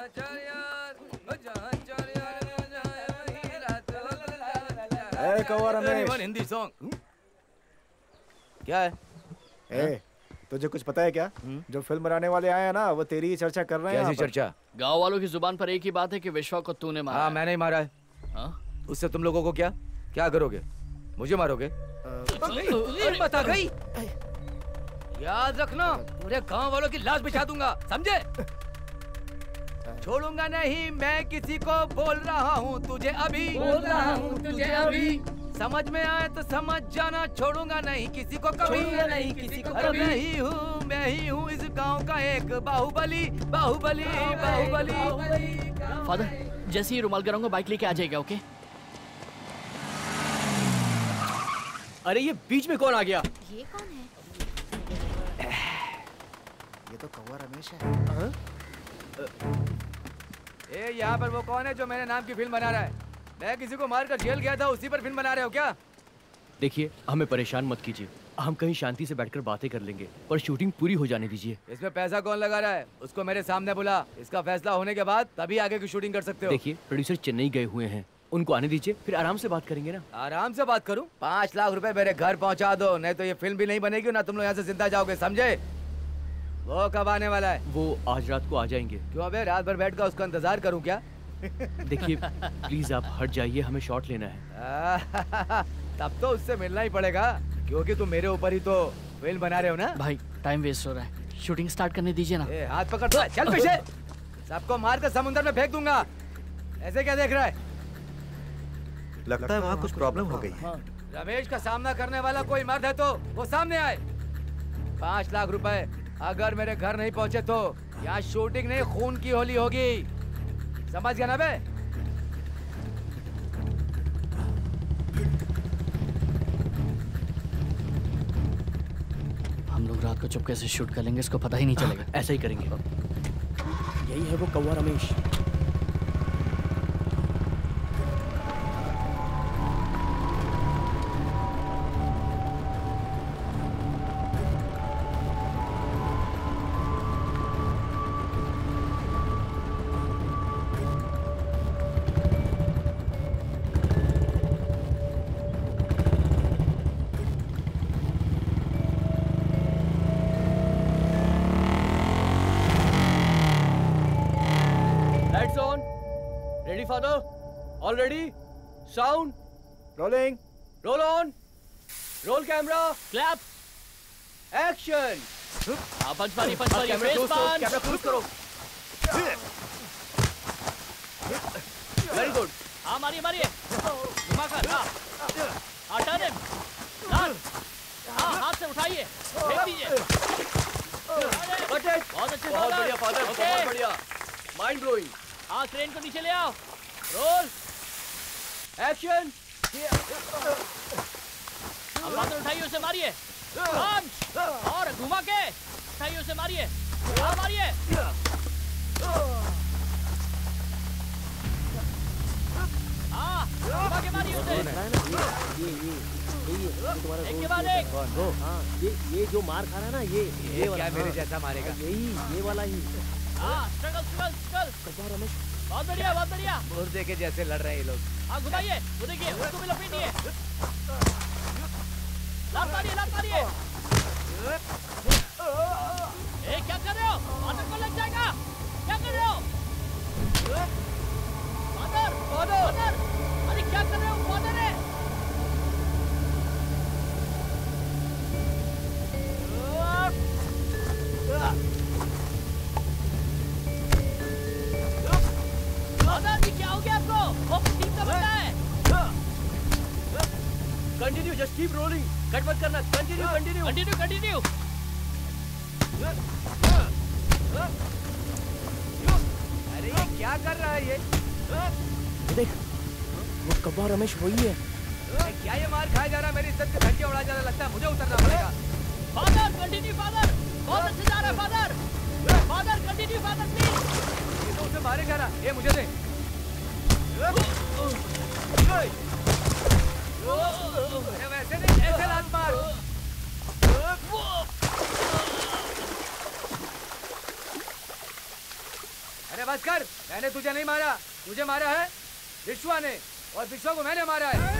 ए कौवा रमेश, हिंदी सॉन्ग क्या है? ए, तुझे कुछ पता है क्या? जो फिल्म बनाने वाले आए हैं ना, वो तेरी ही चर्चा कर रहे हैं। कैसी चर्चा? गांव वालों की जुबान पर एक ही बात है कि विश्वा को तूने मारा। हाँ, मैंने ही मारा है। हाँ? उससे तुम लोगों को क्या क्या करोगे? मुझे मारोगे? बता गई। याद रखना, पूरे गांव वालों की लाश बिछा दूंगा, समझे? छोड़ूंगा नहीं मैं किसी को, बोल रहा हूँ तुझे अभी, बोल रहा हूँ तुझे अभी। समझ में आए तो समझ जाना, छोड़ूंगा नहीं किसी को कभी, छोड़ूंगा नहीं किसी को अरे कभी। मैं ही हूँ मैं ही हूँ इस गांव का एक बाहुबली, बाहुबली, बाहुबली। फादर, जैसे ही रुमाल कराऊंगा बाइक लेके आ जाएगा, ओके? अरे ये बीच में कौन आ गया? ये कौन है? ये तो कौवा रमेश है। ए, यहाँ पर वो कौन है जो मेरे नाम की फिल्म बना रहा है? मैं किसी को मारकर जेल गया था, उसी पर फिल्म बना रहे हो क्या? देखिए, हमें परेशान मत कीजिए, हम कहीं शांति से बैठकर बातें कर लेंगे, पर शूटिंग पूरी हो जाने दीजिए। इसमें पैसा कौन लगा रहा है? उसको मेरे सामने बुला, इसका फैसला होने के बाद तभी आगे की शूटिंग कर सकते हो। देखिए, प्रोड्यूसर चेन्नई गए हुए हैं, उनको आने दीजिए, फिर आराम से बात करेंगे ना। आराम से बात करूं? पाँच लाख रुपए मेरे घर पहुंचा दो, नहीं तो ये फिल्म भी नहीं बनेगी, ना तुम लोग यहाँ से जिंदा जाओगे, समझे? वो कब आने वाला है? वो आज रात को आ जाएंगे। क्यों अबे, रात भर बैठ कर उसका इंतजार करूं क्या? देखिए, प्लीज आप हट जाइए, हमें शॉट लेना है। तब तो उससे मिलना ही पड़ेगा, क्योंकि तुम मेरे ऊपर ही तो फिल्म बना रहे हो ना। भाई, टाइम वेस्ट हो रहा है, शूटिंग स्टार्ट करने दीजिए ना। ए, हाथ पकड़, चल पीछे। सबको मार कर समुद्र में फेंक दूंगा। ऐसे क्या देख रहा है? लगता है वहाँ कुछ प्रॉब्लम हो गई है। रमेश का सामना करने वाला कोई मर्द है तो वो सामने आए। पाँच लाख रुपए अगर मेरे घर नहीं पहुंचे तो यहाँ शूटिंग नहीं, खून की होली होगी, समझ गया ना बे? हम लोग रात को चुपके से शूट कर लेंगे, इसको पता ही नहीं चलेगा। ऐसा ही करेंगे। यही है वो कौवा Ramesh. Father, all ready? Sound. Rolling. Roll on. Roll camera. Clap. Action. हाँ, पंच मारी, पंच मारी, कैमरा क्लोज करो, कैमरा क्लोज करो। Very good. हाँ, मारिए मारिए, घुमा कर। हाँ, हाँ, टर्न हिम। फादर, बहुत बढ़िया, माइंड ब्लोइंग। हाँ, क्रेन को नीचे ले आओ। Role, action. अब फादर उठाइए, उसे मारिए। पंच, और घुमा के उठाइए, उसे मारिए। और मारिए। हाँ, घुमा के मारिए उसे। ये ये ये तुम्हारा एक के बाद एक। हाँ, ये ये जो मार खा रहा है ना, ये ये वाला मेरे जैसा मारेगा। यही, ये वाला ही। हाँ, स्ट्रगल स्ट्रगल स्ट्रगल। रमेश, बहुत बढ़िया, बहुत बढ़िया। मुर्दे के जैसे लड़ रहे हैं ये लोग। हाँ, घुमाइए, वो देखिए, उसको भी लपेटिए। लात मारिए, लात मारिए। ए, क्या कर रहे हो? फादर को लग जाएगा। क्या कर रहे हो? फादर, फादर, अरे क्या कर रहे हो? फादर है। फादर, ये क्या हो गया आपको? वो ठीक का बंदा है। Continue, just keep rolling, cut मत करना। Continue, continue, continue, continue. अरे ये क्या कर रहा है ये? देख, वो कब्बा रमेश वही है। क्या ये मार खाया जा रहा है? मेरी इज्जत के धज्जे उड़ा जा रहा, लगता है मुझे उतरना पड़ेगा। फादर, कंटिन्यू फादर, बहुत अच्छे जा रहा है father. Father, continue father please. ये तो उसे मारे जा रहा, ये मुझे दे। अरे वैसे नहीं, ऐसे लात मार। अरे बस कर, मैंने तुझे नहीं मारा, तुझे मारा है विश्वा ने, और विश्वा को मैंने मारा है।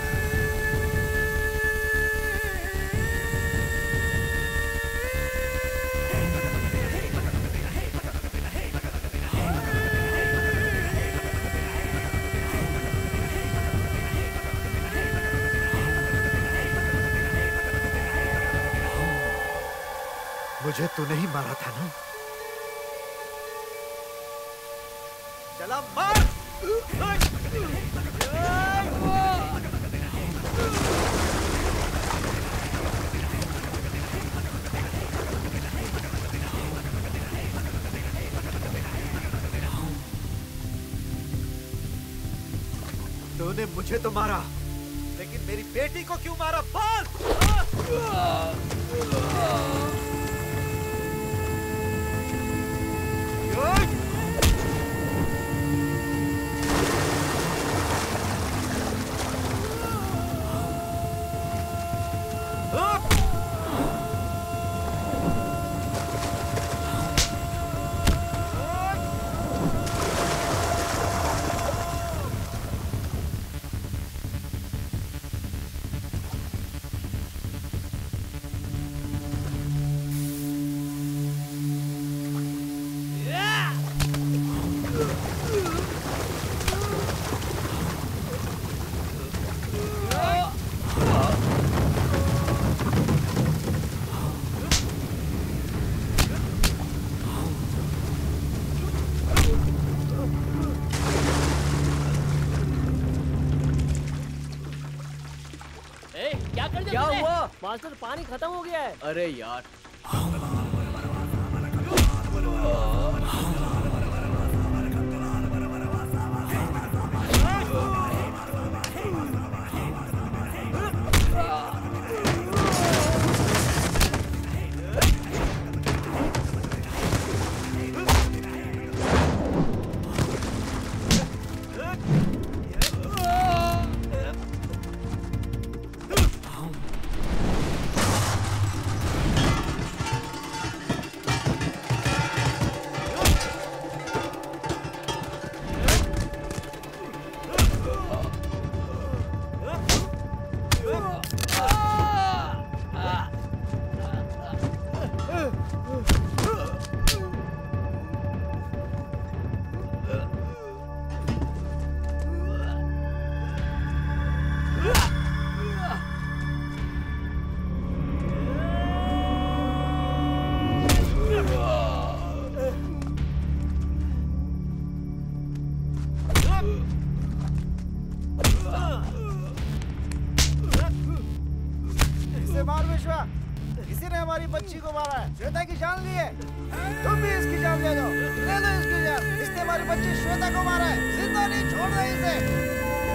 मुझे तूने ही मारा था ना? चला मार! तूने मुझे तो मारा, लेकिन मेरी बेटी को क्यों मारा? बोल! क्या हुआ? मास्टर, पानी खत्म हो गया है। अरे यार, हमारी बच्ची को मारा है, श्वेता की जान ली है। तुम भी इसकी जान ले लो, ले लो इसकी जान। इसने हमारी बच्ची श्वेता को मारा है, जिंदा नहीं छोड़ना इसे।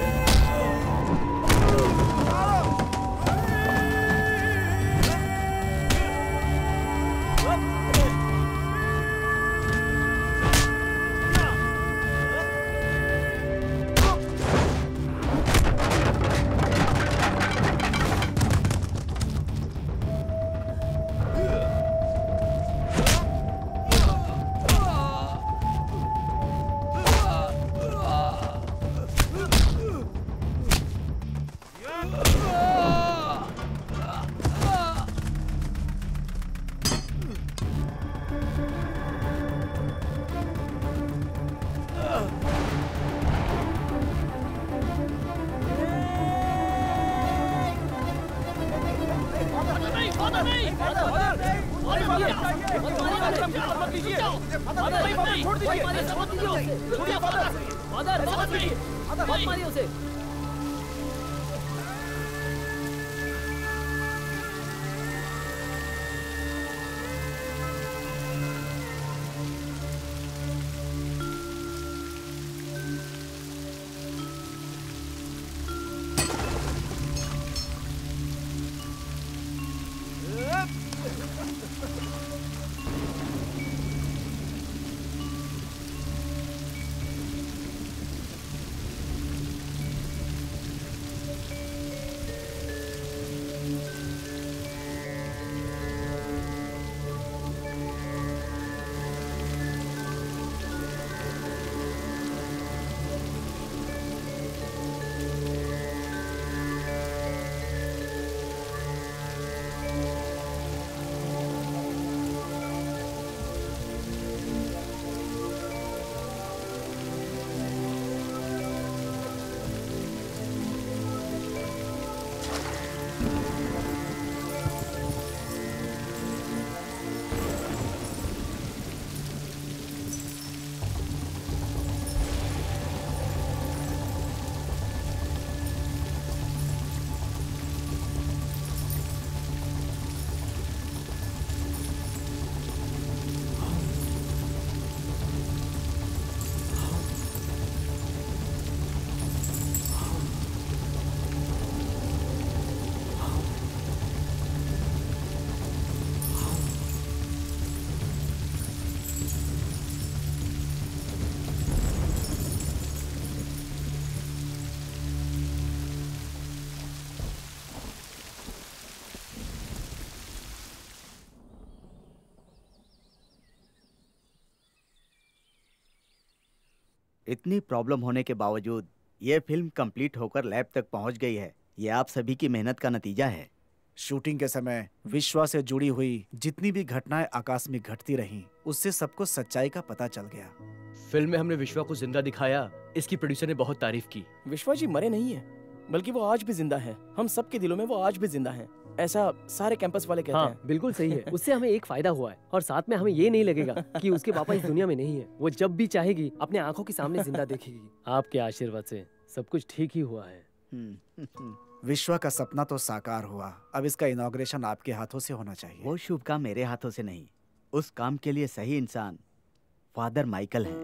इतनी प्रॉब्लम होने के बावजूद ये फिल्म कंप्लीट होकर लैब तक पहुंच गई है। ये आप सभी की मेहनत का नतीजा है। शूटिंग के समय विश्वा से जुड़ी हुई जितनी भी घटनाएं आकस्मिक घटती रहीं, उससे सबको सच्चाई का पता चल गया। फिल्म में हमने विश्वा को जिंदा दिखाया, इसकी प्रोड्यूसर ने बहुत तारीफ की। विश्वा जी मरे नहीं है, बल्कि वो आज भी जिंदा है। हम सबके दिलों में वो आज भी जिंदा है, ऐसा सारे कैंपस वाले कहते हाँ, हैं। बिल्कुल सही है। उससे हमें एक फायदा हुआ है और साथ में हमें ये नहीं लगेगा कि उसके पापा इस दुनिया में नहीं है। वो जब भी चाहेगी अपने आंखों के सामने जिंदा देखेगी। आपके आशीर्वाद से सब कुछ ठीक ही हुआ है। विश्वा का सपना तो साकार हुआ, अब इसका इनॉग्रेशन आपके हाथों से होना चाहिए। वो शुभ काम मेरे हाथों से नहीं, उस काम के लिए सही इंसान फादर माइकल है।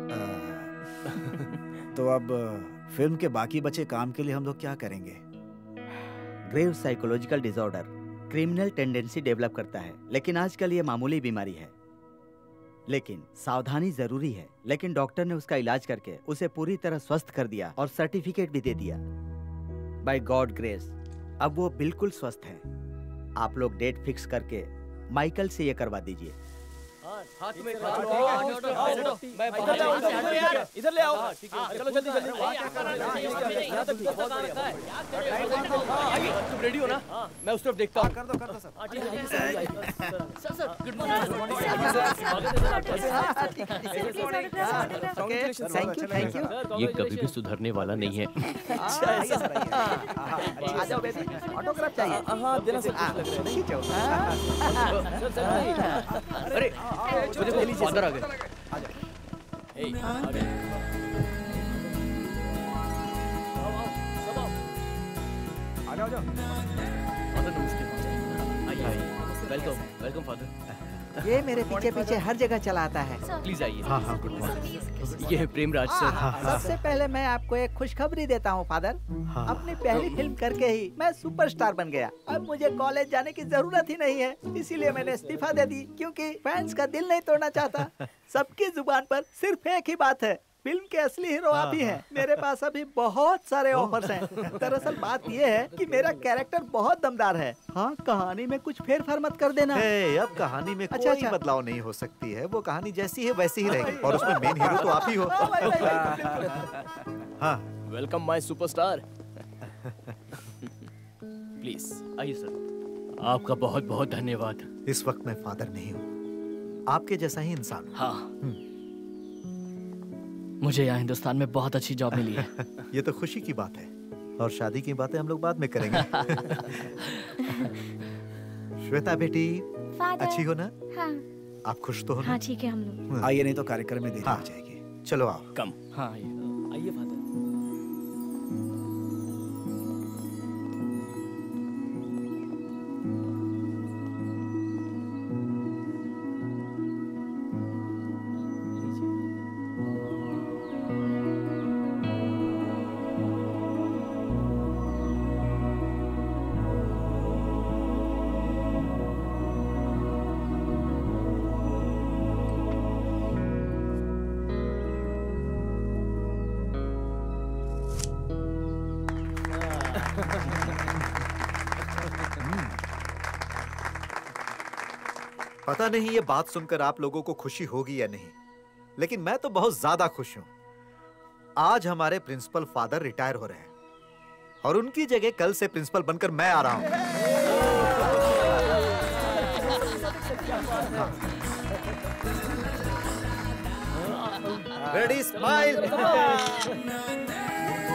तो अब फिल्म के बाकी बचे काम के लिए हम लोग क्या करेंगे? Grave psychological disorder criminal tendency develop करता है, लेकिन आजकल ये मामूली बीमारी है। लेकिन सावधानी जरूरी है। लेकिन डॉक्टर ने उसका इलाज करके उसे पूरी तरह स्वस्थ कर दिया और सर्टिफिकेट भी दे दिया। बाय गॉड ग्रेस अब वो बिल्कुल स्वस्थ है। आप लोग डेट फिक्स करके माइकल से ये करवा दीजिए। इधर ले आओ, चलो जल्दी जल्दी। तुम रेडी हो ना? मैं उस तरफ देखता हूँ। कर दो कर दो sir. Thank you thank you. ये कभी भी सुधरने वाला नहीं है। आ जाओ बेबी, ऑटोग्राफ चाहिए? हाँ देना सर, कुछ लग रहा है। अरे देखो फादर आ गए। आ जाओ। ए आ गए। आ जाओ जाओ। फादर नमस्ते। आइए। Welcome welcome father. ये मेरे पीछे पीछे हर जगह चला आता है। प्लीज आइए। हाँ हाँ गुड मॉर्निंग। ये है प्रेमराज सर। सबसे पहले मैं आपको एक खुशखबरी देता हूँ फादर। हाँ। अपनी पहली फिल्म करके ही मैं सुपरस्टार बन गया। अब मुझे कॉलेज जाने की जरूरत ही नहीं है, इसीलिए मैंने इस्तीफा दे दी, क्योंकि फैंस का दिल नहीं तोड़ना चाहता। सबकी जुबान पर सिर्फ एक ही बात है, फिल्म के असली हीरो आप ही हैं। मेरे पास अभी बहुत सारे ऑफर्स हैं। दरअसल बात ये है कि मेरा कैरेक्टर बहुत दमदार है। हाँ, कहानी में कुछ फेर फार मत कर देना। ए, अब कहानी में अच्छा, कोई अच्छा। बदलाव नहीं हो सकती है। वो कहानी जैसी है वैसी ही रहेगी, और उसमें मेन हीरो तो आप ही हो। हाँ, वेलकम माय सुपरस्टार। प्लीज आइए सर। आपका बहुत बहुत धन्यवाद। इस वक्त मैं फादर नहीं हूँ, आपके जैसा ही इंसान। हाँ, मुझे यहाँ हिंदुस्तान में बहुत अच्छी जॉब मिली है। ये तो खुशी की बात है, और शादी की बातें हम लोग बाद में करेंगे। श्वेता बेटी, फादर। अच्छी हो ना? हाँ आप खुश तो हो ना? हाँ ठीक है हम लोग। आइए, नहीं तो कार्यक्रम में देरी हाँ। हो जाएगी। चलो आओ। कम। हाँ आइए आइए फादर। पता नहीं ये बात सुनकर आप लोगों को खुशी होगी या नहीं, लेकिन मैं तो बहुत ज्यादा खुश हूं। आज हमारे प्रिंसिपल फादर रिटायर हो रहे हैं, और उनकी जगह कल से प्रिंसिपल बनकर मैं आ रहा हूं। Ready, smile.